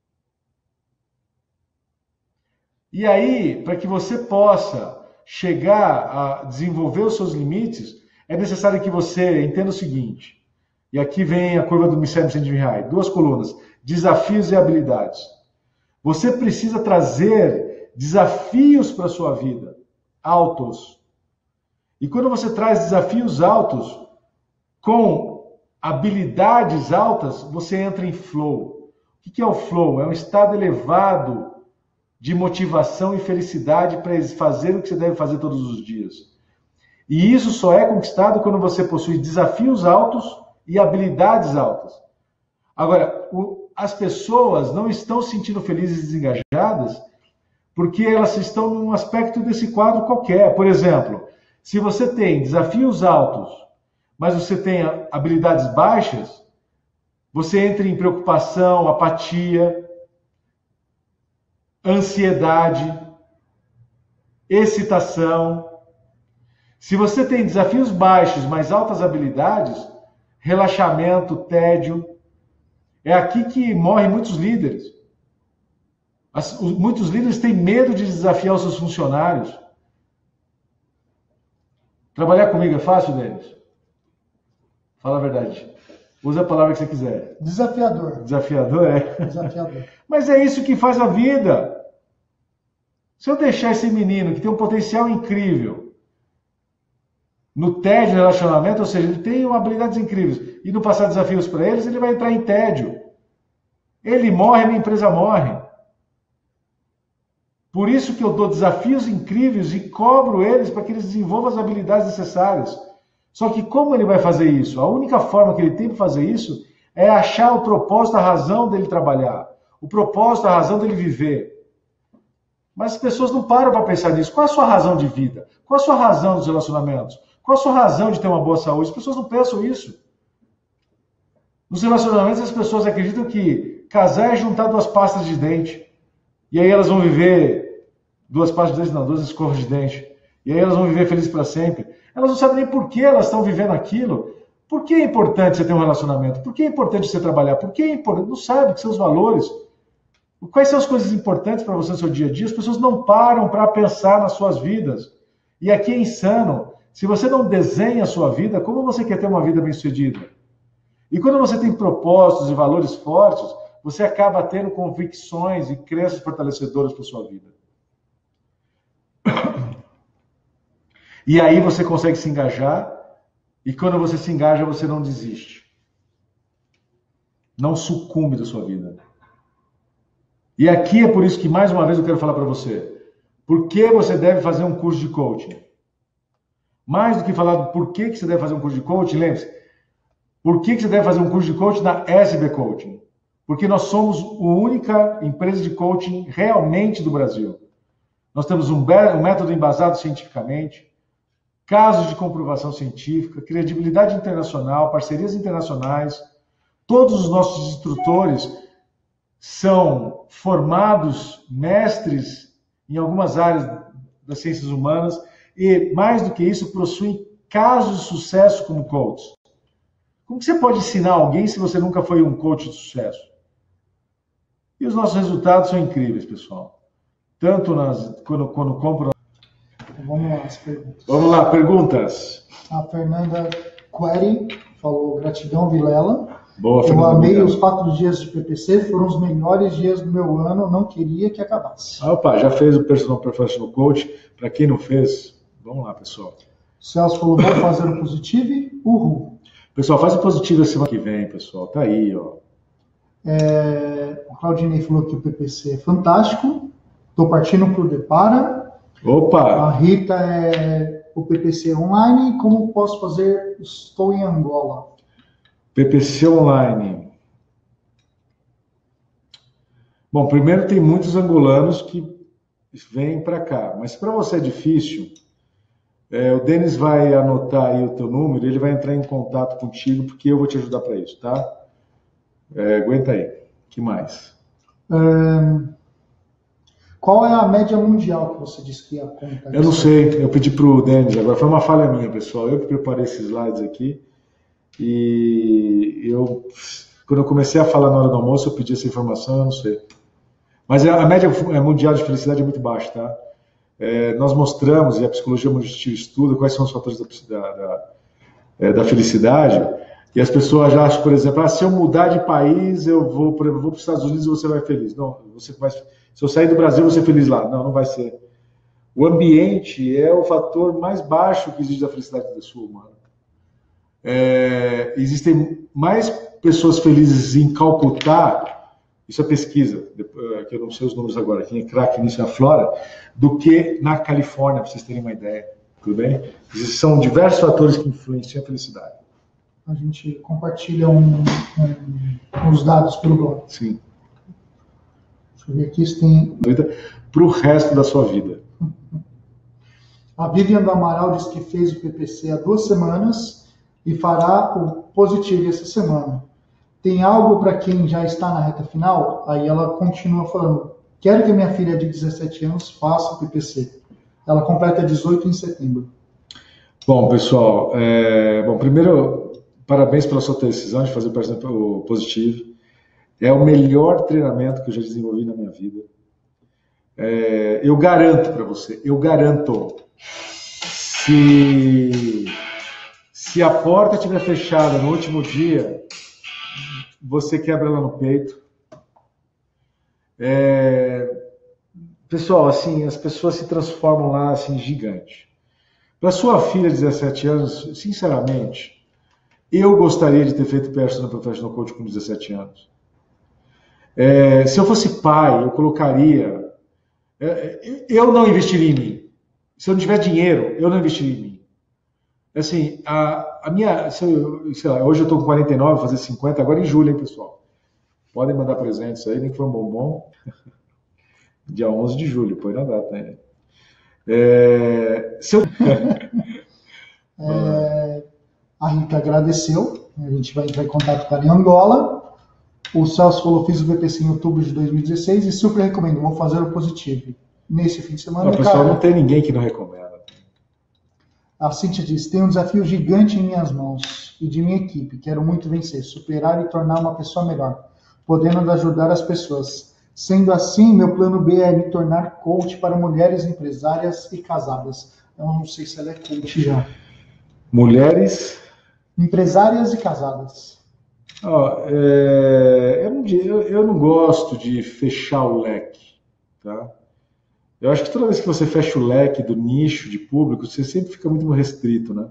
E aí, para que você possa chegar a desenvolver os seus limites, é necessário que você entenda o seguinte. E aqui vem a curva do Misael Csikszentmihalyi, duas colunas, desafios e habilidades. Você precisa trazer desafios para a sua vida, altos. E quando você traz desafios altos, com habilidades altas, você entra em flow. O que é o flow? É um estado elevado de motivação e felicidade para fazer o que você deve fazer todos os dias. E isso só é conquistado quando você possui desafios altos e habilidades altas. Agora, o, as pessoas não estão se sentindo felizes e desengajadas porque elas estão num aspecto desse quadro qualquer. Por exemplo, se você tem desafios altos, mas você tem habilidades baixas, você entra em preocupação, apatia, ansiedade, excitação. Se você tem desafios baixos, mas altas habilidades, relaxamento, tédio. É aqui que morrem muitos líderes. As, muitos líderes têm medo de desafiar os seus funcionários. Trabalhar comigo é fácil, Denis? Fala a verdade. Usa a palavra que você quiser. Desafiador. Desafiador, é? Desafiador. Mas é isso que faz a vida. Se eu deixar esse menino que tem um potencial incrível no tédio de relacionamento, ou seja, ele tem habilidades incríveis, e não passar desafios para eles, ele vai entrar em tédio. Ele morre, a minha empresa morre. Por isso que eu dou desafios incríveis e cobro eles para que eles desenvolvam as habilidades necessárias. Só que como ele vai fazer isso? A única forma que ele tem para fazer isso é achar o propósito, a razão dele trabalhar. O propósito, a razão dele viver. Mas as pessoas não param para pensar nisso. Qual é a sua razão de vida? Qual é a sua razão dos relacionamentos? Qual é a sua razão de ter uma boa saúde? As pessoas não pensam isso. Nos relacionamentos, as pessoas acreditam que casar é juntar duas pastas de dente. E aí elas vão viver... Duas pastas de dente, não, duas escovas de dente. E aí elas vão viver felizes para sempre. Elas não sabem nem por que elas estão vivendo aquilo. Por que é importante você ter um relacionamento? Por que é importante você trabalhar? Por que é importante? Não sabe que são os valores. Quais são as coisas importantes para você no seu dia a dia? As pessoas não param para pensar nas suas vidas. E aqui é insano. Se você não desenha a sua vida, como você quer ter uma vida bem-sucedida? E quando você tem propósitos e valores fortes, você acaba tendo convicções e crenças fortalecedoras para a sua vida. E aí você consegue se engajar, e quando você se engaja, você não desiste. Não sucumbe da sua vida. E aqui é por isso que, mais uma vez, eu quero falar para você. Por que você deve fazer um curso de coaching? Mais do que falar do porquê que você deve fazer um curso de coaching, lembre-se, por que você deve fazer um curso de coaching na S B Coaching? Porque nós somos a única empresa de coaching realmente do Brasil. Nós temos um, um método embasado cientificamente, casos de comprovação científica, credibilidade internacional, parcerias internacionais. Todos os nossos instrutores são formados mestres em algumas áreas das ciências humanas e, mais do que isso, possuem casos de sucesso como coaches. Como que você pode ensinar alguém se você nunca foi um coach de sucesso? E os nossos resultados são incríveis, pessoal. Tanto nas, quando, quando compram... Vamos lá, as perguntas. Vamos lá, perguntas. A Fernanda Query falou, gratidão, Vilela. Boa, Eu Fernanda. amei Obrigado. os quatro dias de P P C, foram os melhores dias do meu ano, não queria que acabasse. Ah, opa, já fez o Personal Professional Coach? Para quem não fez, vamos lá, pessoal. Celso falou, vou fazer o positivo, uhul. Pessoal, faz o positivo a semana que vem, pessoal. Tá aí, ó. É, o Claudinei falou que o P P C é fantástico. Estou partindo para o Depara. Opa! A Rita é o P P C online. Como posso fazer? Estou em Angola. P P C online. Bom, primeiro tem muitos angolanos que vêm para cá. Mas para você é difícil, é, o Denis vai anotar aí o teu número, ele vai entrar em contato contigo, porque eu vou te ajudar para isso, tá? É, aguenta aí. Que mais? É, qual é a média mundial que você disse que ia contar? Eu não sei, eu pedi para o Denis agora, foi uma falha minha, pessoal. Eu que preparei esses slides aqui e eu, quando eu comecei a falar na hora do almoço, eu pedi essa informação, eu não sei. Mas a média mundial de felicidade é muito baixa, tá? É, nós mostramos, e a psicologia positiva estuda, quais são os fatores da, da, da, da felicidade. E as pessoas já acham, por exemplo, ah, se eu mudar de país, eu vou, por exemplo, vou para os Estados Unidos e você vai feliz. Não, você vai, se eu sair do Brasil, você é feliz lá. Não, não vai ser. O ambiente é o fator mais baixo que existe da felicidade da sua humana. É, existem mais pessoas felizes em Calcutá, isso é pesquisa, que eu não sei os números agora, quem é craque nisso é a Flora, do que na Califórnia, para vocês terem uma ideia. Tudo bem? São diversos fatores que influenciam a felicidade. A gente compartilha um, um, os dados pelo blog. Sim. Deixa eu ver aqui se tem... Para o resto da sua vida. A Vivian do Amaral disse que fez o P P C há duas semanas e fará o positivo essa semana. Tem algo para quem já está na reta final? Aí ela continua falando, quero que minha filha de dezessete anos faça o P P C. Ela completa dezoito em setembro. Bom, pessoal, é... bom, primeiro, parabéns pela sua decisão de fazer o positivo. É o melhor treinamento que eu já desenvolvi na minha vida. É... Eu garanto para você, eu garanto, se, se a porta estiver fechada no último dia, você quebra ela no peito. É... Pessoal, assim, as pessoas se transformam lá, assim, gigante. Para sua filha de dezessete anos, sinceramente, eu gostaria de ter feito Personal Professional Coach com dezessete anos. É... Se eu fosse pai, eu colocaria... É... Eu não investiria em mim. Se eu não tiver dinheiro, eu não investiria em mim. Assim, a, a minha, sei lá, hoje eu estou com quarenta e nove, vou fazer cinquenta, agora em julho, hein, pessoal? Podem mandar presentes aí, nem que for um bombom. Dia onze de julho, põe na data aí. É, se eu... é, a Rita agradeceu, a gente vai entrar em contato com ela em Angola. O Celso falou, fiz o V P C em outubro de dois mil e dezesseis e super recomendo, vou fazer o positivo. Nesse fim de semana, não, pessoal, cara, não tem ninguém que não recomenda. A Cíntia diz, tem um desafio gigante em minhas mãos e de minha equipe. Quero muito vencer, superar e tornar uma pessoa melhor, podendo ajudar as pessoas. Sendo assim, meu plano B é me tornar coach para mulheres empresárias e casadas. Eu não sei se ela é coach já. Mulheres... Empresárias e casadas. Oh, é... eu, não, eu, eu não gosto de fechar o leque, tá? Eu acho que toda vez que você fecha o leque do nicho de público, você sempre fica muito restrito, né?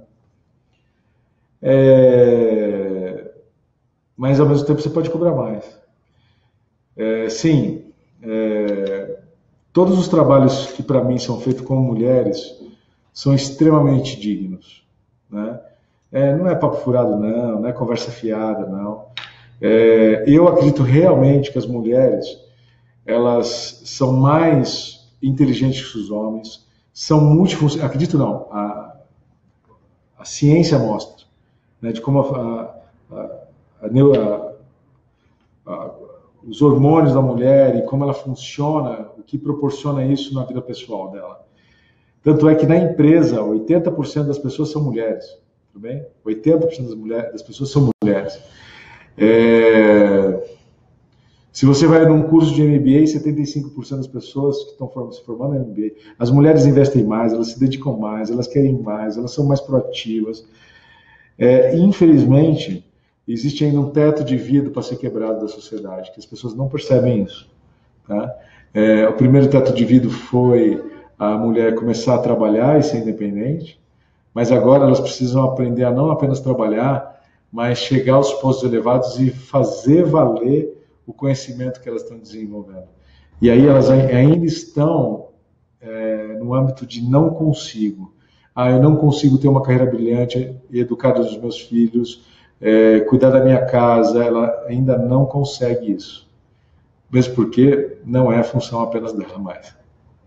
É... Mas, ao mesmo tempo, você pode cobrar mais. É, sim, é... todos os trabalhos que, para mim, são feitos com mulheres são extremamente dignos, né? É, não é papo furado, não, não é conversa fiada, não. É... Eu acredito realmente que as mulheres, elas são mais... inteligentes que os homens, são multifuncionais, acredito não, a, a ciência mostra, né, de como a, a, a, a, os hormônios da mulher e como ela funciona, o que proporciona isso na vida pessoal dela. Tanto é que na empresa, oitenta por cento das pessoas são mulheres. tudo bem? oitenta por cento das, mulheres, das pessoas são mulheres. É... Se você vai num curso de M B A, setenta e cinco por cento das pessoas que estão se formando em M B A, as mulheres investem mais, elas se dedicam mais, elas querem mais, elas são mais proativas. É, infelizmente, existe ainda um teto de vidro para ser quebrado da sociedade, que as pessoas não percebem isso. Tá? É, o primeiro teto de vidro foi a mulher começar a trabalhar e ser independente, mas agora elas precisam aprender a não apenas trabalhar, mas chegar aos postos elevados e fazer valer o conhecimento que elas estão desenvolvendo. E aí elas ainda estão é, no âmbito de não consigo. Ah, eu não consigo ter uma carreira brilhante, educar os meus filhos, é, cuidar da minha casa. Ela ainda não consegue isso. Mesmo porque não é a função apenas dela mais.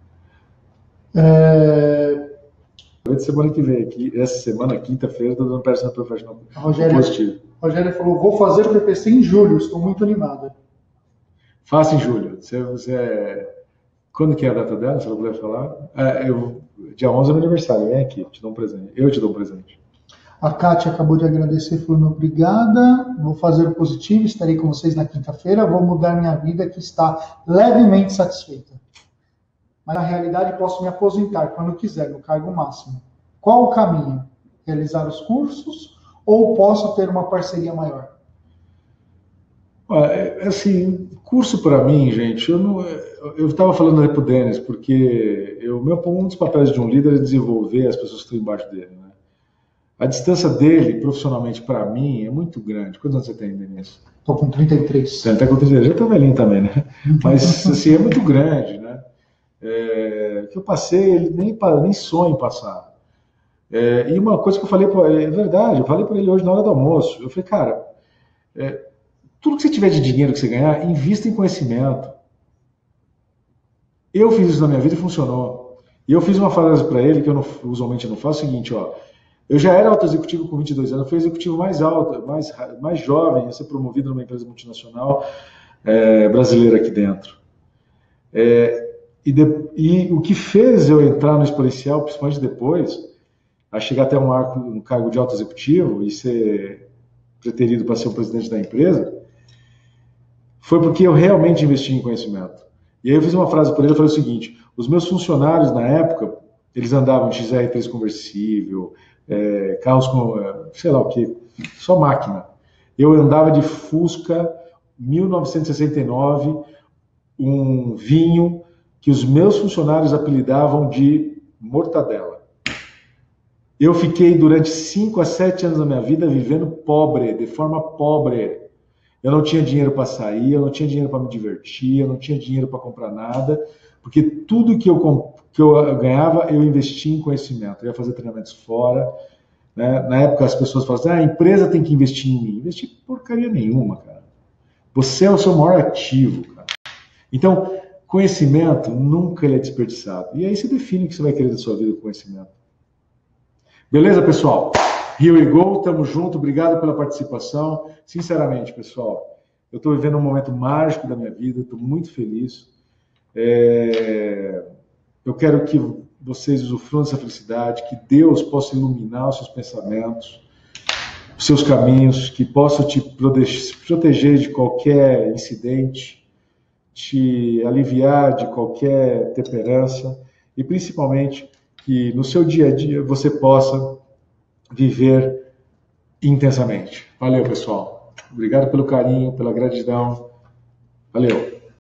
É... Semana que vem aqui, essa semana, quinta-feira, estou dando personal professional positivo. Rogério falou, vou fazer o P P C em julho, estou muito animada. Faça em julho. Você, você é... Quando que é a data dela, se ela puder falar? É, eu... Dia onze é meu aniversário, vem aqui, te dou um presente. Eu te dou um presente. A Kátia acabou de agradecer, falando obrigada. Vou fazer o positivo, estarei com vocês na quinta-feira. Vou mudar minha vida, que está levemente satisfeita. Mas na realidade posso me aposentar quando quiser, no cargo máximo. Qual o caminho? Realizar os cursos ou posso ter uma parceria maior? Assim, curso para mim, gente, eu não, eu estava falando ali pro Denis, porque eu, meu, um dos papéis de um líder é desenvolver as pessoas que estão embaixo dele, né? A distância dele, profissionalmente, para mim, é muito grande. Quantos anos você tem, Denis? Estou com trinta e três. Você está com trinta e três, já está velhinho também, né? Mas, assim, é muito grande, né? É, que eu passei, ele nem, nem sonho em passar. É, e uma coisa que eu falei, é verdade, eu falei para ele hoje na hora do almoço, eu falei, cara, é, tudo que você tiver de dinheiro que você ganhar, invista em conhecimento. Eu fiz isso na minha vida e funcionou. E eu fiz uma frase para ele, que eu não, usualmente não faço, o seguinte, ó, eu já era alto executivo com vinte e dois anos, eu fui executivo mais alto, mais, mais jovem, a ser promovido numa empresa multinacional é, brasileira aqui dentro. É, e, de, e o que fez eu entrar no exponencial, principalmente depois, a chegar até um, arco, um cargo de alto executivo e ser preterido para ser o presidente da empresa, foi porque eu realmente investi em conhecimento. E aí eu fiz uma frase para ele, eu falei o seguinte, os meus funcionários na época, eles andavam de X R três conversível, é, carros com, sei lá o que, só máquina. Eu andava de Fusca mil novecentos e sessenta e nove, um vinho que os meus funcionários apelidavam de mortadela. Eu fiquei durante cinco a sete anos da minha vida vivendo pobre, de forma pobre. Eu não tinha dinheiro para sair, eu não tinha dinheiro para me divertir, eu não tinha dinheiro para comprar nada, porque tudo que eu, que eu ganhava, eu investia em conhecimento. Eu ia fazer treinamentos fora. Né? Na época, as pessoas falavam assim, ah, a empresa tem que investir em mim. Investir porcaria nenhuma, cara. Você é o seu maior ativo, cara. Então, conhecimento nunca ele é desperdiçado. E aí você define o que você vai querer da sua vida com conhecimento. Beleza, pessoal? Here we go, tamo junto, obrigado pela participação. Sinceramente, pessoal, eu estou vivendo um momento mágico da minha vida, estou muito feliz. É... Eu quero que vocês usufruam dessa felicidade, que Deus possa iluminar os seus pensamentos, os seus caminhos, que possa te proteger de qualquer incidente, te aliviar de qualquer temperança e, principalmente, que no seu dia a dia você possa viver intensamente. Valeu, pessoal. Obrigado pelo carinho, pela gratidão. Valeu.